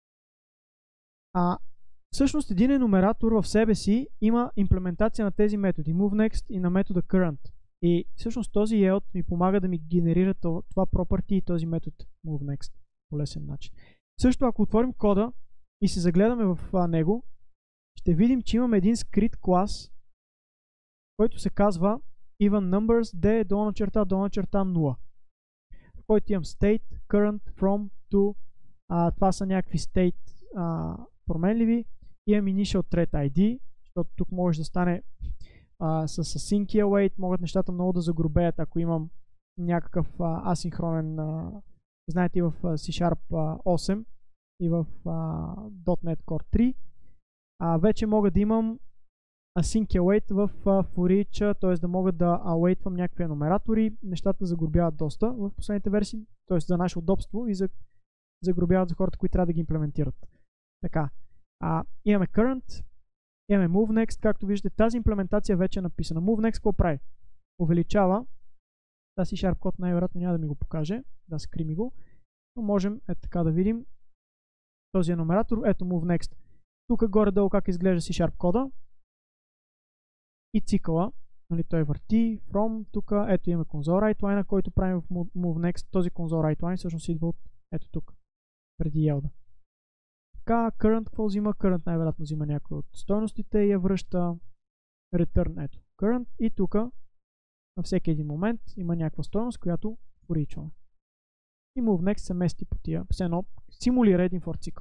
Всъщност един енумератор в себе си има имплементация на тези методи moveNext и на метода current. И всъщност този yield ми помага да ми генерира това property и този метод moveNext по лесен начин. Също ако отворим кода и се загледаме в него, ще видим, че имаме един скрит клас, който се казва even numbers d до начерта 0, в който имам state, current, from, to, това са някакви state променливи, имам initial thread ID, защото тук може да стане с async await, могат нещата много да загрубеят, ако имам някакъв асинхронен, знаете и в C-Sharp 8 и в .NET Core 3, вече мога да имам async await в for each, т.е. да мога да awaitвам някакви енумератори, нещата загрубяват доста в последните версии, т.е. за наше удобство и загрубяват за хората, които трябва да ги имплементират. Така, имаме current, имаме moveNext, както виждате, тази имплементация вече е написана. moveNext какво прави? Увеличава, тази C-Sharp код най-вероятно няма да ми го покаже, да скрими го, но можем така да видим този енумератор, ето moveNext. Тук горе-долу как изглежда C-Sharp кода и цикъла, нали, той върти, from, тук, ето имаме console writeline, който правим в moveNext, този console writeline всъщност идва от ето тук, преди yield. Така, current какво взима? Current най-вероятно взима някои от стойностите и я връща return, ето current, и тук на всеки един момент има някаква стойност, която поричваме. И moveNext се мести по тия, все едно симулира един for цикъл.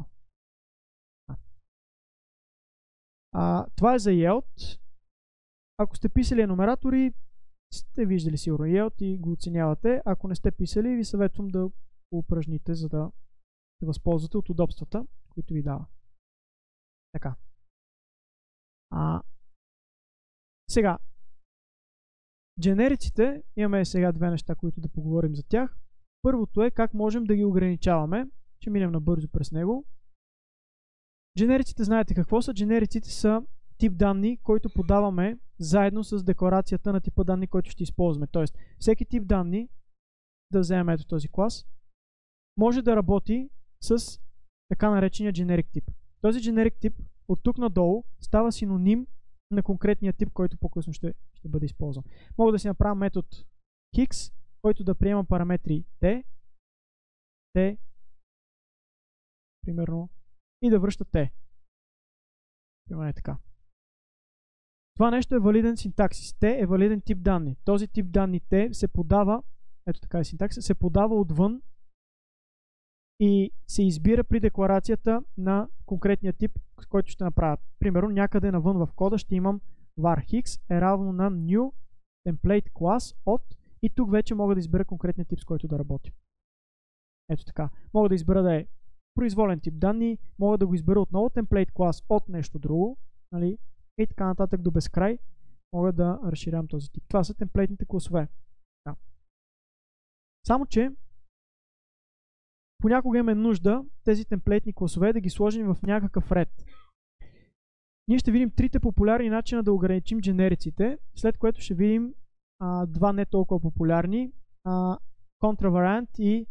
Това е за yield. Ако сте писали енумератори, сте виждали сигурно yield и го оценявате. Ако не сте писали, ви съветвам да го упражните, за да се възползвате от удобствата, които ви дава. Така. Сега, дженериците, имаме сега две неща, които да поговорим за тях. Първото е как можем да ги ограничаваме. Ще минем набързо през него. Дженериците, знаете какво са? Дженериците са тип данни, който подаваме заедно с декларацията на типа данни, който ще използваме. Тоест, всеки тип данни, да вземем ето този клас, може да работи с така наречения generic тип. Този generic тип от тук надолу става синоним на конкретния тип, който по-късно ще бъде използван. Мога да си направя метод Hix, който да приема параметри t, примерно, и да връща t. Примерно е така. Това нещо е валиден синтаксис. T е валиден тип данни. Този тип данни T се подава, ето така е синтаксис, се подава отвън и се избира при декларацията на конкретния тип, с който ще направя. Примерно някъде навън в кода ще имам var hix е равно на new template class от, и тук вече мога да избера конкретния тип, с който да работя. Ето така. Мога да избера да е произволен тип данни, мога да го избера отново template class от нещо друго, нали? И така нататък до безкрай мога да разширявам този тип. Това са темплейтните класове. Да. Само че понякога имаме нужда тези темплейтни класове да ги сложим в някакъв ред. Ние ще видим трите популярни начина да ограничим дженериците, след което ще видим два не толкова популярни, контравариант и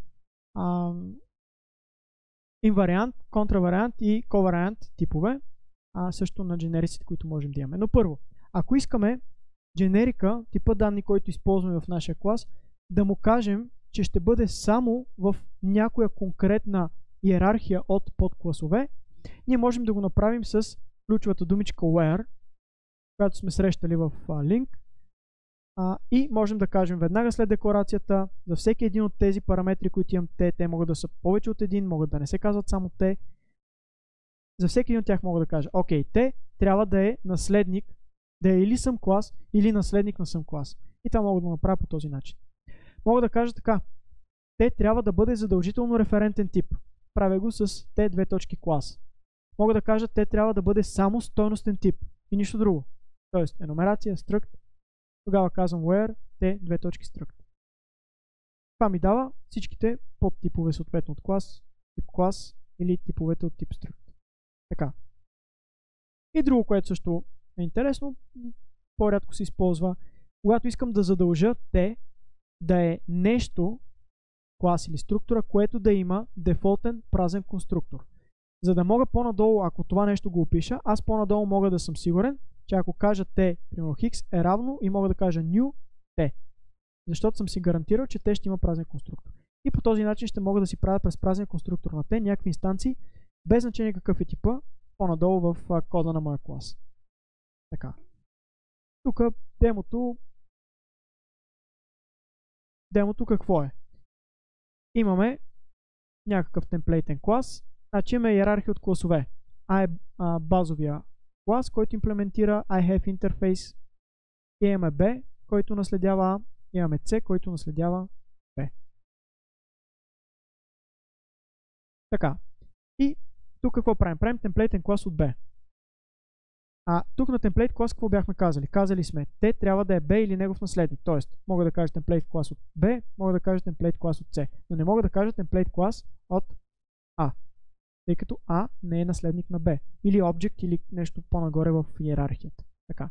инвариант, контравариант и ковариант типове, също на дженериците, които можем да имаме. Но първо, ако искаме дженерика, типа данни, който използваме в нашия клас, да му кажем, че ще бъде само в някоя конкретна иерархия от подкласове, ние можем да го направим с ключовата думичка where, която сме срещали в link, и можем да кажем веднага след декларацията за всеки един от тези параметри, които имам те могат да са повече от един, могат да не се казват само те. За всеки един от тях мога да кажа, окей, те трябва да е наследник, да е или съм клас, или наследник на съм клас. И това мога да го направя по този начин. Мога да кажа така, те трябва да бъде задължително референтен тип. Правя го с t2 клас. Мога да кажа, те трябва да бъде само стойностен тип и нищо друго. Тоест, енумерация, struct, тогава казвам where t2 struct. Това ми дава всичките подтипове съответно от клас, тип клас или типовете от тип struct. Така. И друго, което също е интересно, по-рядко се използва, когато искам да задължа те да е нещо, клас или структура, което да има дефолтен празен конструктор. За да мога по-надолу, ако това нещо го опиша, аз по-надолу мога да съм сигурен, че ако кажа t, примерно x е равно и мога да кажа new t. Защото съм си гарантирал, че t ще има празен конструктор. И по този начин ще мога да си правя през празен конструктор на t някакви инстанции, без значение какъв е типа, по-надолу в кода на моя клас. Така. Тук демото какво е? Имаме някакъв темплейтен клас, значи имаме иерархия от класове. А е базовия клас, който имплементира IHaveInterface. И имаме B, който наследява A. Имаме C, който наследява B. Така. И тук какво правим? Правим темплейтен клас от B. Тук на темплейт клас какво бяхме казали? Казали сме, те трябва да е B или негов наследник. Тоест, мога да кажа темплейт клас от B, мога да кажа темплейт клас от C. Но не мога да кажа темплейт клас от A. Тъй като A не е наследник на B. Или object, или нещо по-нагоре в иерархията. Така.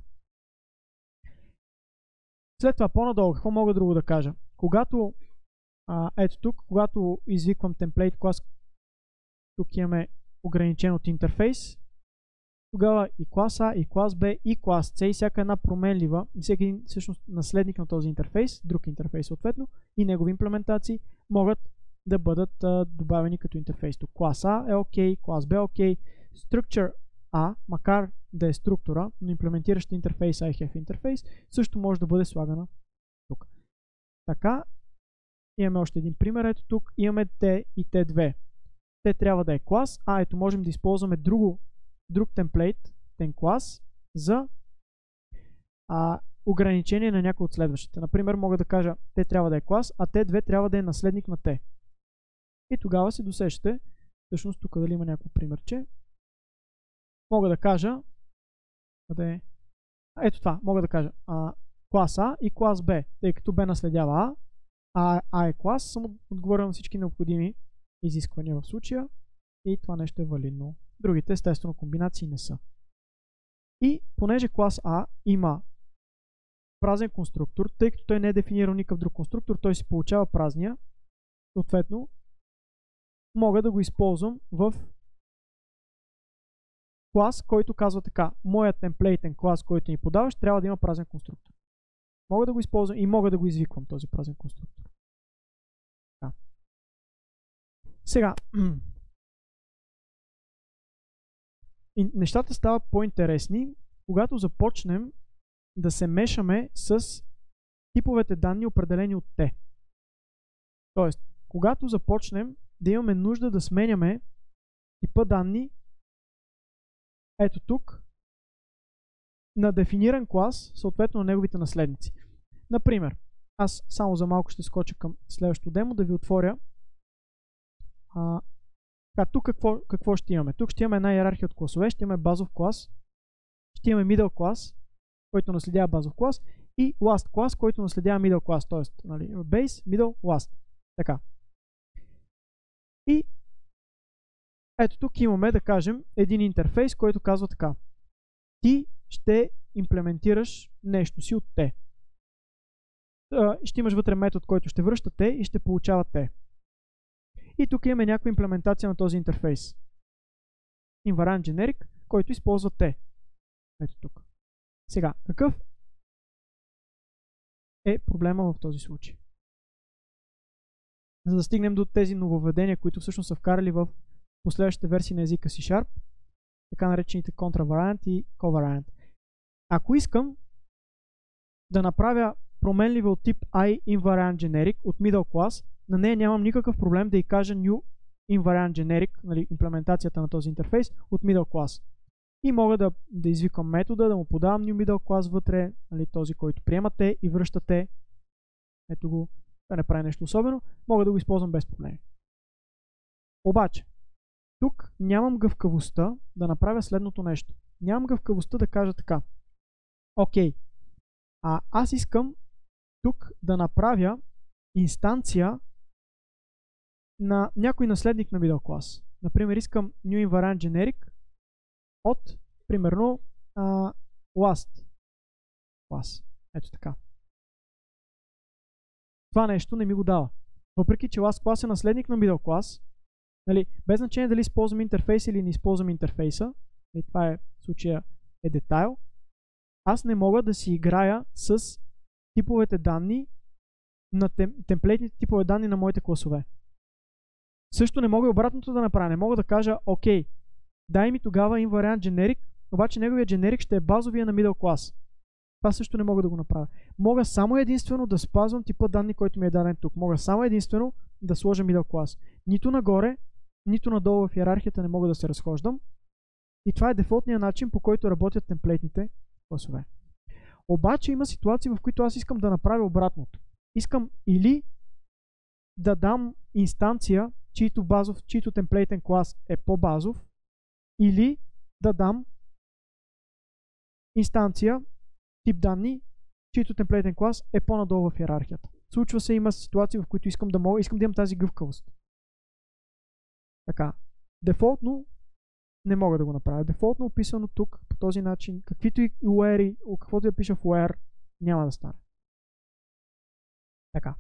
След това по-надолу, какво мога друго да кажа? Когато, ето тук, когато извиквам темплейт клас, тук имаме ограничен от интерфейс, тогава и клас A, и клас B, и клас C, и всяка една променлива, всеки един всъщност наследник на този интерфейс, друг интерфейс съответно, и негови имплементации могат да бъдат добавени като интерфейс. Тук клас A е OK, клас B е OK, structure A, макар да е структура, но имплементираща интерфейс IHaveInterface, също може да бъде слагана тук. Така, имаме още един пример. Ето тук имаме T и T2. Те трябва да е клас, ето можем да използваме друг темплейт, ten клас, за ограничение на някои от следващите. Например, мога да кажа T трябва да е клас, а T2 трябва да е наследник на T. И тогава се досещате, всъщност тук дали има някакво примерче, мога да кажа, ето това, мога да кажа клас A и клас B, тъй като B наследява A е клас, съм отговорил на всички необходими изисквания в случая и това нещо е валидно. Другите, естествено, комбинации не са. И понеже клас A има празен конструктор, тъй като той не е дефинирал никакъв друг конструктор, той си получава празния, съответно, мога да го използвам в клас, който казва така: моят темплейтен клас, който ни подаваш, трябва да има празен конструктор. Мога да го използвам и мога да го извиквам този празен конструктор. Така. Сега, нещата стават по-интересни, когато започнем да се мешаме с типовете данни, определени от те. Тоест, когато започнем да имаме нужда да сменяме типа данни, ето тук, на дефиниран клас, съответно на неговите наследници. Например, аз само за малко ще скоча към следващото демо, да ви отворя. Тук какво ще имаме? Тук ще имаме една иерархия от класове, ще имаме базов клас, ще имаме middle клас, който наследява базов клас, и last клас, който наследява middle клас, т.е. base, middle, last. Така. И ето тук имаме, да кажем, един интерфейс, който казва така: ти ще имплементираш нещо си от те. Ще имаш вътре метод, който ще връща те и ще получава те. И тук имаме някаква имплементация на този интерфейс. Invariant generic, който използва те. Ето тук. Сега, какъв е проблема в този случай? За да стигнем до тези нововведения, които всъщност са вкарали в последващите версии на езика C#, така наречените contravariant и covariant. Ако искам да направя променлива от тип IInvariant generic от middle class, на нея нямам никакъв проблем да й кажа new invariant generic, нали, имплементацията на този интерфейс от middle class. И мога да извикам метода, да му подавам new middle class вътре, нали, този, който приемате и връщате. Ето го, да не прави нещо особено. Мога да го използвам без проблеми. Обаче, тук нямам гъвкавостта да направя следното нещо. Нямам гъвкавостта да кажа така: окей, аз искам тук да направя инстанция на някой наследник на middle class. Например, искам new invariant generic от, примерно, last class. Ето така. Това нещо не ми го дава. Въпреки, че last class е наследник на middle class, нали, без значение дали използвам интерфейс или не използвам интерфейса, и това е в случая е детайл, аз не мога да си играя с типовете данни на темплейтните типове данни на моите класове. Също не мога и обратното да направя. Не мога да кажа, окей, дай ми тогава invariant generic, обаче неговия generic ще е базовия на middle class. Това също не мога да го направя. Мога само единствено да спазвам типа данни, който ми е даден тук. Мога само единствено да сложа middle class. Нито нагоре, нито надолу в иерархията не мога да се разхождам. И това е дефолтният начин, по който работят темплейтните класове. Обаче има ситуации, в които аз искам да направя обратното. Искам или да дам инстанция, чийто темплейтен клас е по-базов, или да дам инстанция, тип данни, чийто темплейтен клас е по-надолу в иерархията. Случва се, има ситуации, в които искам да имам тази гъвкавост. Така, дефолтно не мога да го направя. Дефолтно описано тук по този начин, каквито и UR, каквото да пиша в UR, няма да стане. Така.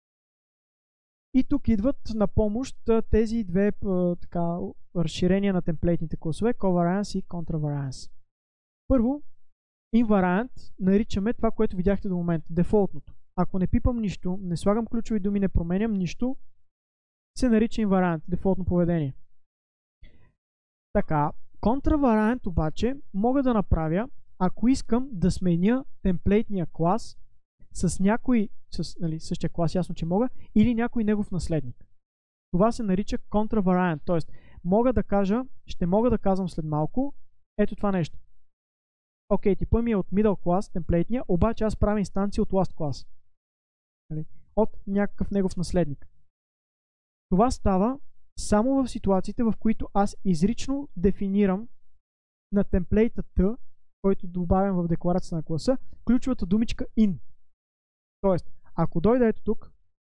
И тук идват на помощ тези две разширения на темплейтните класове, covariance и contravariance. Първо, invariant наричаме това, което видяхте до момента, дефолтното. Ако не пипам нищо, не слагам ключови думи, не променям нищо, се нарича invariant, дефолтно поведение. Така, contravariant обаче мога да направя, ако искам да сменя темплейтния клас с някой, същия клас, ясно, че мога, или някой негов наследник. Това се нарича contravariant, т.е. ще мога да казвам след малко, ето това нещо. Окей, типа ми е от middle class, темплейтния, обаче аз правя инстанция от last class. От някакъв негов наследник. Това става само в ситуациите, в които аз изрично дефинирам на темплейта T, който добавям в декларацията на класа, ключовата думичка in. Тоест, ако дойда ето тук,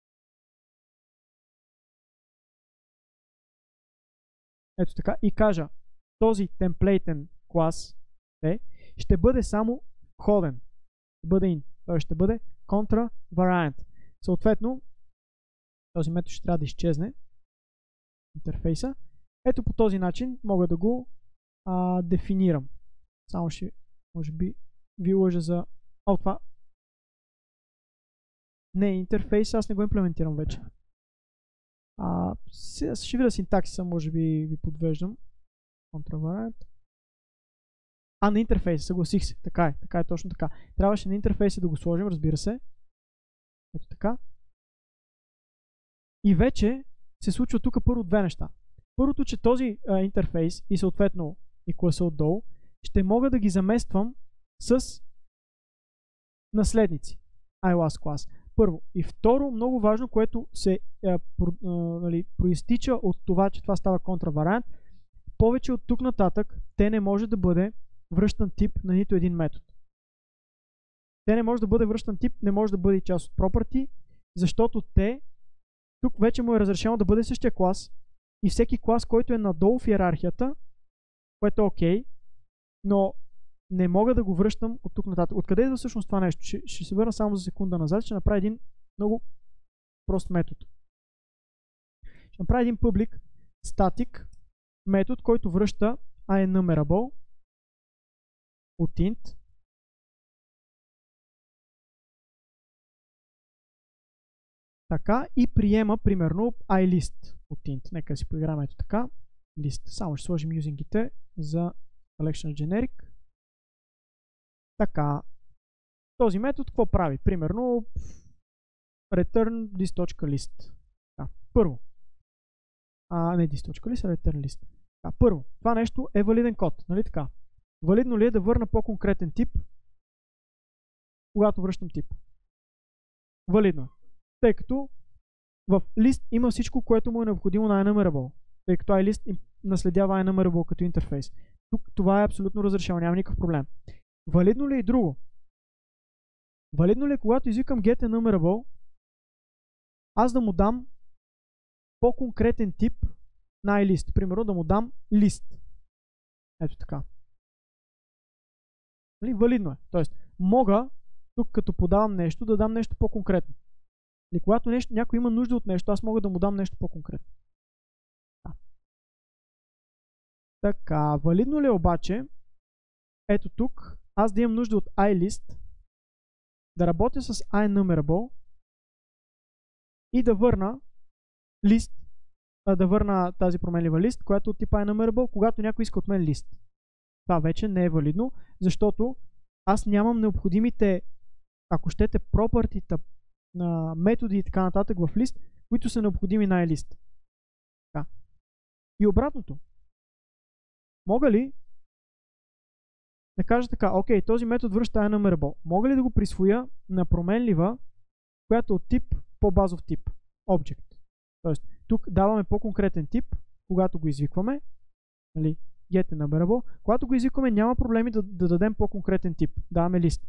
ето така, и кажа, този темплейтен клас ще бъде само входен. Ще бъде in. Той ще бъде contravariant. Съответно, този метод ще трябва да изчезне интерфейса. Ето по този начин мога да го дефинирам. Само ще, може би, ви лъжа за... това... Не, интерфейс, аз не го имплементирам вече. Ще видя синтаксиса, може би ви подвеждам. Contravariant. На интерфейса, съгласих се. Така е точно така. Трябваше на интерфейса да го сложим, разбира се. Ето така. И вече се случва тук първо две неща. Първото, че този интерфейс и съответно и класа отдолу ще мога да ги замествам с наследници. iLast class. Първо. И второ, много важно, което се проистича от това, че това става contravariant, повече от тук нататък те не може да бъде връщан тип на нито един метод. Те не може да бъде връщан тип, не може да бъде и част от property, защото тук вече му е разрешено да бъде същия клас и всеки клас, който е надолу в иерархията, което е окей, но не мога да го връщам от тук нататък. Откъде идва всъщност това нещо? Ще се върна само за секунда назад, ще направя един много прост метод. Ще направя един public static метод, който връща IEnumerable от int така и приема примерно iList от int. Нека си поиграем ето така. List. Само ще сложим юзингите за collection generic. Така. Този метод какво прави? Примерно return this.list. Първо. Не this.list, а return list. Първо. Това нещо е валиден код. Нали така? Валидно ли е да върна по-конкретен тип, когато връщам тип? Валидно. Тъй като в list има всичко, което му е необходимо на IEnumerable. Тъй като iList наследява IEnumerable като интерфейс. Тук това е абсолютно разрешено, няма никакъв проблем. Валидно ли е и друго? Валидно ли е, когато извикам getEnumerable аз да му дам по-конкретен тип на iList. Примерно да му дам лист. Ето така. Нали? Валидно е. Тоест, мога тук като подавам нещо да дам нещо по-конкретно. Или когато някой има нужда от нещо, аз мога да му дам нещо по-конкретно. Така, валидно ли е обаче, ето тук, аз да имам нужда от iList, да работя с iNumerable и да върна лист, да върна тази променлива лист, която от типа iNumerable, когато някой иска от мен лист. Това вече не е валидно, защото аз нямам необходимите, ако щете, пропъртита на методи и така нататък в лист, които са необходими на iList. Така. И обратното. Мога ли да кажа така, окей, този метод връща iNumerable. Мога ли да го присвоя на променлива, която е от тип по-базов тип? Object. Тоест, тук даваме по-конкретен тип, когато го извикваме. Нали, getNumerable. Когато го извикваме, няма проблеми да дадем по-конкретен тип. Даваме лист.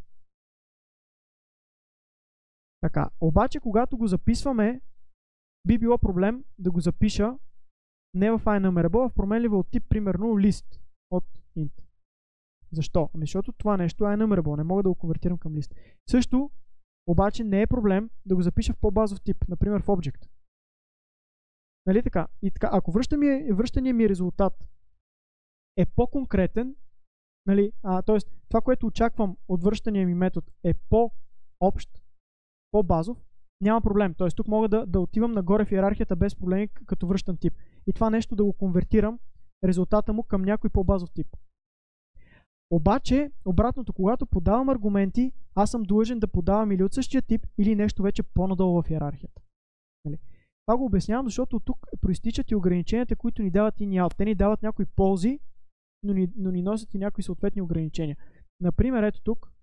Така, обаче, когато го записваме, би било проблем да го запиша не в iNumerable, а в променлива от тип, примерно, list от int. Защо? Ами защото това нещо е iNumerable, не мога да го конвертирам към лист. Също, обаче, не е проблем да го запиша в по-базов тип, например в Object. Нали така? И така, ако връщания ми резултат е по-конкретен, нали, т.е. това, което очаквам от връщания ми метод е по-общ, по-базов, няма проблем. Т.е. тук мога да отивам нагоре в иерархията без проблеми, като връщам тип. И това нещо да го конвертирам резултата му към някой по-базов тип. Обаче, обратното, когато подавам аргументи, аз съм длъжен да подавам или от същия тип, или нещо вече по-надолу в иерархията. Нали? Това го обяснявам, защото тук проистичат и ограниченията, които ни дават in и out. Те ни дават някои ползи, но ни носят и някои съответни ограничения. Например, ето тук.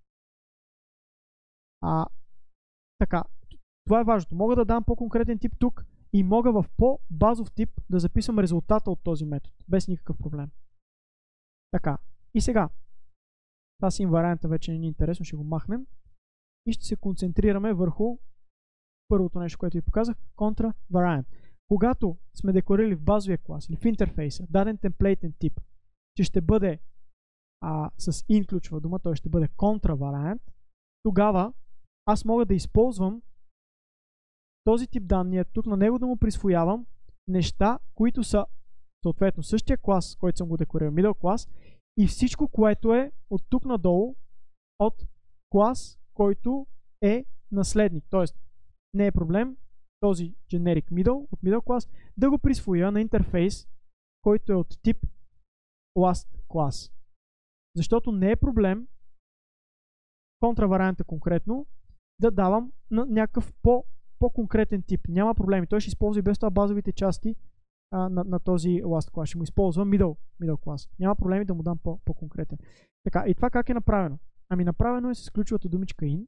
Така, това е важното. Мога да дам по-конкретен тип тук и мога в по-базов тип да записвам резултата от този метод. Без никакъв проблем. Така, и сега. Това си инварианта вече не ни е интересно, ще го махнем. И ще се концентрираме върху първото нещо, което ви показах, контра variant. Когато сме декларирали в базовия клас или в интерфейса даден темплейтен тип, че ще бъде с in ключова дума, той ще бъде контра variant, тогава аз мога да използвам този тип данни, тук на него да му присвоявам неща, които са съответно същия клас, който съм го декларирал, middle клас, и всичко, което е от тук надолу от клас, който е наследник. Тоест, не е проблем този generic middle от middle клас да го присвоя на интерфейс, който е от тип last class. Защото не е проблем контраварианта конкретно да давам на някакъв по-конкретен тип. Няма проблеми. Той ще използва и без това базовите части на този last class. Ще му използва middle клас. Няма проблеми да му дам по-конкретен. Така, и това как е направено? Ами направено е с ключовата думичка in.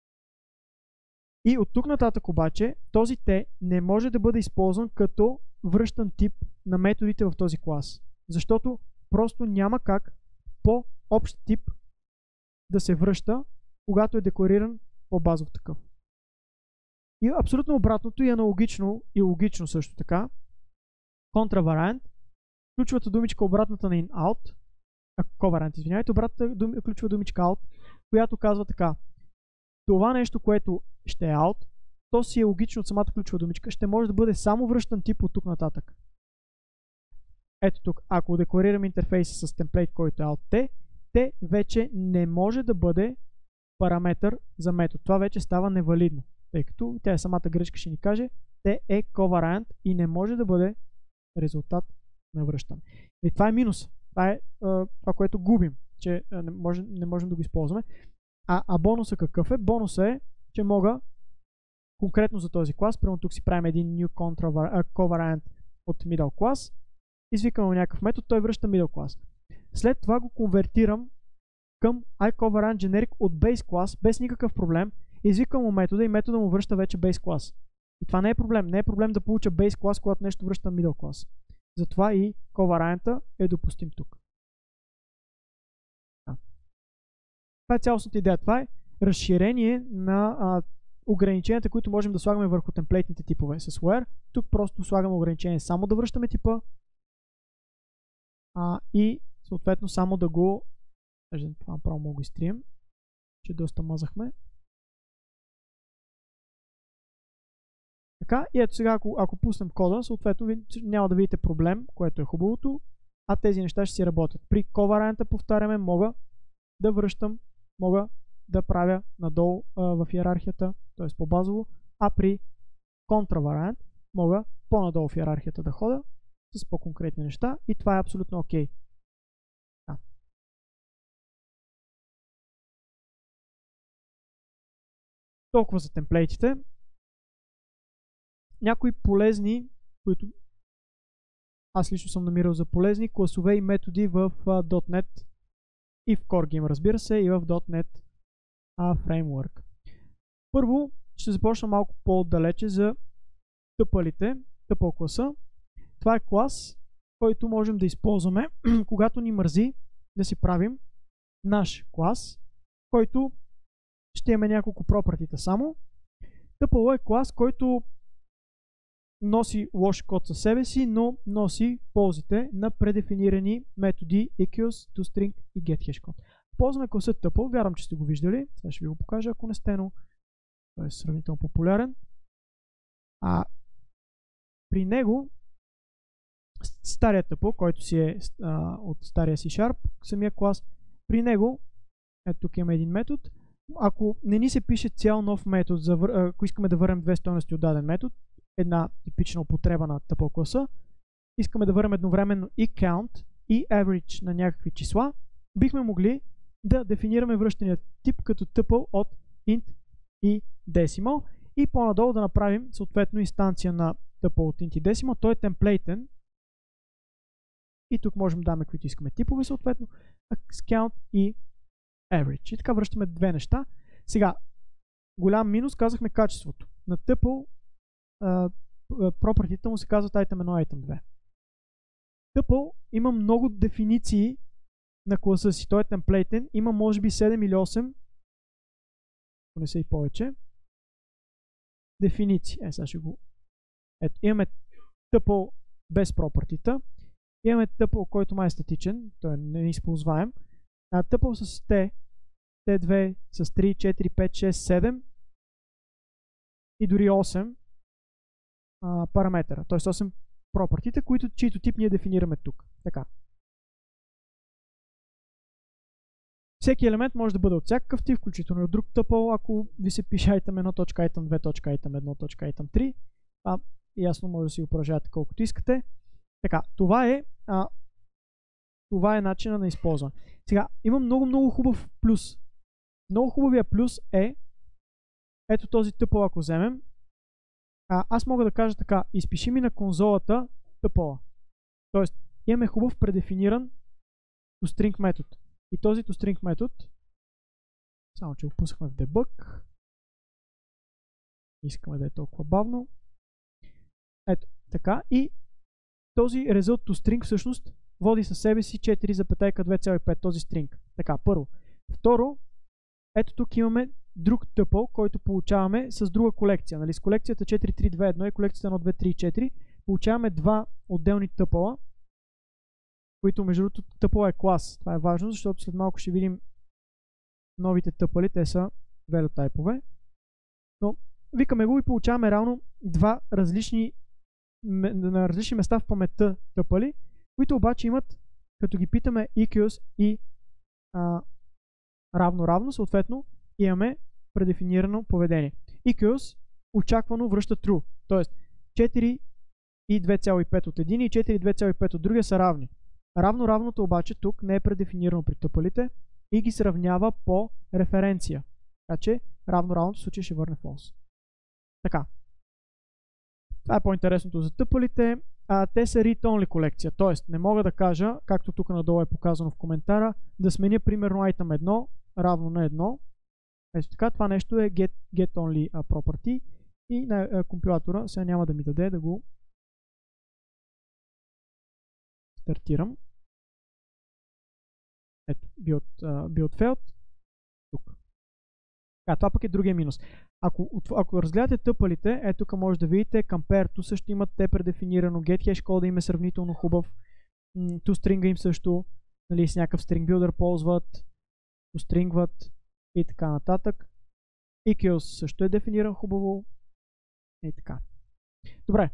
И от тук нататък обаче този T не може да бъде използван като връщан тип на методите в този клас. Защото просто няма как по-общ тип да се връща, когато е деклариран по-базов такъв. И абсолютно обратното и аналогично и логично също така. Контравариант. Ключовата думичка обратната на in-out. Covariant, извинявайте. Обратната ключова думичка out, която казва така. Това нещо, което ще е out, то си е логично от самата ключова думичка, ще може да бъде само връщан тип от тук нататък. Ето тук, ако декларирам интерфейса с темплейт, който е out T вече не може да бъде параметър за метод. Това вече става невалидно, тъй като тя е самата грешка ще ни каже, T е covariant и не може да бъде резултат на връщане. И това е минус. Това е това, което губим, че не можем да го използваме. А бонуса какъв е? Бонуса е, че мога конкретно за този клас, примерно тук си правим един new covariant от middle class, извикаме някакъв метод, той връща middle class. След това го конвертирам към iCovariant generic от base class без никакъв проблем, извикам му метода и метода му връща вече base class. И това не е проблем. Не е проблем да получа base class, когато нещо връща middle class. Затова и covariant е допустим тук. Това е цялостната идея. Това е разширение на ограниченията, които можем да слагаме върху темплейтните типове с where. Тук просто слагаме ограничение само да връщаме типа и съответно само да го... Това направо мога да изтрием, че доста мазахме. Така, и ето сега, ако пуснем кода, съответно няма да видите проблем, което е хубавото, а тези неща ще си работят. При коварианта, повтаряме, мога да връщам, мога да правя надолу в иерархията, т.е. по-базово, а при контравариант мога по-надолу в иерархията да хода с по-конкретни неща и това е абсолютно окей. Толкова за темплейтите. Някои полезни, които аз лично съм намирал за полезни, класове и методи в .NET и в Core Game, разбира се, и в .NET Framework. Първо ще започна малко по-далече за тъпалите, тъпъл класа. Това е клас, който можем да използваме, когато ни мързи да си правим наш клас, който ще имаме няколко пропъртита само. Тъпъл е клас, който носи лош код със себе си, но носи ползите на предефинирани методи equals, toString и getHashCode. Ползваме класът тъпъл, вярвам, че сте го виждали. Сега ще ви го покажа, ако не сте, но той е сравнително популярен. При него старият тъпъл, който си е от стария C#, самия клас, при него, ето тук има един метод. Ако не ни се пише цял нов метод, ако искаме да върнем две стойности от даден метод, една типична употреба на тъпъл класа, искаме да върнем едновременно и count и average на някакви числа, бихме могли да дефинираме връщания тип като тъпъл от int и decimal и по-надолу да направим съответно инстанция на тъпъл от int и decimal. Той е темплейтен и тук можем да даме каквито искаме типове съответно, count и average. И така връщаме две неща. Сега, голям минус, казахме качеството. На тъпъл пропъртите му се казват item 1, item 2. Тъпъл има много дефиниции на класа си. Той е темплейтен. Има може би 7 или 8, ако не са и повече, дефиниции. Сега ще го... Ето, имаме тъпъл без пропъртита. Имаме тъпъл, който май е статичен. Той е неизползваем. Тъпъл с T, T2 с 3, 4, 5, 6, 7 и дори 8 параметъра, т.е. 8 пропъртите, чието тип ние дефинираме тук. Така. Всеки елемент може да бъде от всякакъв тип, включително и от друг тъпъл, ако ви се пише item 1, item 2, item 1, item 3. Ясно може да си упражнявате колкото искате. Така, това е начина на използване. Сега, има много хубав плюс. Много хубавия плюс е ето този тъпъл, ако вземем. Аз мога да кажа така, изпиши ми на конзолата тъпъла. Тоест, имаме хубав предефиниран toString метод. И този toString метод, само че го пуснахме в debug, искаме да е толкова бавно. Ето, така. И този result toString всъщност води със себе си 4,2,5 този string. Така, първо. Второ, ето тук имаме друг тъпъл, който получаваме с друга колекция. Нали? С колекцията 4.3.2.1 и колекцията 1.2.3.4 получаваме два отделни тъпъла, които между другото тъпъл е клас. Това е важно, защото след малко ще видим новите тъпъли, те са value type-ове. Но викаме го и получаваме равно два на различни места в паметта тъпъли, които обаче имат, като ги питаме equals и равно, съответно имаме предефинирано поведение. Equals очаквано връща true, т.е. 4 и 2,5 от един и 4 и 2,5 от другия са равни. Равното обаче тук не е предефинирано при тъпълите и ги сравнява по референция. Така че равното в случай ще върне false. Така. Това е по-интересното за тъпълите. Те са read-only колекция, т.е. не мога да кажа, както тук надолу е показано в коментара, да сменя примерно item 1 равно на 1. Ето така, това нещо е get-only property и на компилатора сега няма да ми даде да го стартирам. Ето, build failed. Тук. Това пък е другия минус. Ако разгледате тъпалите, ето тук може да видите compare to също имат те предефинирано, get hash кода им е сравнително хубав, toString им също, нали, с някакъв string builder ползват, toStringват и така нататък. EQL също е дефиниран хубаво и така. Добре.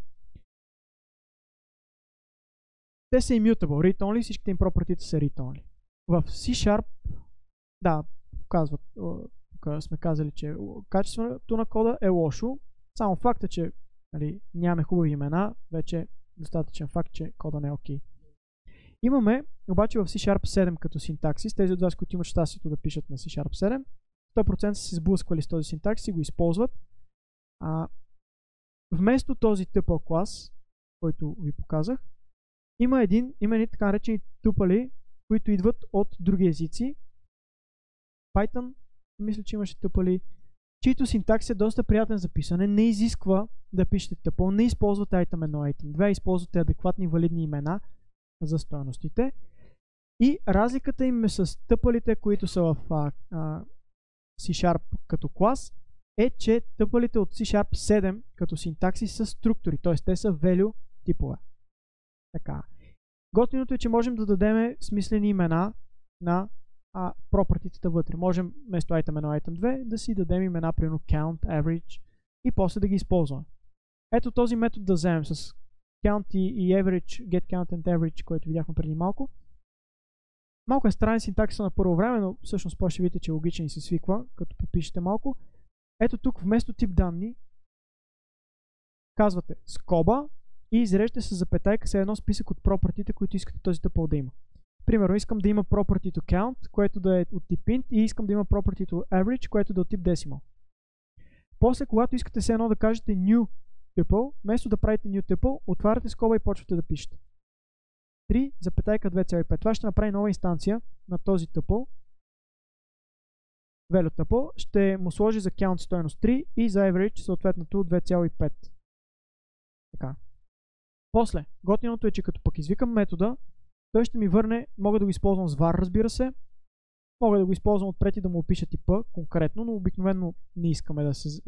Те са immutable, read-only, всичките им properties са read-only. В C#, да, показват, тук сме казали, че качеството на кода е лошо. Само факта, че нали, нямаме хубави имена, вече е достатъчен факт, че кода не е окей. Имаме обаче в C# 7 като синтаксис, тези от вас, които имат щастието да пишат на C# 7, 100% са се сблъсквали с този синтаксис и го използват. Вместо този tuple клас, който ви показах, има едни така наречени тупали, които идват от други езици. Python, мисля, че имаше тъпали, чието синтакс е доста приятен за писане, не изисква да пишете тъпъл, не използвате item 1, item 2, използвате адекватни валидни имена за стойностите. И разликата им е с тъпалите, които са в C# като клас, е, че тъпалите от C# 7 като синтакси са структури, т.е. те са value типове. Така. Готиното е, че можем да дадем смислени имена на пропъртитата вътре. Можем вместо item 1, item 2 да си дадем имена, примерно count, average и после да ги използваме. Ето този метод да вземем с count и average, get count and average, който видяхме преди малко. Малко е странен синтаксиса на първо време, но всъщност после ще видите, че логичен и се свиква, като попишете малко. Ето тук вместо тип данни казвате скоба и изрежете с запетайка се едно списък от пропъртите, които искате този тъпъл да има. Примерно искам да има property to count, което да е от тип int, и искам да има property to average, което да е от тип decimal. После, когато искате се едно да кажете new tuple, вместо да правите new tuple, отваряте скоба и почвате да пишете. 3, запетайка 2,5. Това ще направи нова инстанция на този tuple. Value tuple ще му сложи за count стойност 3 и за average съответното 2,5. Така. После, готиното е, че като пък извикам метода, той ще ми върне, мога да го използвам с var, разбира се. Мога да го използвам отпред и да му опиша типа конкретно, но обикновено не искаме да се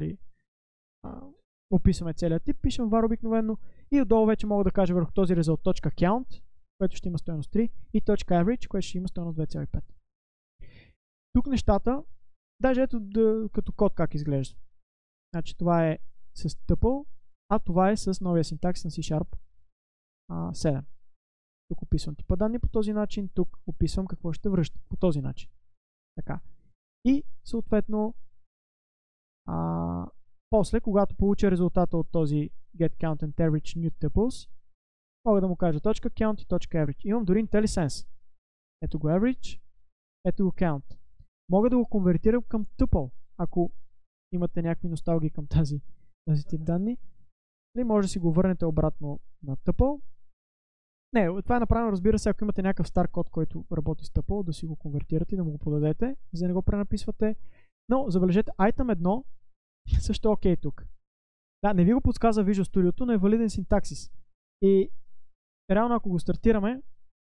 описваме целият тип. Пишем var обикновено и отдолу вече мога да кажа върху този резултат .count, което ще има стойност 3, и .average, което ще има стойност 2,5. Тук нещата, даже ето като код как изглежда. Значи това е с tuple, а това е с новия синтакс на C# 7. Тук описвам типа данни по този начин, тук описвам какво ще връща по този начин. Така. И съответно после, когато получа резултата от този get count and average new tuples, мога да му кажа .count и .average. Имам дори IntelliSense. Ето го average, ето го count. Мога да го конвертирам към tuple, ако имате някакви носталгии към тази тип данни. Или може да си го върнете обратно на tuple. Не, това е направено, разбира се, ако имате някакъв стар код, който работи с tuple, да си го конвертирате и да му го подадете, за да не го пренаписвате. Но забележете, item 1 също е окей тук. Да, не ви го подсказва Visual Studio, но е валиден синтаксис. И реално, ако го стартираме,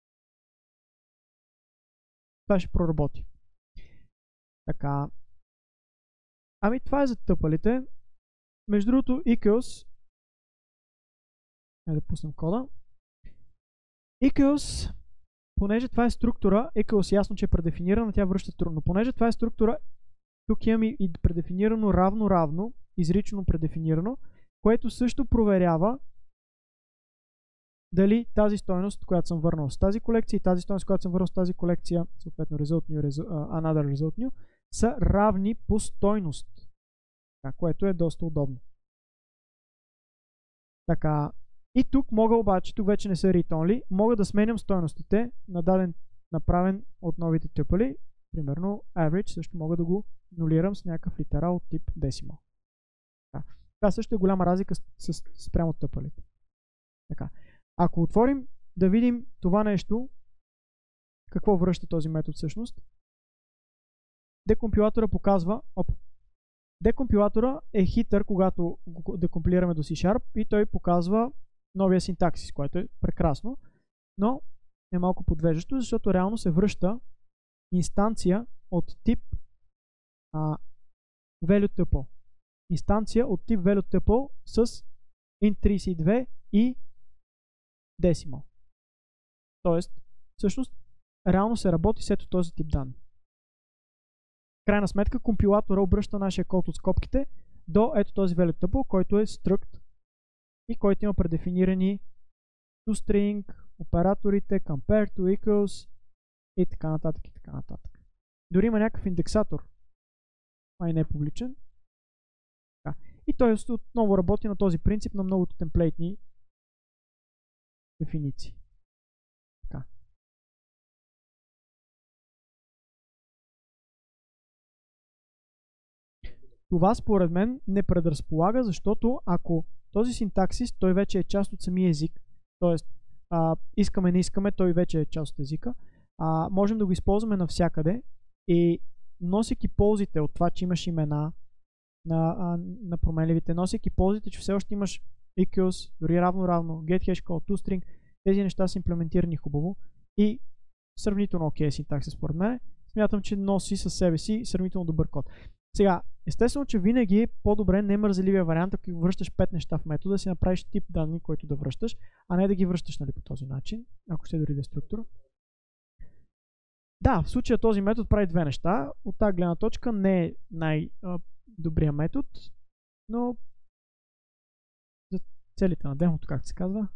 това ще проработи. Така. Ами това е за тъпалите. Между другото, equals. Да пуснем кода. Equals, понеже това е структура, equals ясно, че е предефинирана, тя връща трудно. Понеже това е структура, тук имам и предефинирано равно, изрично предефинирано, което също проверява дали тази стойност, която съм върнал с тази колекция и тази стойност, която съм върнал с тази колекция, съответно result new, another result new, са равни по стойност, което е доста удобно. Така. И тук мога обаче, тук вече не са read-only, мога да сменям стойностите на даден направен от новите тъпали. Примерно average също мога да го нулирам с някакъв литерал от тип decimal. Това също е голяма разлика спрямо тъпалите. Така. Ако отворим да видим това нещо, какво връща този метод всъщност, декомпилатора показва, декомпилатора е хитър, когато го декомпилираме до C# и той показва новия синтаксис, което е прекрасно, но е малко подвеждащо, защото реално се връща инстанция от тип value tuple. инстанция от тип value tuple с int32 и decimal. Тоест, всъщност, реално се работи с ето този тип данни. В крайна сметка, компилатора обръща нашия код от скобките до ето този value tuple, който е struct и който има предефинирани toString, операторите, compare to equals и така нататък и така нататък. Дори има някакъв индексатор, а и не е публичен. И той отново работи на този принцип на многото темплейтни дефиниции. Така. Това според мен не предразполага, защото ако този синтаксис, той вече е част от самия език, т.е. искаме, не искаме, той вече е част от езика, можем да го използваме навсякъде и носейки ползите от това, че имаш имена на променливите, носейки ползите, че все още имаш equals, дори равно, get hash call, toString, тези неща са имплементирани хубаво и сравнително окей синтаксис според мен. Смятам, че носи със себе си сравнително добър код. Сега, естествено, че винаги е по-добре немързеливия вариант, ако връщаш 5 неща в метода, да си направиш тип данни, който да връщаш, а не да ги връщаш, нали, по този начин, ако ще дори деструктура. Да, в случая този метод прави две неща. От тази гледна точка не е най-добрия метод, но за целите на демото, както се казва,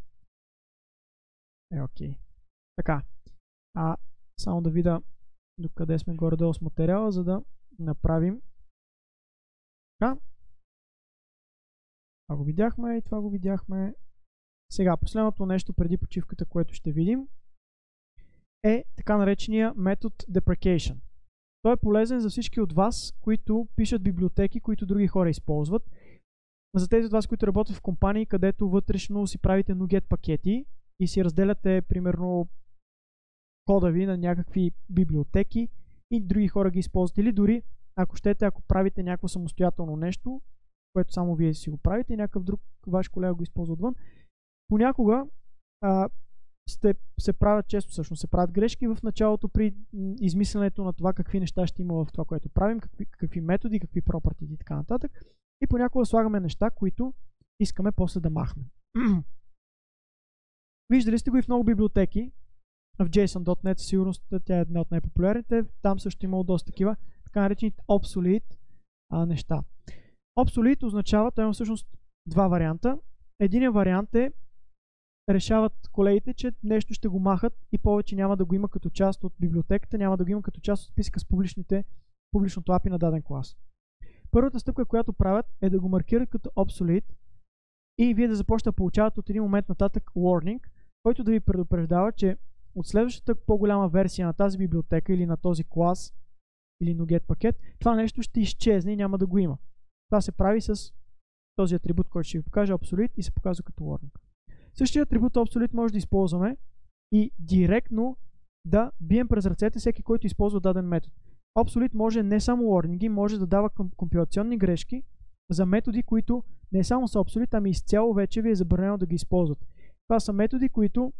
е окей. Така, само да видя докъде сме горе-долу с материала, за да направим така. Това го видяхме и това го видяхме. Сега, последното нещо преди почивката, което ще видим, е така наречения метод deprecation. Той е полезен за всички от вас, които пишат библиотеки, които други хора използват. За тези от вас, които работят в компании, където вътрешно си правите NuGet пакети и си разделяте, примерно, кода ви на някакви библиотеки и други хора ги използват. Или дори, ако щете, ако правите някакво самостоятелно нещо, което само вие си го правите и някакъв друг ваш колега го използва отвън, понякога се правят често, всъщност се правят грешки в началото при измисленето на това какви неща ще има в това, което правим, какви методи, какви property и така нататък. И понякога слагаме неща, които искаме после да махнем. Виждали сте го и в много библиотеки. В JSON.NET сигурно тя е една от най-популярните. Там също имало доста такива, така наречените obsolete неща. Obsolete означава, той има всъщност два варианта. Единият вариант е, решават колегите, че нещо ще го махат и повече няма да го има като част от библиотеката, няма да го има като част от списъка с публичното API на даден клас. Първата стъпка, която правят, е да го маркират като obsolete и вие да започнете да получавате от един момент нататък warning, който да ви предупреждава, че от следващата по-голяма версия на тази библиотека или на този клас или NuGet пакет, това нещо ще изчезне и няма да го има. Това се прави с този атрибут, който ще ви покажа obsolete и се показва като warning. Същия атрибут obsolete може да използваме и директно да бием през ръцете всеки, който използва даден метод. Obsolete може не само warning, може да дава компилационни грешки за методи, които не само са obsolete, ами изцяло вече ви е забранено да ги използват. Това са методи, които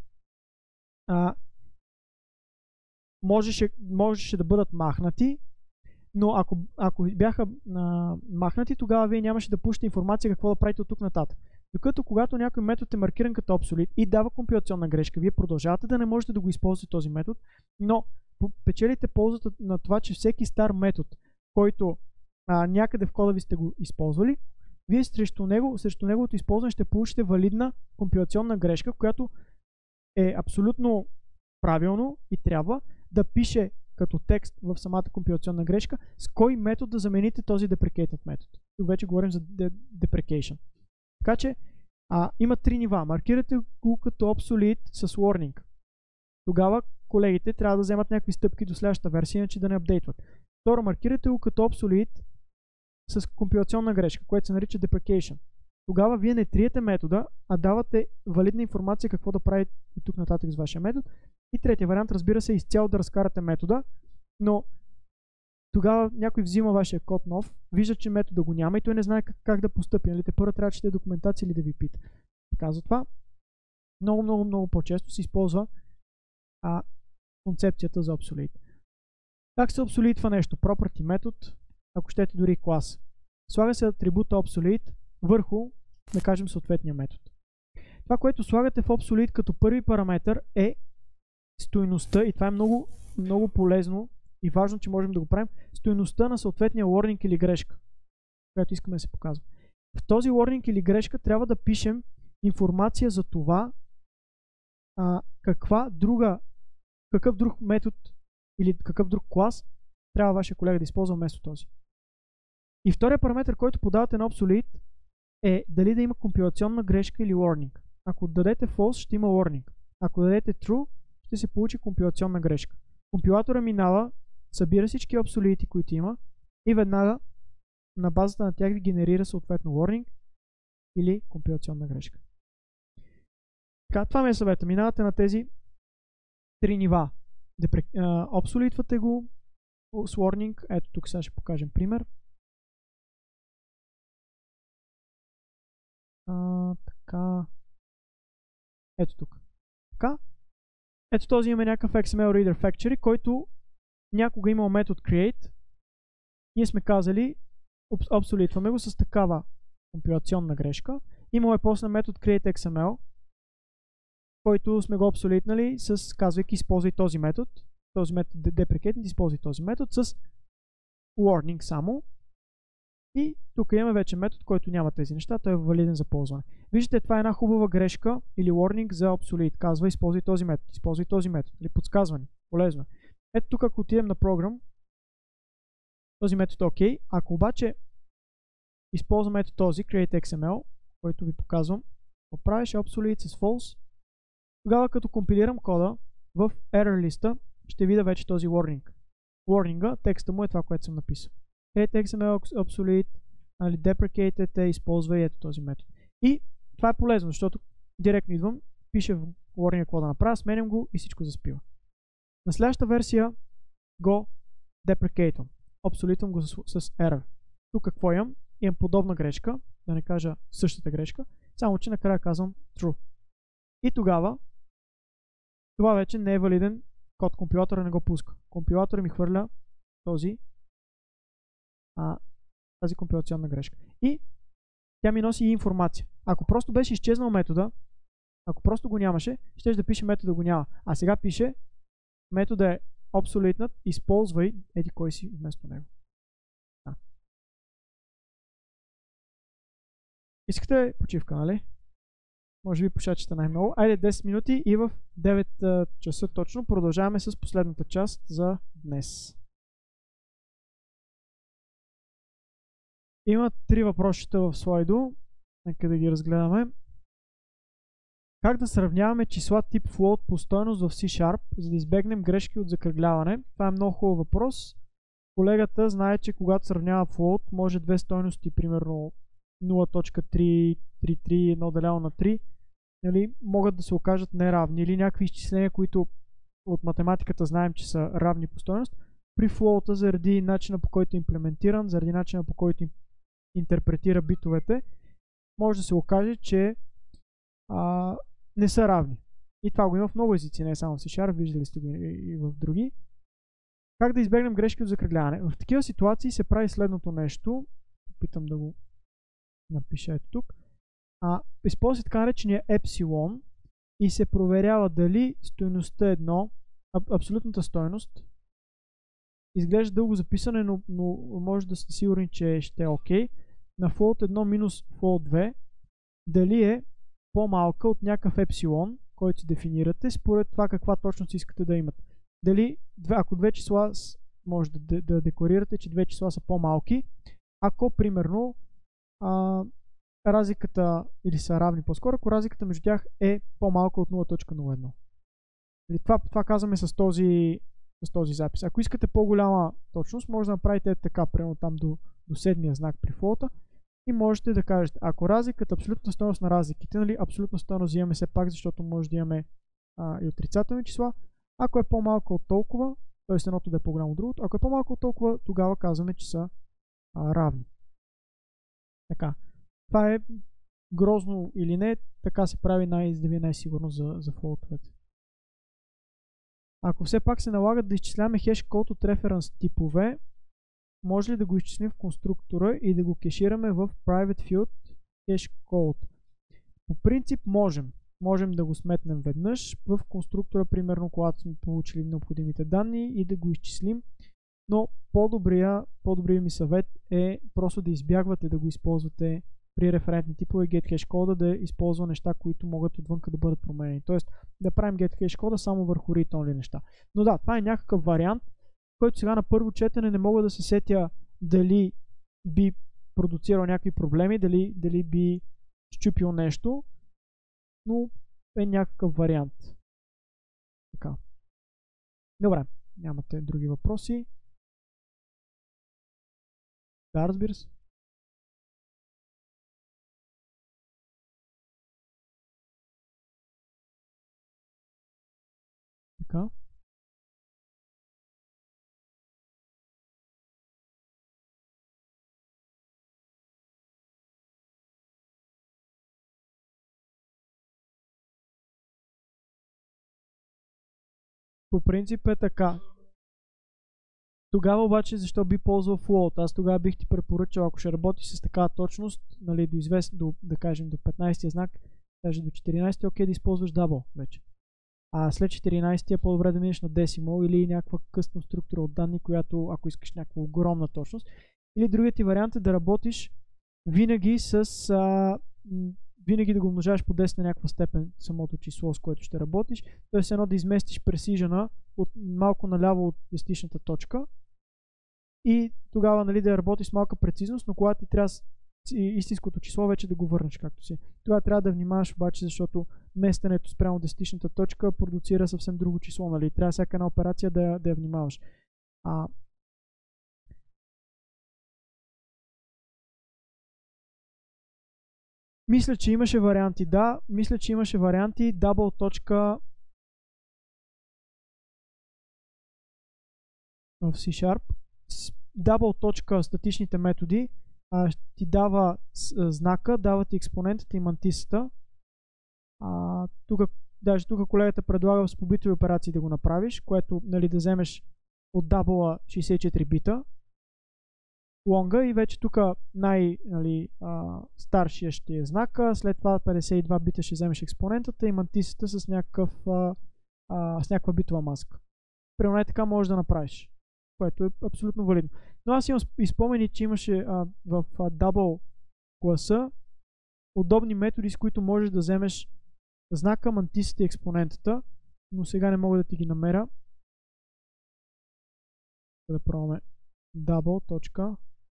можеше да бъдат махнати, но ако бяха махнати, тогава вие нямаше да пушите информация какво да правите от тук нататък. Докато когато някой метод е маркиран като obsolete и дава компилационна грешка, вие продължавате да не можете да го използвате този метод, но печелите ползата на това, че всеки стар метод, който някъде в кода ви сте го използвали, вие срещу неговото използване ще получите валидна компилационна грешка, която е абсолютно правилно и трябва да пише като текст в самата компилационна грешка с кой метод да замените този deprecated метод. Тук вече говорим за deprecation. Така че има три нива. Маркирате го като obsolete с warning. Тогава колегите трябва да вземат някакви стъпки до следващата версия, иначе да не апдейтват. Второ, маркирате го като obsolete с компилационна грешка, което се нарича deprecation. Тогава вие не триете метода, а давате валидна информация какво да правите от тук нататък с вашия метод. И третия вариант, разбира се, е изцяло да разкарате метода, но тогава някой взима вашия код нов, вижда, че метода го няма и той не знае как да постъпи. Нали? Те първо трябва да чете документация или да ви пита. Така, затова много по-често се използва концепцията за obsolete. Как се обсолитва нещо? Property метод, ако щете дори клас. слага се атрибута obsolete върху, да кажем, съответния метод. Това, което слагате в obsolete като първи параметър е стойността, и това е много, много полезно и важно, че можем да го правим, стойността на съответния warning или грешка, която искаме да се показва. В този warning или грешка трябва да пишем информация за това какъв друг метод или какъв друг клас трябва вашия колега да използва вместо този. И втория параметр, който подавате на obsolete, е дали да има компилационна грешка или warning. Ако дадете false, ще има warning. Ако дадете true, ще се получи компилационна грешка. Компилатора минава, събира всички obsolete, които има, и веднага на базата на тях ви генерира съответно warning или компилационна грешка. Така, това ми е съвета. Минавате на тези три нива. Obsolete-вате го с warning. Ето тук сега ще покажем пример. Така. Ето тук. Така. Ето този имаме някакъв XML Reader Factory, който някога имал метод create. Ние сме казали, obsolete-ваме го с такава компилационна грешка. Имал е после метод create XML, който сме го obsolete-нали, казвайки използвай този метод deprecated, използвай този метод с warning само. И тук имаме вече метод, който няма тези неща, той е валиден за ползване. Виждате, това е една хубава грешка или warning за obsolete. Казва използвай този метод, или подсказване. Полезно. Ето тук, ако отидем на програм, този метод е OK. Ако обаче използваме ето този create XML, който ви показвам, поправиш obsolete с false, тогава като компилирам кода в error листа, ще видя вече този warning. Warning-а, текста му е това, което съм написал. Create XML obsolete, deprecated, използвай ето този метод. И това е полезно, защото директно идвам, пише в warning какво да направя, сменям го и всичко заспива. На следващата версия го deprecateвам. Obsoleteвам го с error. Тук какво имам? Имам подобна грешка, да не кажа същата грешка, само че накрая казвам true. И тогава това вече не е валиден код, компилатора не го пуска. Компилатора ми хвърля тази компилационна грешка. И тя ми носи и информация. Ако просто беше изчезнал метода, ако просто го нямаше, ще да пише метода го няма. А сега пише метода е obsolete, използвай еди кой си вместо него. Искате почивка, нали? Може би пушачите най-много. Айде 10 минути и в 9 часа точно продължаваме с последната част за днес. Има 3 въпросчета в слайдо. Нека да ги разгледаме. Как да сравняваме числа тип float по стойност в C#, за да избегнем грешки от закръгляване? Това е много хубав въпрос. Колегата знае, че когато сравнява float, може две стойности, примерно 0.333, едно деляно на 3, нали, могат да се окажат неравни или някакви изчисления, които от математиката знаем, че са равни по стойност. При float, заради начина по който е имплементиран, заради начина по който интерпретира битовете, може да се окаже, че не са равни. И това го има в много езици, не само в C#, виждали сте го и в други. Как да избегнем грешки от закръгляване? В такива ситуации се прави следното нещо. Опитам да го напиша ето тук. Използва така наречения епсилон и се проверява дали стойността 1, абсолютната стойност, изглежда дълго записане, но може да сте сигурни, че ще е OK. На float 1 минус float 2, дали е по-малка от някакъв епсилон, който си дефинирате, според това каква точност искате да имат. Дали, ако две числа, може да декларирате, че две числа са по-малки, ако примерно разликата, или са равни по-скоро, ако разликата между тях е по-малка от 0.01. Това казваме с този запис. Ако искате по-голяма точност, може да направите така, примерно там до седмия знак при флоута и можете да кажете, ако разликата, абсолютна стойност на разликите, нали, абсолютна стойност взимаме все пак, защото може да имаме и отрицателни числа. Ако е по-малко от толкова, т.е. едното да е по-голямо от другото, ако е по-малко от толкова, тогава казваме, че са равни. Така. Това е грозно или не, така се прави да ви е най-сигурно за флоутовете. Ако все пак се налагат да изчисляваме хеш код от референс типове, може ли да го изчислим в конструктора и да го кешираме в private field cache code? По принцип можем. Можем да го сметнем веднъж в конструктора, примерно когато сме получили необходимите данни и да го изчислим, но по-добрият ми съвет е просто да избягвате да го използвате при референтни типове getHash кода, да използва неща, които могат отвънка да бъдат променени. Тоест да правим getHash кода само върху read-only неща. Но да, това е някакъв вариант, който сега на първо четене не мога да се сетя дали би продуцирал някакви проблеми, дали би счупил нещо, но е някакъв вариант. Така. Добре, нямате други въпроси. Да, разбира се. Така. По принцип е така. Тогава обаче защо би ползвал float? Аз тогава бих ти препоръчал, ако ще работиш с такава точност, нали, да кажем до 15-я знак, даже до 14-я, окей, да използваш double вече. А след 14-я е по-добре да минеш на decimal или някаква къстна структура от данни, която, ако искаш някаква огромна точност. Или другият ти вариант е да работиш винаги винаги да го умножаваш по 10 на някаква степен самото число, с което ще работиш. Тоест едно да изместиш пресижена от малко наляво от десетичната точка и тогава, нали, да работиш с малка прецизност, но когато ти трябва истинското число вече да го върнеш както си. Това трябва да внимаваш обаче, защото местенето спрямо десетичната точка продуцира съвсем друго число. Нали? Трябва всяка една операция да я внимаваш. Мисля, че имаше варианти. Да, мисля, че имаше варианти. Double. В C#. Double. Статичните методи ти дава знака, дава ти експонентата и мантисата. Даже тук колегата предлага с побитови операции да го направиш, което, нали, да вземеш от double 64 бита лонга и вече тук старшия ще е знака, след това 52 бита ще вземеш експонентата и мантисата с някаква битова маска. Примерно така можеш да направиш, което е абсолютно валидно. Но аз имам изпомени, че имаше в double класа удобни методи, с които можеш да вземеш знака, мантисата и експонентата, но сега не мога да ти ги намеря. Да пробваме double.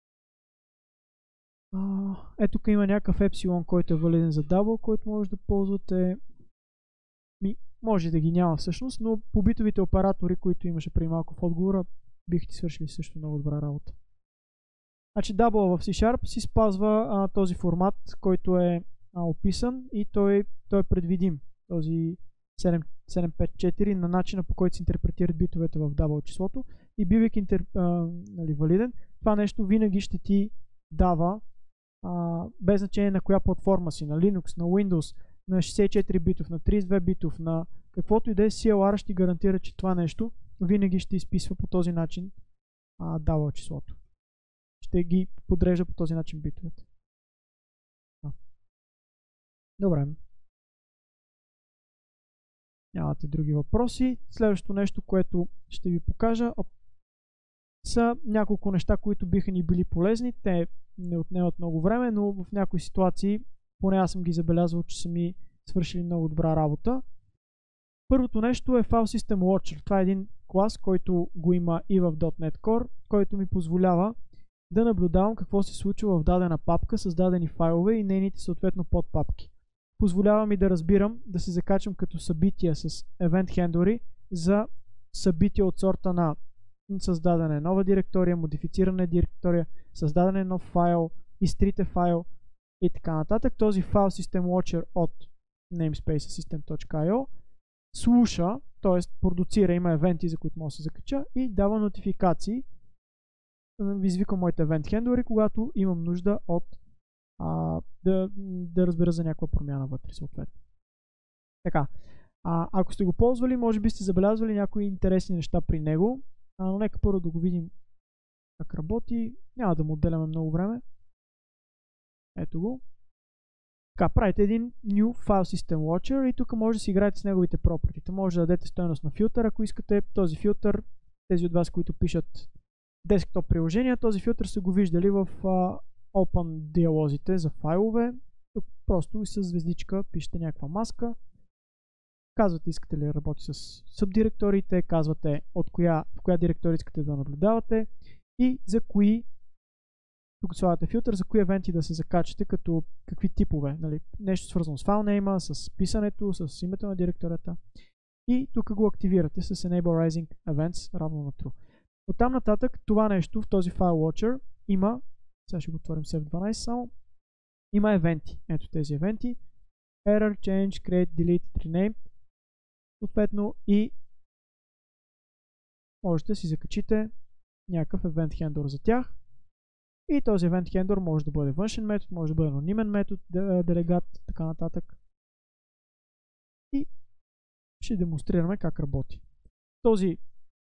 Ето тук има някакъв епсилон, който е валиден за double, който може да ползвате. Може да ги няма всъщност, но по битовите оператори, които имаше преди малко в отговора, бих ти свършили също много добра работа. Значи double в C# си спазва този формат, който е описан и той е предвидим. Този 754 на начина, по който се интерпретират битовете в double числото и бивайки валиден, това нещо винаги ще ти дава без значение на коя платформа си, на Linux, на Windows, на 64 битов, на 32 битов, на каквото и да е, CLR ще гарантира, че това нещо винаги ще изписва по този начин double числото. Ще ги подрежда по този начин битовете. Добре. Нямате други въпроси. Следващото нещо, което ще ви покажа, са няколко неща, които биха ни били полезни. Те не отнемат много време, но в някои ситуации, поне аз съм ги забелязвал, че са ми свършили много добра работа. Първото нещо е File System Watcher. Това е един клас, който го има и в .NET Core, който ми позволява да наблюдавам какво се случва в дадена папка с дадени файлове и нейните съответно подпапки. Позволява ми да разбирам, да се закачам като събития с event handlери за събития от сорта на създадена нова директория, модифицирана директория, създаден нов файл, изтрите файл и така нататък. Този File System Watcher от namespace system.io слуша, т.е. продуцира, има евенти, за които може да се закача и дава нотификации. Извикам моите event handlери, когато имам нужда от да разбера за някаква промяна вътре съответно. Така, ако сте го ползвали, може би сте забелязвали някои интересни неща при него, но нека първо да го видим как работи. Няма да му отделяме много време. Ето го. Така, правите един New File System Watcher и тук може да си играете с неговите property. Може да дадете стойност на филтър, ако искате. Този филтър, тези от вас, които пишат десктоп приложения, този филтър са го виждали в Open диалозите за файлове. Тук просто и с звездичка пишете някаква маска. Казвате искате ли да работи с субдиректориите, казвате в коя директория искате да наблюдавате и за кои, тук слагате филтър, за кои евенти да се закачате, като какви типове. Нали? Нещо свързано с файлнейма, с писането, с името на директорията. И тук го активирате с Enable Rising Events равно на True. Оттам нататък това нещо в този File Watcher има, сега ще го отворим с F12 само, има евенти. Ето тези евенти. Error, Change, Create, Delete, Rename. Съответно и можете да си закачите някакъв event handler за тях. И този event handler може да бъде външен метод, може да бъде анонимен метод, делегат, така нататък. И ще демонстрираме как работи. Този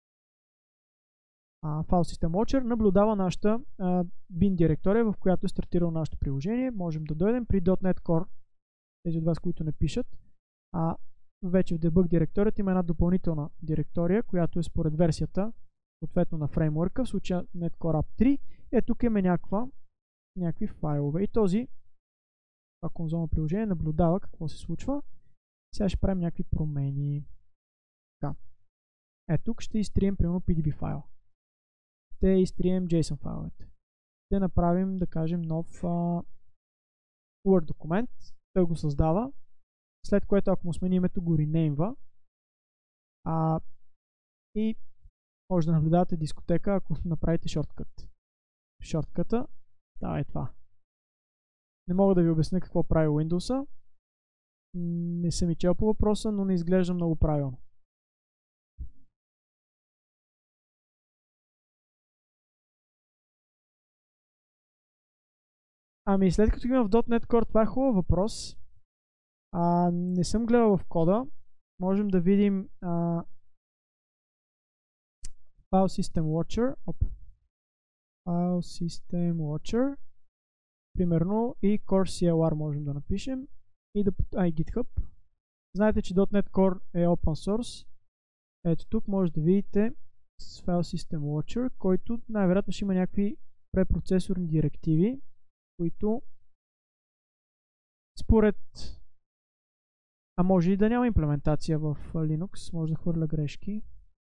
File System Watcher наблюдава нашата bin директория, в която е стартирало нашето приложение. Можем да дойдем при .NET Core, тези от вас, които не пишат. Вече в debug директорията има една допълнителна директория, която е според версията, съответно на фреймворка, в случая .NET Core App 3. Тук има някакви файлове. И този конзолно приложение наблюдава какво се случва. Сега ще правим някакви промени. Така. Тук ще изтрием примерно PDB файл. Ще изтрием JSON файловете. Ще направим, да кажем, нов Word документ. Той го създава. След което, ако му сменим името, го ренеймва. И може да наблюдавате дискотека, ако направите шорткът. Шортката, да, е това. Не мога да ви обясня какво прави Windows-а. Не съм и чел по въпроса, но не изглежда много правилно. След като има в .NET Core, това е хубав въпрос. Не съм гледал в кода. Можем да видим File System Watcher. File System Watcher. Примерно и Core CLR можем да напишем. И GitHub. Знаете, че .NET Core е Open Source. Ето тук може да видите с File System Watcher, който най-вероятно ще има някакви препроцесорни директиви, които според може и да няма имплементация в Linux, може да хвърля грешки.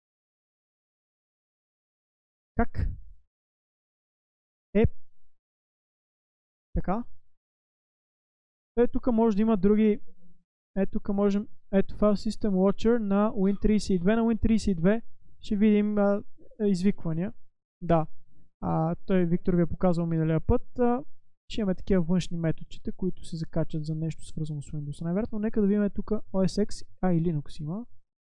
Как? Така. Тук може да има други. Тук можем. Ето File System Watcher на Win32. На Win32 ще видим извиквания. Да. Той Виктор ви е показал миналия път. Ще имаме такива външни методчета, които се закачат за нещо свързано с Windows. Най-вероятно, нека да видим тук OS X, и Linux има.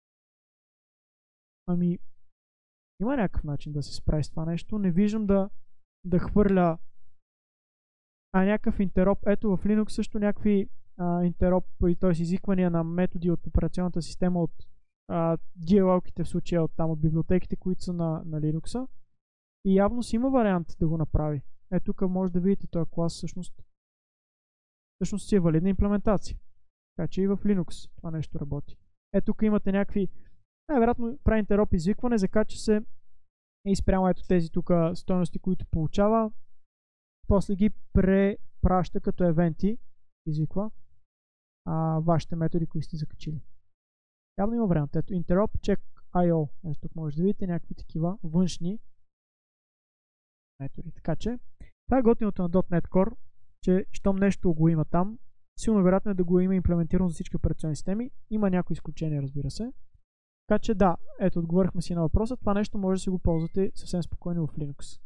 Има някакъв начин да се справи с това нещо. Не виждам да хвърля някакъв интероп. Ето в Linux също някакви интероп, т.е. изисквания на методи от операционната система, от DLL-ките в случая от библиотеките, които са на Linux. И явно си има вариант да го направи. Тук може да видите този клас всъщност си е валидна имплементация. Така че и в Linux това нещо работи. Тук имате някакви, най-вероятно прави интероп извикване, закача се и спрямо ето тези тук стойности, които получава. После ги препраща като евенти, извиква вашите методи, които сте закачили. Явно има вариант. Ето interop check IO. Тук може да видите някакви такива външни методи. Така че това е готиното на .NET Core, че щом нещо го има там, силно вероятно е да го има имплементирано за всички операционни системи. Има някои изключения, разбира се. Така че да, ето отговорихме си на въпроса. Това нещо може да си го ползвате съвсем спокойно в Linux.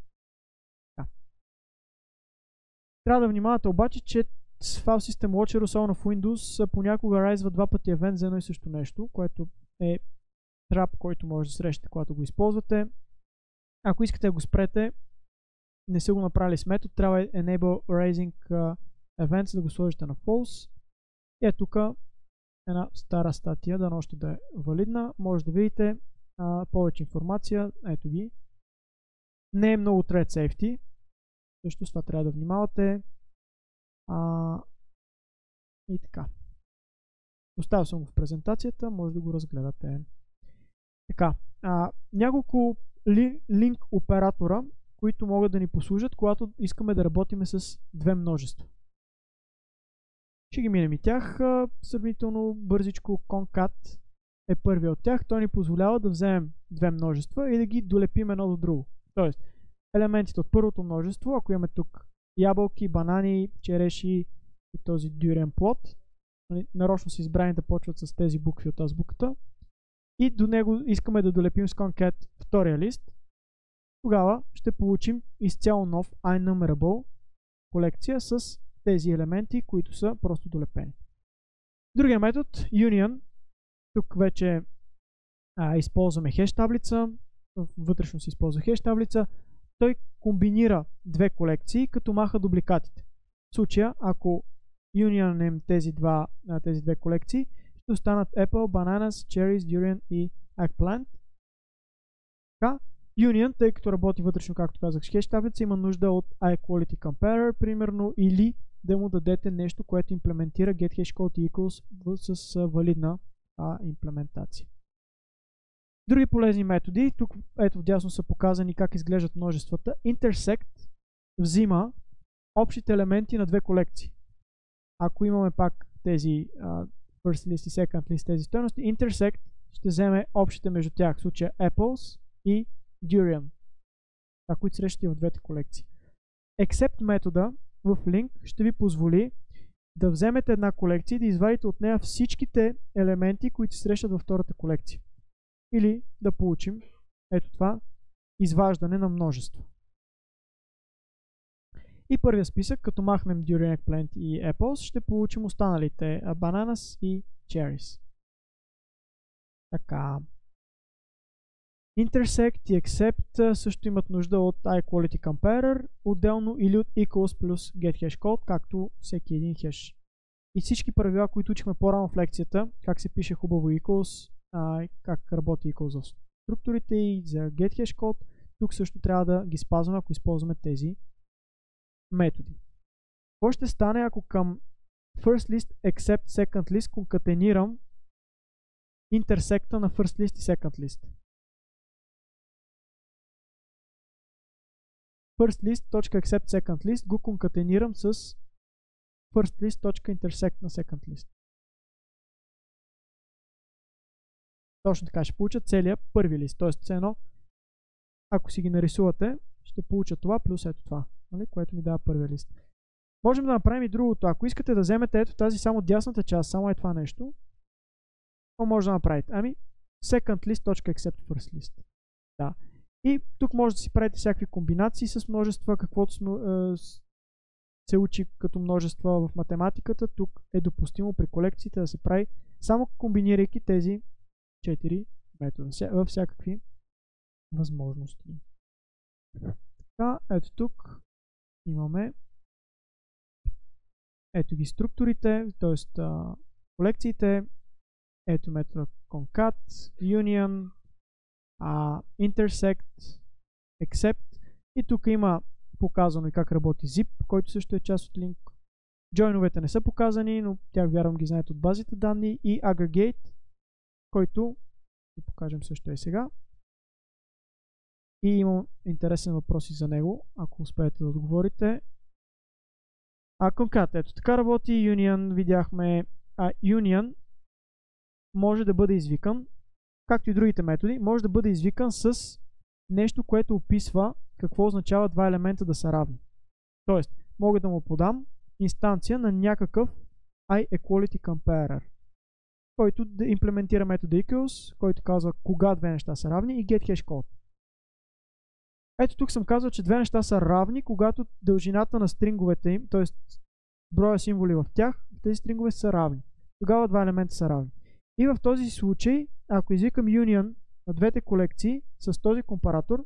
Трябва да внимавате обаче, че с File System Watcher, особено в Windows, понякога райзва два пъти евент за едно и също нещо, което е трап, който може да срещате, когато го използвате. Ако искате да го спрете, не са го направили с метод, трябва Enable Raising Events да го сложите на False. Тук една стара статия, дано още да е валидна. Може да видите повече информация. Ето ги. Не е много thread safety. Също с това трябва да внимавате. И така. Оставил съм го в презентацията, може да го разгледате. Така, няколко линк оператора, които могат да ни послужат, когато искаме да работим с две множества. Ще ги минем и тях. Сравнително бързичко concat е първият от тях. Той ни позволява да вземем две множества и да ги долепим едно до друго. Тоест, елементите от първото множество, ако имаме тук ябълки, банани, череши и този дюрен плод, нарочно са избрани да почват с тези букви от азбуката, и до него искаме да долепим с concat втория лист, тогава ще получим изцяло нов iNumerable колекция с тези елементи, които са просто долепени. Другия метод, Union. Тук вече използваме хеш таблица, вътрешно се използва хеш таблица. Той комбинира две колекции, като маха дубликатите. В случая, ако Unionем тези две колекции, ще останат Apple, Bananas, Cherries, Durian и Eggplant. Така, Union, тъй като работи вътрешно, както казах, с хеш таблица, има нужда от iQuality Comparer, примерно, или да му дадете нещо, което имплементира getHashCode equals с валидна имплементация. Други полезни методи, тук ето вдясно са показани как изглеждат множествата. Intersect взима общите елементи на две колекции. Ако имаме пак тези first list и second list, тези стойности, Intersect ще вземе общите между тях, в случая Apples и Durian, които срещате в двете колекции. Except метода в link ще ви позволи да вземете една колекция и да извадите от нея всичките елементи, които се срещат във втората колекция. Или да получим ето това изваждане на множество. И първия списък, като махнем Durian, Eggplant и Apples, ще получим останалите Bananas и Cherries. Така. Intersect и Except също имат нужда от iQuality Comparer, отделно или от equals плюс getHashCode, както всеки един хеш. И всички правила, които учихме по-рано в лекцията, как се пише хубаво equals, как работи equals в структурите и за getHashCode, тук също трябва да ги спазваме, ако използваме тези методи. Какво ще стане, ако към first list, except second list конкатенирам интерсекта на first list и second list? First list.accept second list го конкатенирам с first list.intersect на second list. Точно така ще получа целият първи лист. Тоест, все едно, ако си ги нарисувате, ще получа това плюс ето това, което ми дава първия лист. Можем да направим и другото. Ако искате да вземете ето тази само дясната част, само е това нещо, какво може да направите? Second list.accept first list. Да. И тук може да си правите всякакви комбинации с множества, каквото се учи като множества в математиката. Тук е допустимо при колекциите да се прави само комбинирайки тези 4 метода във всякакви възможности. Така, ето тук имаме ето ги структурите, т.е. колекциите, ето метода concat, union, intersect, except и тук има показано и как работи zip, който също е част от link. Join-овете не са показани, но тях вярвам ги знаете от базите данни и aggregate, който ще покажем също и сега. И имам интересен въпрос и за него, ако успеете да отговорите. Concat, ето така работи, union видяхме, union може да бъде извикан, както и другите методи, може да бъде извикан с нещо, което описва какво означава два елемента да са равни. Тоест, мога да му подам инстанция на някакъв iEquality Comparer, който да имплементира метода equals, който казва кога две неща са равни и getHashCode. Ето тук съм казал, че две неща са равни, когато дължината на стринговете им, т.е. броя символи в тях, тези стрингове са равни. Тогава два елемента са равни. И в този случай, ако извикам union на двете колекции с този компаратор,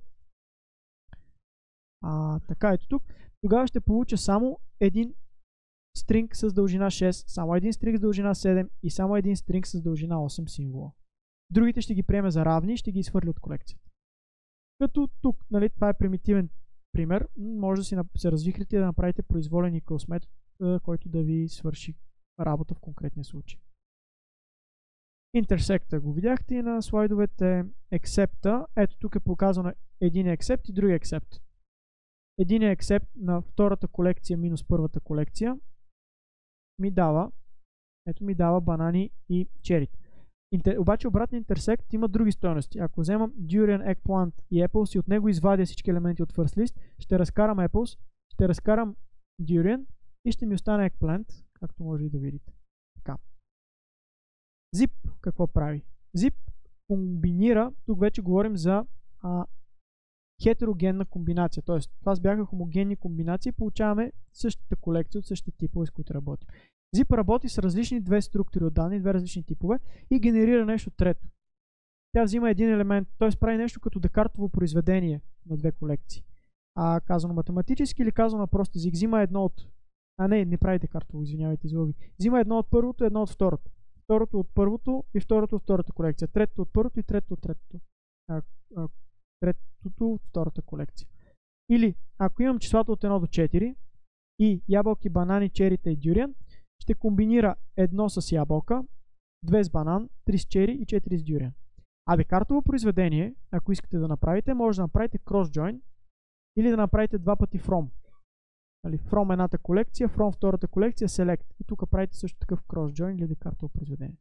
така ето тук, тогава ще получа само един стринг с дължина 6, само един стринг с дължина 7 и само един стринг с дължина 8 символа. Другите ще ги приеме за равни и ще ги изхвърли от колекцията. Като тук, нали, това е примитивен пример, може да си се развихрите да направите произволен equals метод, който да ви свърши работа в конкретния случай. Intersect го видяхте и на слайдовете. Except, ето тук е показано един except и други except. Един except на втората колекция минус първата колекция ми дава банани и черит. Обаче обратно intersect има други стойности. Ако вземам durian, eggplant и apples и от него извадя всички елементи от first list, ще разкарам apples, ще разкарам durian и ще ми остане eggplant, както може и да видите. Така. Zip какво прави? Zip комбинира, тук вече говорим за хетерогенна комбинация, т.е. това бяха хомогенни комбинации, получаваме същата колекция от същите типове, с които работим. Zip работи с различни две структури от данни, две различни типове и генерира нещо трето. Тя взима един елемент, т.е. прави нещо като декартово произведение на две колекции. Казано математически или казано на прост език, взима едно от... не прави декартово, извинявайте, злови. Взима едно от първото, едно от второто. Второто от първото и второто от втората колекция. Третото от първото и третото от третото. Третото от втората колекция. Или, ако имам числата от 1 до 4 и ябълки, банани, черите и дюриан, ще комбинира едно с ябълка, 2 с банан, 3 с чери и 4 с дюриан. Декартово произведение, ако искате да направите, може да направите cross-join или да направите два пъти from. From едната колекция, from втората колекция, select. И тук правите също такъв cross-join или декартово произведение.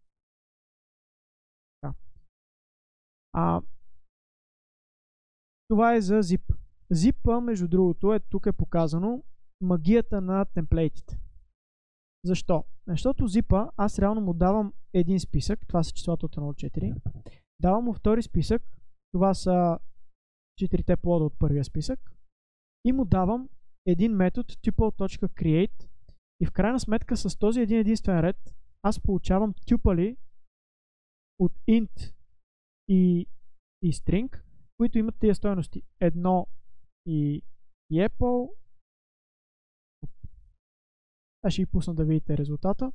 Това е за zip. Zip, между другото, тук е показано магията на темплейтите. Защо? Защото zip аз реално му давам един списък, това са числата от 1 до 4. Давам му втори списък, това са 4-те плода от първия списък. И му давам един метод tuple.create и в крайна сметка с този един единствен ред аз получавам тюпали от int и string, които имат тия стойности. 1 и apple. Аз ще ви пусна да видите резултата.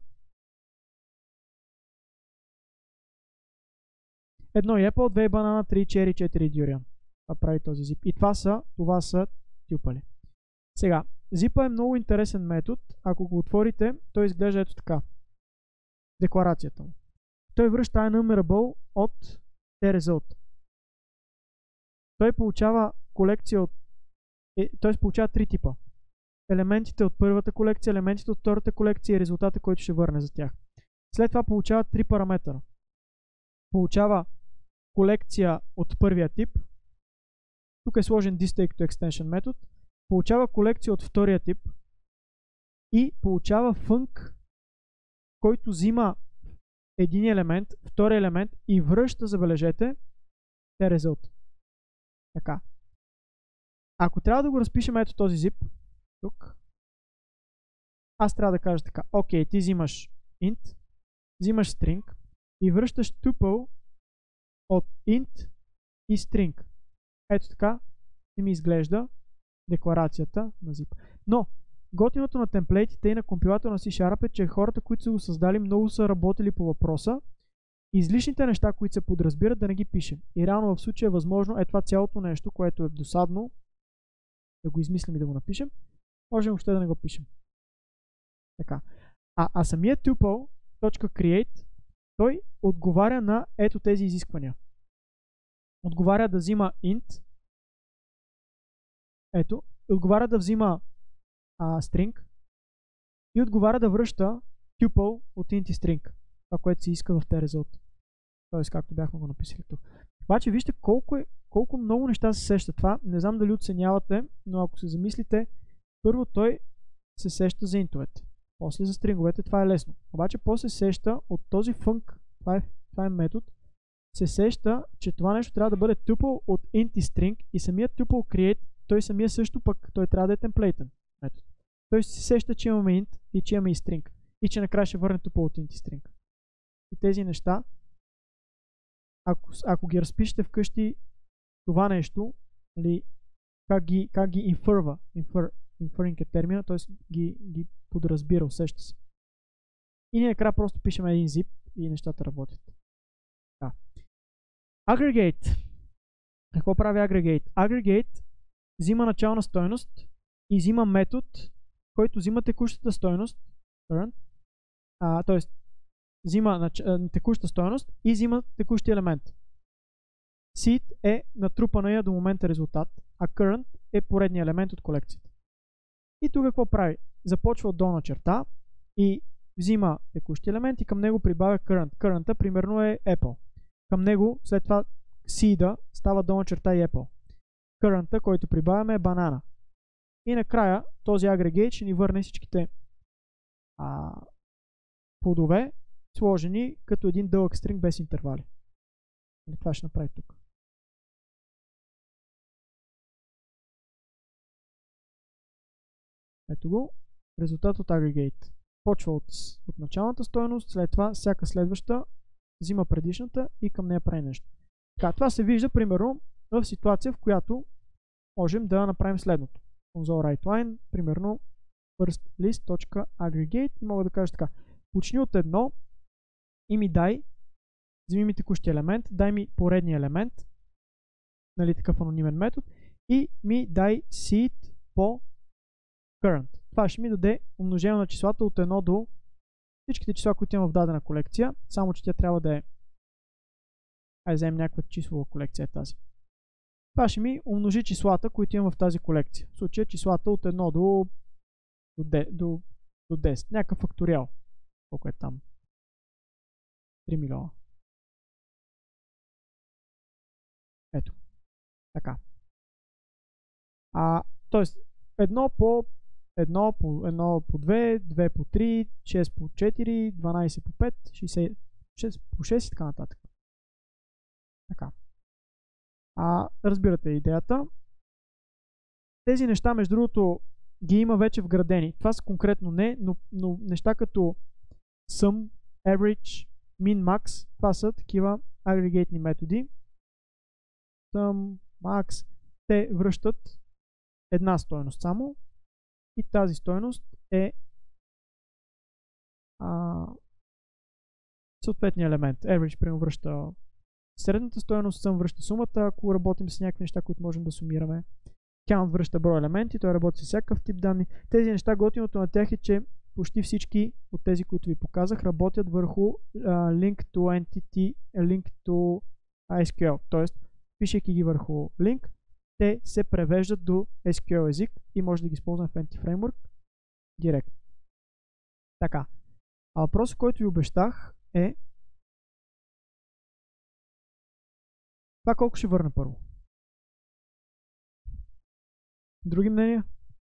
1 и apple, 2 банана, 3 чери, 4 дюриан. Това прави този zip. И това са тюпали. Сега, zip е много интересен метод. Ако го отворите, той изглежда ето така. Декларацията му. Той връща enumerable от result. Той получава колекция от... Т.е. получава три типа. Елементите от първата колекция, елементите от втората колекция и резултата, който ще върне за тях. След това получава три параметъра. Получава колекция от първия тип. Тук е сложен this като extension метод. Получава колекция от втория тип. И получава func, който взима един елемент, втори елемент и връща, забележете, result. Така. Ако трябва да го разпишем ето този zip, тук, аз трябва да кажа така. Окей, ти взимаш int, взимаш string и връщаш tuple от int и string. Ето така и ми изглежда декларацията на zip. Но готиното на темплейтите и на компилатора на C# е, че хората, които са го създали, много са работили по въпроса. Излишните неща, които се подразбират, да не ги пишем. И реално в случая е възможно това цялото нещо, което е досадно, да го измислим и да го напишем, можем въобще да не го пишем. Така. Самият tuple.create, той отговаря на ето тези изисквания. Отговаря да взима int, ето, отговаря да взима string и отговаря да връща tuple от int и string. Това, което се иска в result. Тоест, както бяхме го написали тук. Обаче, вижте колко много неща се сеща. Това не знам дали оценявате, но ако се замислите, първо той се сеща за интовете. После за стринговете, това е лесно. Обаче, после се сеща от този func, това е метод, се сеща, че това нещо трябва да бъде tuple от int и string и самият tuple create, той самия също пък, той трябва да е темплейтен метод. Той се сеща, че имаме int и че имаме и string. И че накрая ще върне tuple от int и string. И тези неща, ако ги разпишете вкъщи това нещо, как ги инфърва, inferring е термина, т.е. ги подразбира, усеща се. И ние накрая просто пишем един zip и нещата работят. Aggregate. Какво прави aggregate? Aggregate взима начална стойност и взима метод, който взима текущата стойност, т.е. взима текуща стойност и взима текущия елемент. Seed е натрупания до момента резултат, а current е поредния елемент от колекцията. И тук какво прави? Започва от долна черта и взима текущия елемент и към него прибавя current. Current-а примерно е Apple. Към него след това seed-а става долна черта и Apple. Current-а, който прибавяме, е банана. И накрая този aggregate ще ни върне всичките плодове, сложени като един дълъг стринг без интервали. И това ще направи тук. Ето го. Резултат от aggregate. Почва от началната стойност, след това всяка следваща взима предишната и към нея прави нещо. Така, това се вижда примерно в ситуация, в която можем да направим следното. Console writeLine, примерно firstList.aggregate и мога да кажа така. Почни от едно и ми дай, вземи ми текущия елемент, дай ми поредния елемент, нали такъв анонимен метод, и ми дай seed по current. Това ще ми даде умножение на числата от 1 до всичките числа, които имам в дадена колекция, само че тя трябва да е вземем някаква числова колекция е тази. Това ще ми умножи числата, които имам в тази колекция. В случая числата от 1 до 10. Някакъв факториал. Колко е там? 3 милиона. Ето. Така. Тоест, 1 по 2, 2 по 3, 6 по 4, 12 по 5, 6 по 6 и така нататък. Така. Разбирате идеята. Тези неща, между другото, ги има вече вградени. Това са конкретно не, но неща като sum, average, min, max, това са такива агрегейтни методи. Sum, max, те връщат една стойност само и тази стойност е съответния елемент. Average примерно връща средната стойност, sum връща сумата, ако работим с някакви неща, които можем да сумираме. Count връща брой елементи, той работи с всякакъв тип данни. Тези неща, готиното на тях е, че почти всички от тези, които ви показах, работят върху link to entity, link to SQL. Тоест, пишейки ги върху link, те се превеждат до SQL език и може да ги използваме в Entity Framework директно. Така. Въпросът, който ви обещах е това колко ще върна първо. Други мнения?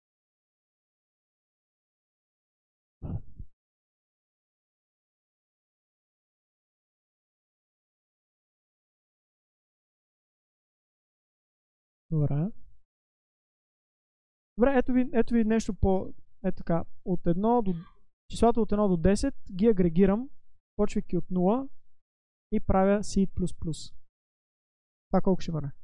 Добре. Добре, ето ви нещо по... Ето така. Числата от 1 до 10 ги агрегирам, почвайки от 0 и правя seed++. Това колко ще върне?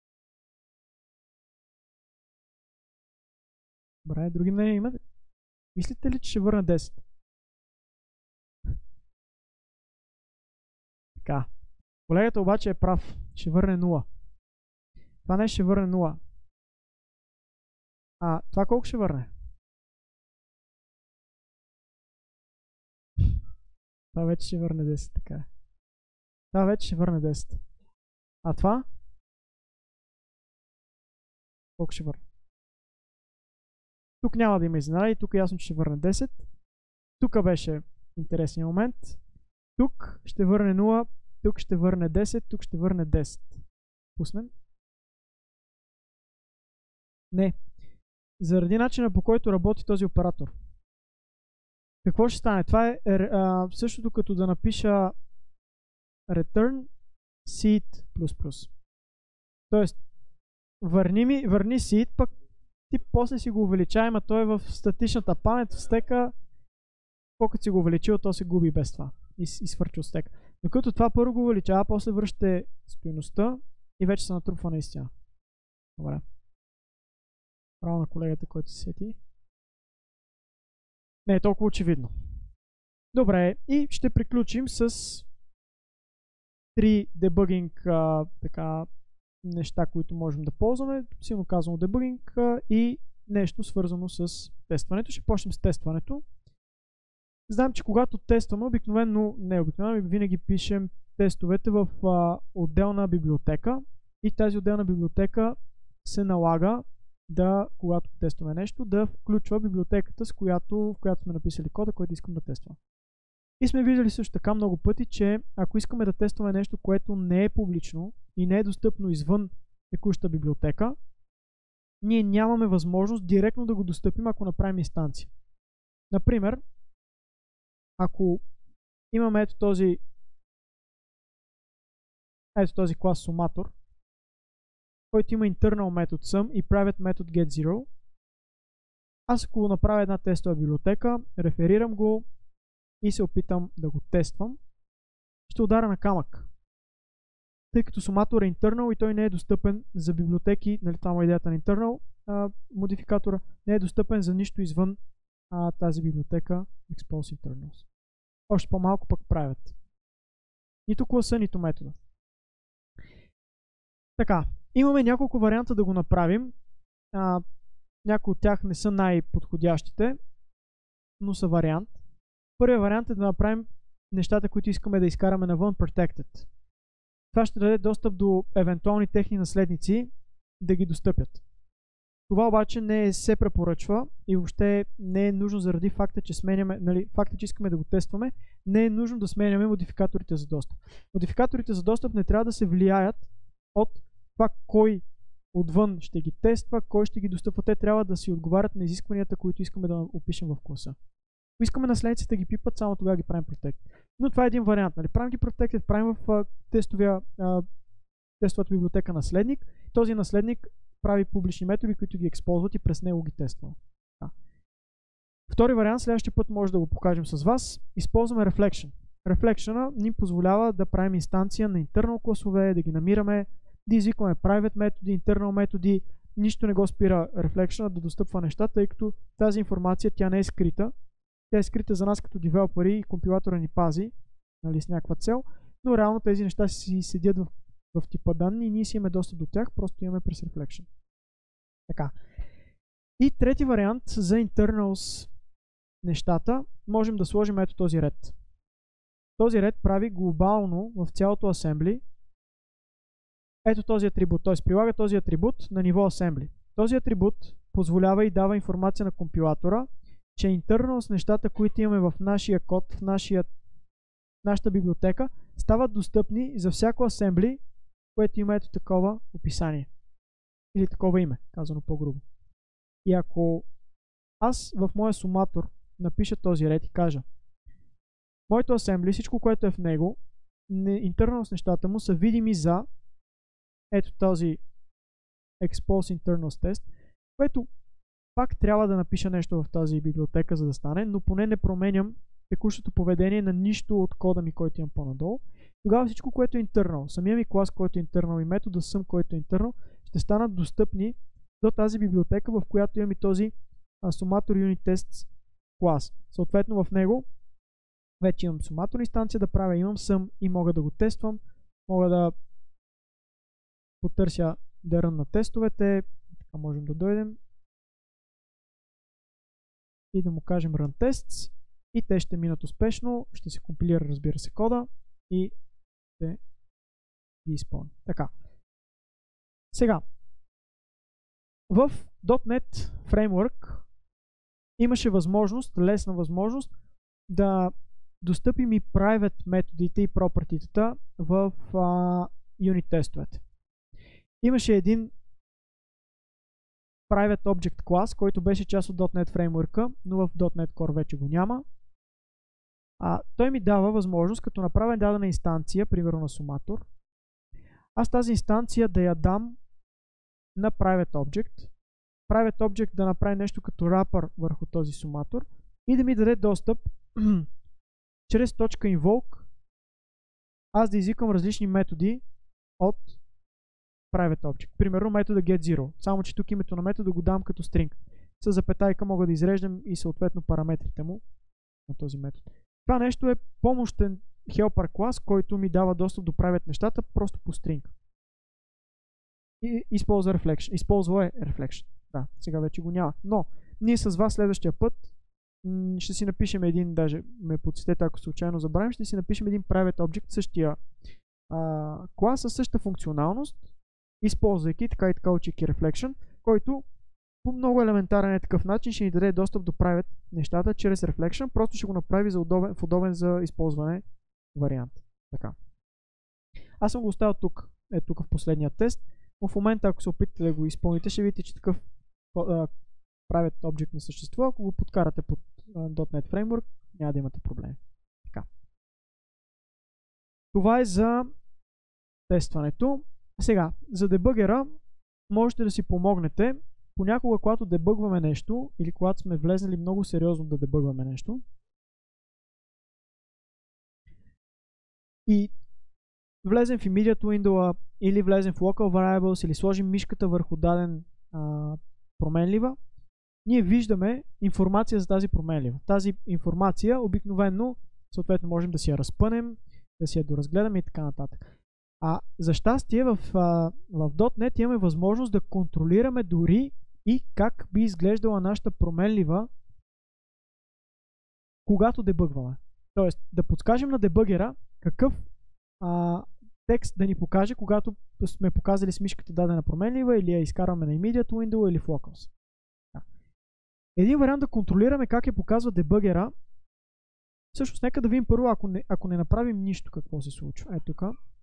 Добре, други мнения имате? Мислите ли, че ще върна 10? Така. Колегата обаче е прав. Ще върне 0. Това не ще върне 0. Това колко ще върне? Това вече ще върне 10, така е. Това вече ще върне 10. А това? Колко ще върне? Тук няма да има изненада и тук е ясно, че ще върне 10. Тук беше интересният момент. Тук ще върне 0, тук ще върне 10, тук ще върне 10. Пуснем. Не. Заради начина, по който работи този оператор. Какво ще стане? Това е същото като да напиша return seed++. Тоест, върни seed, пък ти после си го увеличаваме, а той е в статичната памет, в стека, колкото си го увеличил, то се губи без това и свърчи от стека. Докато това първо го увеличава, после връщате стойността и вече се натрупва наистина. Добре. Право на колегата, който се сети. Не е толкова очевидно. Добре, и ще приключим с 3 дебъгинг неща, които можем да ползваме, силно казано дебъгинг и нещо свързано с тестването. Ще почнем с тестването. Знам, че когато тестваме, винаги пишем тестовете в отделна библиотека и тази отделна библиотека се налага да, когато тестваме нещо, да включва библиотеката, в която сме написали кода, който искам да тествам. И сме виждали също така много пъти, че ако искаме да тестваме нещо, което не е публично и не е достъпно извън текущата библиотека, ние нямаме възможност директно да го достъпим, ако направим инстанция. Например, ако имаме ето този клас Sumator, който има internal метод sum и private метод getZero, аз ако направя една тестова библиотека, реферирам го и се опитам да го тествам, ще удара на камък. Тъй като Sumator е internal и той не е достъпен за библиотеки, нали, това е идеята на internal модификатора, не е достъпен за нищо извън тази библиотека expose internals. Още по-малко пък правят. Нито класа, нито метода. Така, имаме няколко варианта да го направим. Някои от тях не са най-подходящите, но са вариант. Първият вариант е да направим нещата, които искаме да изкараме навън protected. Това ще даде достъп до евентуални техни наследници да ги достъпят. Това обаче не се препоръчва и въобще не е нужно заради факта, че сменяме, факта, че искаме да го тестваме, не е нужно да сменяме модификаторите за достъп. Модификаторите за достъп не трябва да се влияят от това кой отвън ще ги тества, кой ще ги достъпва. Те трябва да си отговарят на изискванията, които искаме да опишем в класа. Ако искаме наследниците да ги пипат, само тогава ги правим protected. Но това е един вариант. Нали? Правим ги protected, правим в тестовата библиотека наследник. Този наследник прави публични методи, които ги използват и през него ги тества. Втори вариант, следващия път може да го покажем с вас. Използваме Reflection. Reflection ни позволява да правим инстанция на internal класове, да ги намираме, да извикваме private методи, internal методи. Нищо не го спира Reflection да достъпва неща, тъй като тази информация тя не е скрита. Тя е скрита за нас като девелопери и компилатора ни пази, нали, с някаква цел, но реално тези неща си седят в типа данни и ние си имаме достъп до тях, просто имаме през Reflection. Така. И трети вариант за internals нещата, можем да сложим ето този ред. Този ред прави глобално в цялото assembly ето този атрибут, т.е. прилага този атрибут на ниво assembly. Този атрибут позволява и дава информация на компилатора, че internals нещата, които имаме в нашия код, в нашата библиотека, стават достъпни за всяко assembly, което има ето такова описание. Или такова име, казано по-грубо. И ако аз в моя Sumator напиша този ред и кажа моето assembly, всичко, което е в него, internals нещата му са видими за ето този expose internals test, което пак трябва да напиша нещо в тази библиотека, за да стане, но поне не променям текущото поведение на нищо от кода ми, който имам по-надолу. Тогава всичко, което е internal, самия ми клас, който е internal и метода sum, който е internal, ще станат достъпни до тази библиотека, в която имам и този Sumator Unit Tests клас. Съответно в него вече имам Sumator инстанция да правя, имам sum и мога да го тествам, мога да потърся да рън на тестовете, така можем да дойдем и да му кажем run tests и те ще минат успешно, ще се компилира, разбира се, кода и ще ги изпълни. Така. Сега, в .NET Framework имаше възможност, лесна възможност да достъпим и private методите и property-тата в unit тестовете. Имаше един private object клас, който беше част от .NET Framework, но в .NET Core вече го няма. Той ми дава възможност, като направя дадена инстанция, примерно на Sumator, аз тази инстанция да я дам на private object. Private object да направи нещо като wrapper върху този Sumator и да ми даде достъп чрез .invoke аз да извикам различни методи от private object. Примерно метода getZero. Само че тук името на метода го дам като string. С запетайка мога да изреждам и съответно параметрите му на този метод. Това нещо е помощен helper клас, който ми дава достъп до private нещата просто по string. и използва reflection. Използва reflection. Да, сега вече го няма. Но ние с вас следващия път ще си напишем един, даже ме подсетете, ако случайно забравим, ще си напишем един private object, същия клас със същата функционалност, използвайки така и така учейки reflection, който по много елементарен такъв начин ще ни даде достъп до private нещата чрез reflection, просто ще го направи в удобен за използване вариант. Така. Аз съм го оставил тук, тук в последния тест. В момента, ако се опитате да го изпълните, ще видите, че такъв private object не съществува. Ако го подкарате под .NET Framework, няма да имате проблеми. Така. Това е за тестването. Сега, за дебъгера можете да си помогнете. Понякога, когато дебъгваме нещо или когато сме влезнали много сериозно да дебъгваме нещо и влезем в immediate window или влезем в local variables или сложим мишката върху даден променлива, ние виждаме информация за тази променлива. Тази информация обикновено, съответно можем да си я разпънем, да си я доразгледаме и така нататък. За щастие в .NET имаме възможност да контролираме дори и как би изглеждала нашата променлива, когато дебъгваме. Тоест да подскажем на дебъгера какъв текст да ни покаже, когато сме показали с мишката дадена променлива или я изкарваме на immediate window или в locals. Един вариант да контролираме как я показва дебъгера. Всъщност нека да видим първо, ако не направим нищо, какво се случва. Ето тук.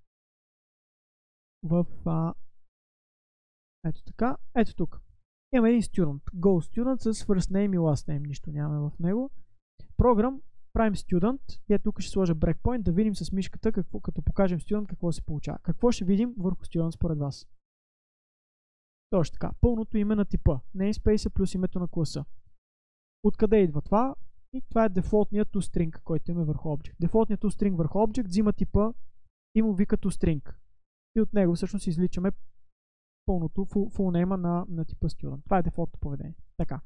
Ето така. Ето тук. Имаме един student. Go student с first name и last name. Нищо нямаме в него. Program. Правим student. И тук ще сложа breakpoint да видим с мишката, като покажем student, какво се получава. Какво ще видим върху student според вас? Точно така. Пълното име на типа. Namespace плюс името на класа. Откъде идва това? И това е дефолтният toString, който имаме върху object. Дефолтният toString върху object взима типа и му вика toString. И от него всъщност извличаме пълното full name на типа student. Това е дефолтното поведение. Така.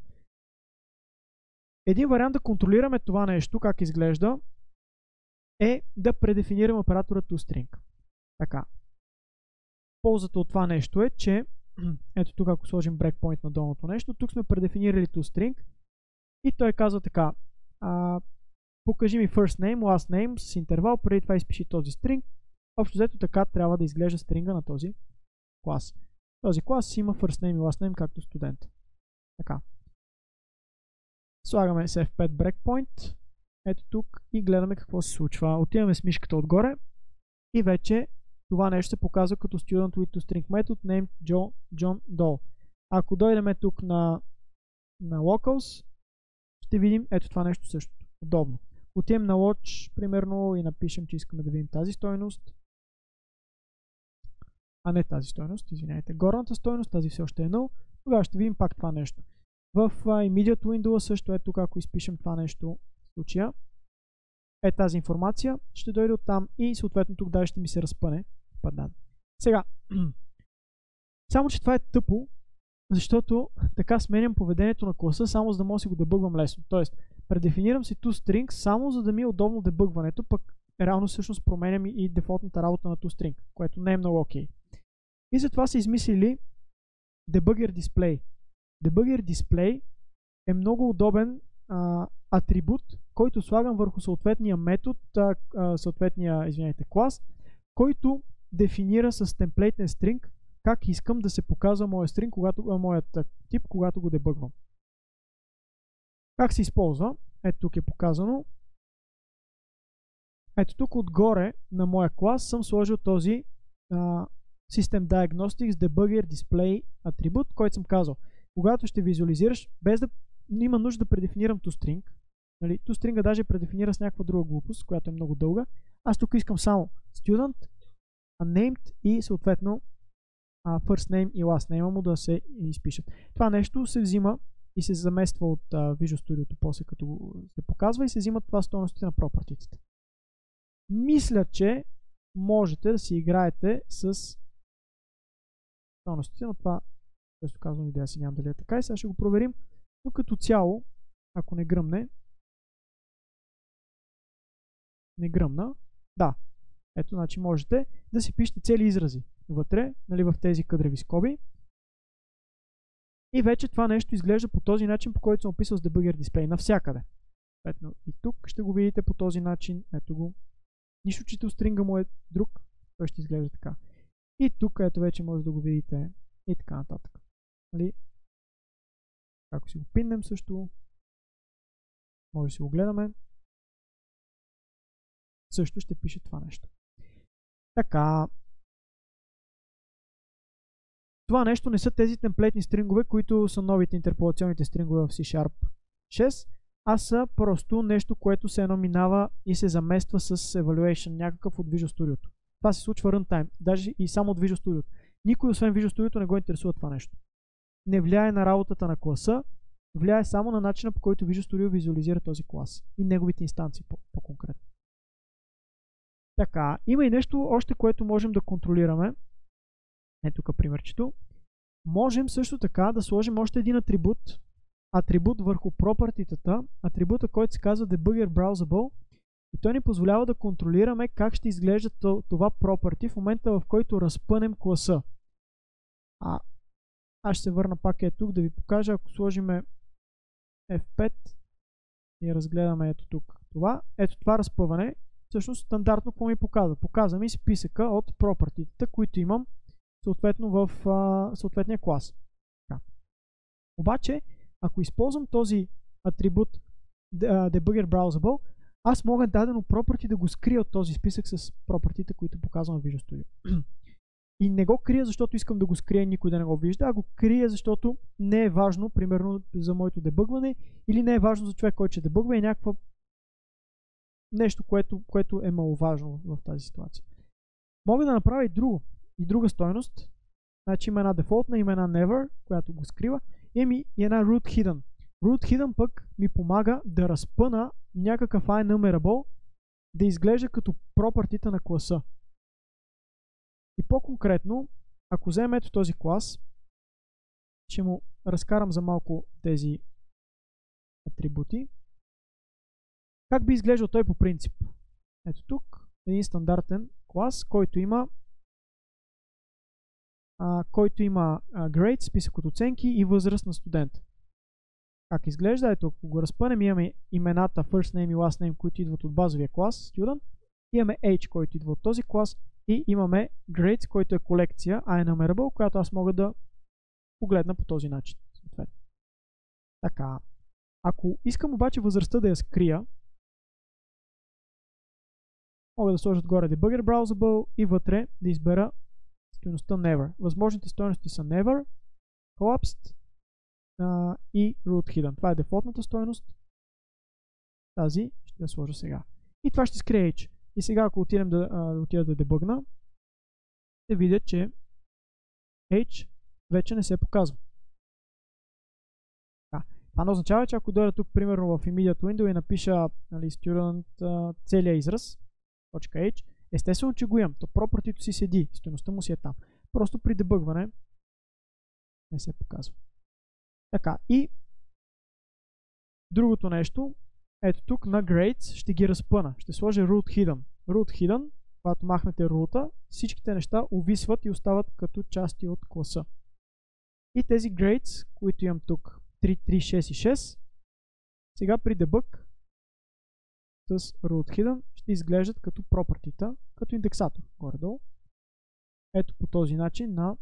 Един вариант да контролираме това нещо, как изглежда, е да предефинираме оператора toString. Така. Ползата от това нещо е, че ето тук, ако сложим breakpoint на долното нещо, тук сме предефинирали toString и той казва така: покажи ми first name, last name с интервал, преди това изпиши този string. Общо взето така трябва да изглежда стринга на този клас. Този клас има first name и last name както студент. Така. Слагаме с F5 breakpoint. Ето тук и гледаме какво се случва. Отиваме с мишката отгоре и вече това нещо се показва като student with toString метод named John Doe. Ако дойдем тук на locals, ще видим ето това нещо също. Удобно. Отивам на lodge, примерно, и напишем, че искаме да видим тази стойност. А не тази стойност, извиняйте. Горната стойност, тази все още е 0. Тогава ще видим пак това нещо. В immediate window също е тук, ако изпишем това нещо в случая. Е тази информация ще дойде от там и съответно тук даже ще ми се разпъне. Сега, само че това е тъпо, защото така сменям поведението на класа, само за да мога да си го дебъгвам лесно. Тоест, предефинирам си toString само за да ми е удобно дебъгването, пък реално всъщност променям и дефолтната работа на toString, което не е много окей. И затова са измислили Debugger Display. Debugger Display е много удобен атрибут, който слагам върху съответния метод, клас, който дефинира с темплейтен стринг как искам да се показва моят стринг, моят тип, когато го дебъгвам. Как се използва? Ето тук е показано. Ето тук отгоре на моя клас съм сложил този System Diagnostics Debugger Display атрибут, който съм казал. Когато ще визуализираш, без да има нужда да предефинирам toString, нали, toString даже предефинира с някаква друга глупост, която е много дълга. Аз тук искам само student, named и съответно first name и last name му да се изпишат. Това нещо се взима и се замества от Visual Studio после като се показва и се взимат това стойностите на properties. Мисля, че можете да си играете с стойностите, но това често казвам идея си, нямам дали е така и сега ще го проверим, но като цяло, ако не гръмна, да, ето, значи можете да си пишете цели изрази. вътре, нали, в тези къдреви скоби. И вече това нещо изглежда по този начин, по който съм описал с Debugger Display. Навсякъде. Ето, и тук ще го видите по този начин. Ето го. Нищо, че стринга му е друг. Той ще изглежда така. И тук, ето вече може да го видите. И така нататък. Нали? Ако си го пиннем също, може да си го гледаме. Също ще пише това нещо. Така. Това нещо не са тези темплейтни стрингове, които са новите интерполационните стрингове в C# 6, а са просто нещо, което се минава и се замества с evaluation, някакъв от Visual Studio. Това се случва runtime, даже и само от Visual Studio. Никой освен Visual Studio не го интересува това нещо. Не влияе на работата на класа, влияе само на начина, по който Visual Studio визуализира този клас и неговите инстанции по-конкретно. Така, има и нещо още, което можем да контролираме. Ето тук примерчето. Можем също така да сложим още един атрибут върху пропъртитата, атрибута, който се казва Debugger Browsable, и той ни позволява да контролираме как ще изглежда това property в момента, в който разпънем класа. Аз ще се върна пак тук да ви покажа, ако сложим F5 и разгледаме ето тук това. Ето това разпъване, всъщност стандартно какво ми показва? Показва ми списъка от пропъртитата, които имам съответно в съответния клас. Така. Обаче, ако използвам този атрибут Debugger Browsable, аз мога дадено property да го скрия от този списък с пропъртите, които показвам в Visual Studio. И не го крия, защото искам да го скрия, никой да не го вижда, а го крия, защото не е важно, примерно за моето дебъгване, или не е важно за човек, който ще дебъгва, и някаква нещо, което е маловажно в тази ситуация. Мога да направя и друга стойност. Значи има една дефолтна, има една never, която го скрива, и една root hidden. Root hidden пък ми помага да разпъна някакъв iNumerable да изглежда като пропъртита на класа. И по-конкретно, ако вземем ето този клас, ще му разкарам за малко тези атрибути. Как би изглеждал той по принцип? Ето тук един стандартен клас, който има grade, списък от оценки и възраст на студент. Как изглежда? Ето, ако го разпънем, имаме имената first name и last name, които идват от базовия клас student, имаме age, който идва от този клас, и имаме grades, който е колекция iNumerable, която аз мога да погледна по този начин. Така. Ако искам обаче възрастта да я скрия, мога да сложа отгоре Debugger Browsable и вътре да избера стойността never. Възможните стойности са never, collapsed и root hidden. Това е дефолтната стойност. Тази ще я сложа сега. И това ще скрие age. И сега, ако отида да дебъгна, ще видя, че age вече не се показва. Това не означава, че ако дойда тук, примерно в Immediate Window и напиша student целия израз, .h, естествено, че го имам. То пропъртито си седи, стойността му си е там. Просто при дебъгване не се показва. Така, и другото нещо, ето тук на grades ще ги разпъна. Ще сложа root hidden. Root hidden, когато махнете рута, всичките неща увисват и остават като части от класа. И тези grades, които имам тук, 3, 3, 6 и 6, сега при debug с root hidden ще изглеждат като пропъртита, като индексатор, горе-долу. Ето по този начин на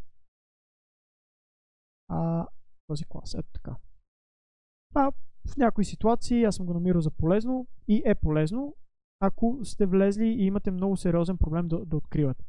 този клас. Ето така. В някои ситуации аз съм го намирал за полезно и е полезно, ако сте влезли и имате много сериозен проблем да откривате.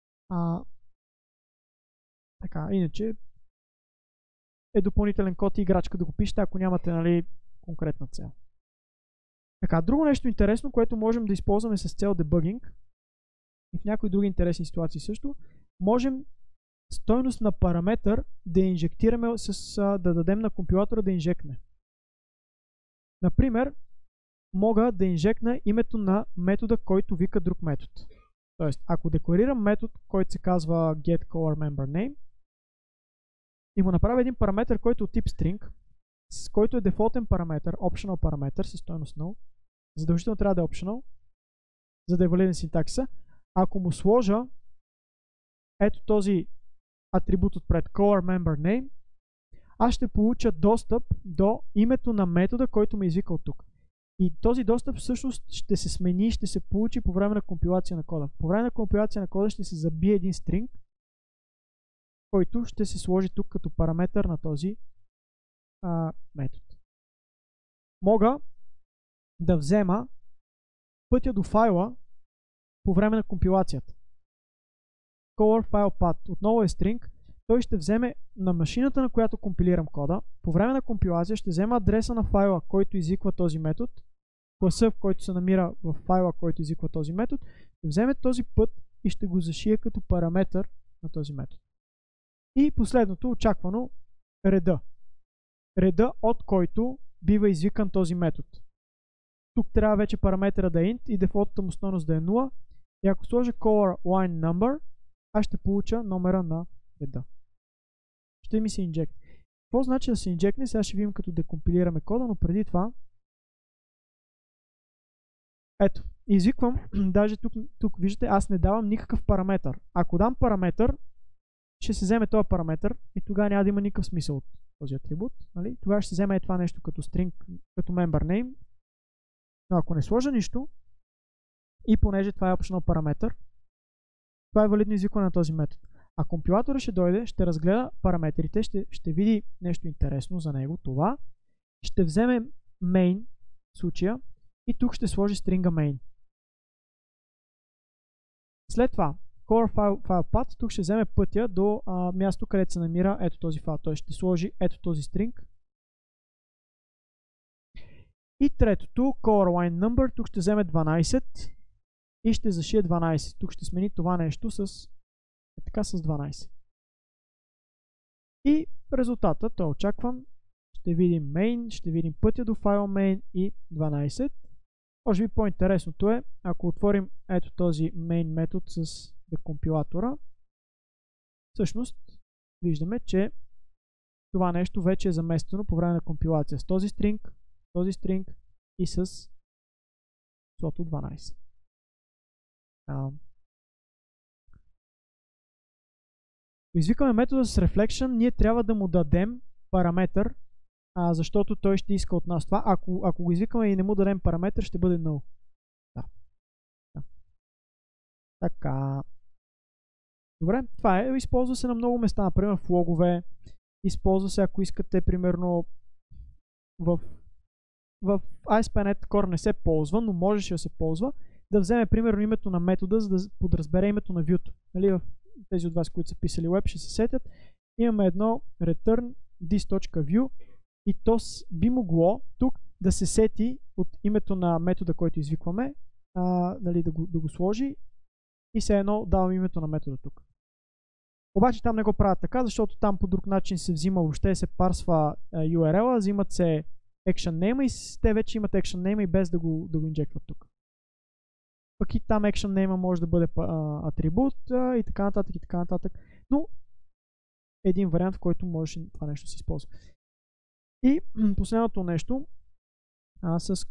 Така, иначе е допълнителен код и играчка да го пишете, ако нямате конкретна цел. Така, друго нещо интересно, което можем да използваме с цел дебъгинг и в някои други интересни ситуации също, можем стойност на параметър да инжектираме да дадем на компилатора да инжектне. Например, мога да инжектна името на метода, който вика друг метод. Тоест, ако декларирам метод, който се казва getColorMemberName, и му направя един параметър, който е от тип string, с който е дефолтен параметър, optional параметър със стойност null, задължително трябва да е optional, за да е валиден синтаксиса. Ако му сложа ето този атрибут отпред, color member name, аз ще получа достъп до името на метода, който ме извика от тук. И този достъп всъщност ще се смени, ще се получи по време на компилация на кода. По време на компилация на кода ще се забие един стринг, който ще се сложи тук като параметър на този метод. Мога да взема пътя до файла по време на компилацията. Color file path отново е стринг. Той ще вземе на машината, на която компилирам кода. По време на компилация ще взема адреса на файла, който изиква този метод, класа, в който се намира в файла, който изиква този метод, ще вземе този път и ще го зашие като параметър на този метод. И последното, очаквано, реда. Реда, от който бива извикан този метод. Тук трябва вече параметъра да е int и дефолтната му стойност да е 0. И ако сложа color line number, аз ще получа номера на реда. Ще ми се инжект. Какво значи да се инжектне? Сега ще видим като декомпилираме кода, но преди това ето, извиквам, даже тук виждате, аз не давам никакъв параметър. Ако дам параметър, ще се вземе този параметър и тогава няма да има никакъв смисъл от този атрибут. Нали? Тогава ще се вземе това нещо като string, като member name. Но ако не сложа нищо, и понеже това е optional параметър, това е валидно извикване на този метод. А компилатора ще дойде, ще разгледа параметрите, ще види нещо интересно за него, това. Ще вземе main случая и тук ще сложи стринга main. След това, color file path, тук ще вземе пътя до място, където се намира ето този файл. Той ще сложи ето този стринг. И третото, color line number, тук ще вземе 12 и ще зашие 12. Тук ще смени това нещо с така с 12. И резултата, той очаквам. Ще видим main, ще видим пътя до файл main и 12. Може би по-интересното е, ако отворим ето този main метод с декомпилатора, всъщност виждаме, че това нещо вече е заместено по време на компилация с този стринг и с числото 12. Извикаме метода с reflection, ние трябва да му дадем параметър, защото той ще иска от нас това. Ако го извикаме и не му дадем параметър, ще бъде null. Да. Така. Добре, това е. Използва се на много места, например в логове. Използва се, ако искате, примерно в ASP.NET Core не се ползва, но можеше да се ползва, да вземе примерно името на метода, за да подразбере името на view-то. Нали, в тези от вас, които са писали web, ще се сетят. Имаме едно return this.view и то би могло тук да се сети от името на метода, който извикваме, нали, да го сложи и все едно давам името на метода тук. Обаче там не го правят така, защото там по друг начин се взима, въобще се парсва URL-а, взимат се action name и те вече имат action name и без да го инжектват тук. Пък и там action name може да бъде атрибут и така нататък. Но един вариант, в който може това нещо да се използва. И последното нещо, с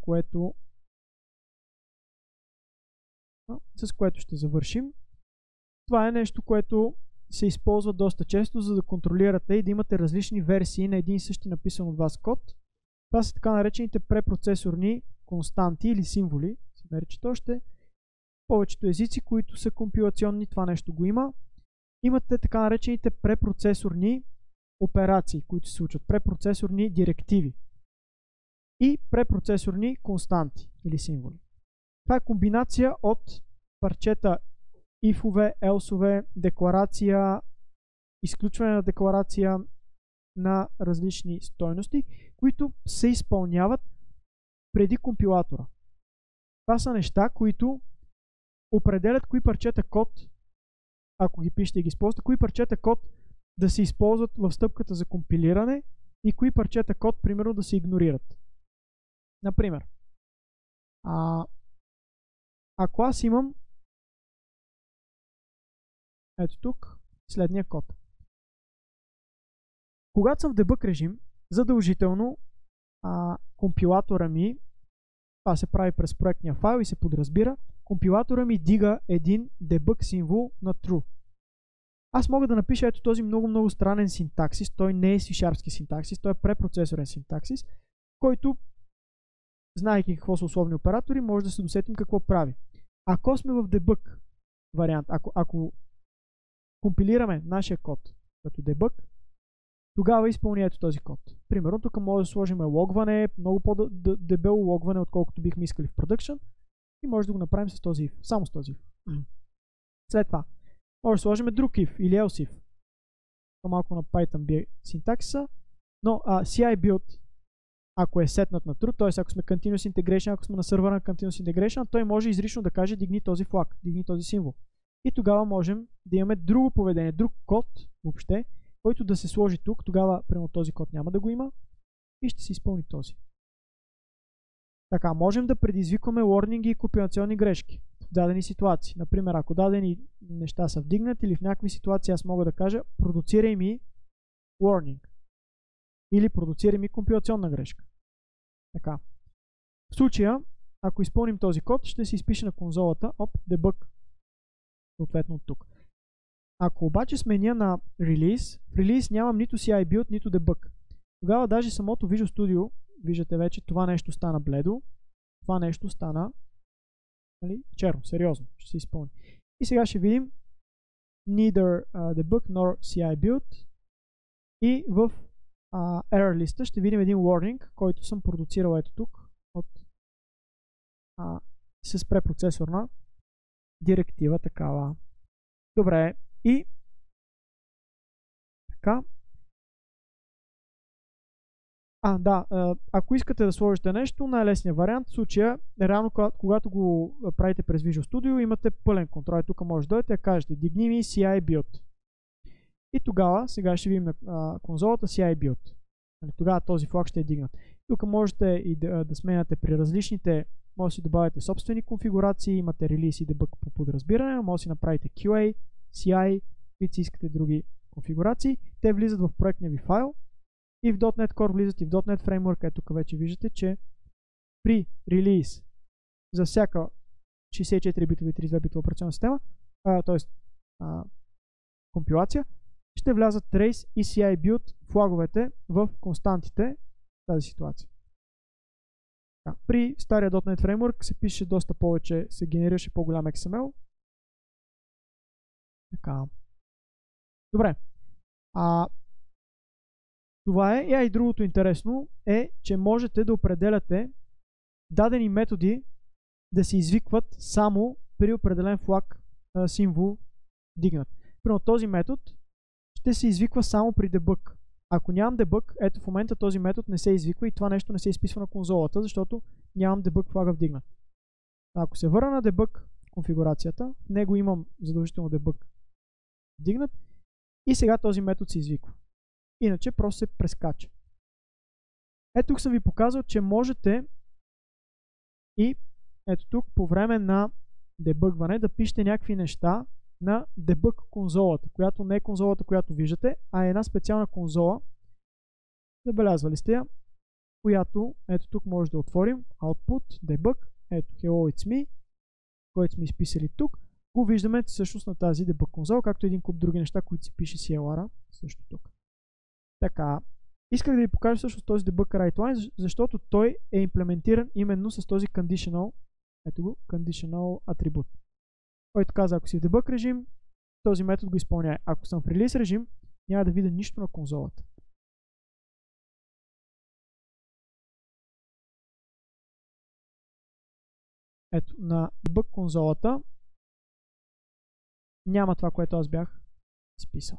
което ще завършим. Това е нещо, което се използва доста често, за да контролирате и да имате различни версии на един и същи написан от вас код. Това са така наречените препроцесорни константи или символи. Се наричат още. Повечето езици, които са компилационни, това нещо го има. Имате така наречените препроцесорни операции, които се случват. Препроцесорни директиви. И препроцесорни константи или символи. Това е комбинация от парчета if-ове, else-ове, декларация, изключване на декларация на различни стойности, които се изпълняват преди компилатора. Това са неща, които определят кои парчета код, ако ги пишете и ги използвате, кои парчета код да се използват в стъпката за компилиране и кои парчета код, примерно, да се игнорират. Например, ако аз имам ето тук следния код. Когато съм в дебъг режим, задължително компилатора ми, това се прави през проектния файл и се подразбира, компилатора ми дига един дебъг символ на true. Аз мога да напиша ето този много странен синтаксис. Той не е C-sharpски синтаксис, той е препроцесорен синтаксис, който, знаейки какво са условни оператори, може да се досетим какво прави. Ако сме в debug вариант, ако компилираме нашия код като debug, тогава изпълни ето този код. Примерно тук може да сложим логване, много по-дебело логване, отколкото бихме искали в production, и може да го направим с този if, само с този if. След това може да сложим друг if или else if. Малко на Python би синтаксиса, но CI build, ако е сетнат на true, т.е. ако сме continuous integration, ако сме на сървъра на continuous integration, той може изрично да каже дигни този флаг, дигни този символ. И тогава можем да имаме друго поведение, друг код въобще, който да се сложи тук. Тогава, примерно, този код няма да го има и ще се изпълни този. Така, можем да предизвикваме warning и компилационни грешки в дадени ситуации. Например, ако дадени неща са вдигнати или в някакви ситуации аз мога да кажа продуцирай ми warning или продуцирай ми компилационна грешка. Така. В случая, ако изпълним този код, ще се изпише на конзолата debug съответно от тук. Ако обаче сменя на release, в release нямам нито CI build, нито debug. Тогава даже самото Visual Studio, виждате вече, това нещо стана бледо, това нещо стана черно, сериозно, ще се изпълни. И сега ще видим neither debug nor CI build и в error листа ще видим един warning, който съм продуцирал ето тук с препроцесорна директива такава. Добре, и така. Ако искате да сложите нещо, най-лесният вариант в случая е реално, когато го правите през Visual Studio, имате пълен контрол. Тук може да дойдете и кажете дигни ми CI build. И тогава, сега ще видим на конзолата CI build. Тогава този флаг ще е дигнат. Тук можете и да сменяте при различните, може да си добавите собствени конфигурации, имате release и debug по подразбиране, може да си направите QA, CI, които си искате други конфигурации. Те влизат в проектния ви файл и в .NET Core влизат и в .NET Framework. Ето тук вече виждате, че при релиз за всяка 64-битова и 32-битова операционна система, т.е. компилация, ще влязат trace и CI build флаговете в константите в тази ситуация. При стария .NET Framework се пише доста повече, се генерираше по-голям XML. Така. Добре. Това е. И другото интересно е, че можете да определяте дадени методи да се извикват само при определен флаг символ дигнат. Примерно този метод ще се извиква само при debug. Ако нямам debug, ето в момента този метод не се извиква и това нещо не се изписва на конзолата, защото нямам debug флага вдигнат. Ако се върна на debug конфигурацията, в него имам задължително debug вдигнат и сега този метод се извиква. Иначе просто се прескача. Ето тук съм ви показал, че можете и ето тук по време на дебъгване да пишете някакви неща на debug конзолата, която не е конзолата, която виждате, а е една специална конзола. Забелязвали сте я, която ето тук може да отворим output, debug, ето hello it's me, който сме изписали тук. Го виждаме всъщност на тази debug конзола, както един куп други неща, които си пише CLR също тук. Така, исках да ви покажа всъщност този debug write-line, защото той е имплементиран именно с този conditional, ето го, conditional атрибут. Който каза, ако си в debug режим, този метод го изпълнява. Ако съм в release режим, няма да видя нищо на конзолата. Ето, на debug конзолата няма това, което аз бях изписал.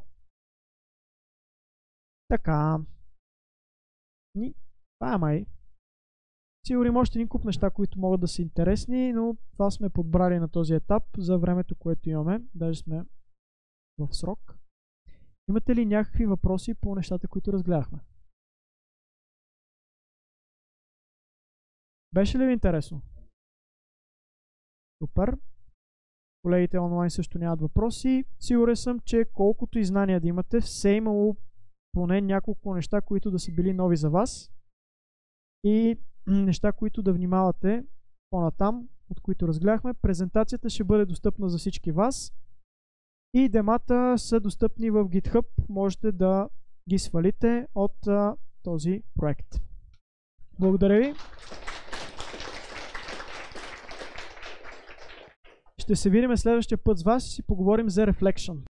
Така. Това е май. Сигурно има още един куп неща, които могат да са интересни, но това сме подбрали на този етап за времето, което имаме. Даже сме в срок. Имате ли някакви въпроси по нещата, които разгледахме? Беше ли ви интересно? Супер. Колегите онлайн също нямат въпроси. Сигурен съм, че колкото и знания да имате, все имало поне няколко неща, които да са били нови за вас и неща, които да внимавате по-натам, от които разгледахме. Презентацията ще бъде достъпна за всички вас И демата са достъпни в GitHub. Можете да ги свалите от този проект. Благодаря ви. Ще се видим следващия път с вас и си поговорим за Reflection.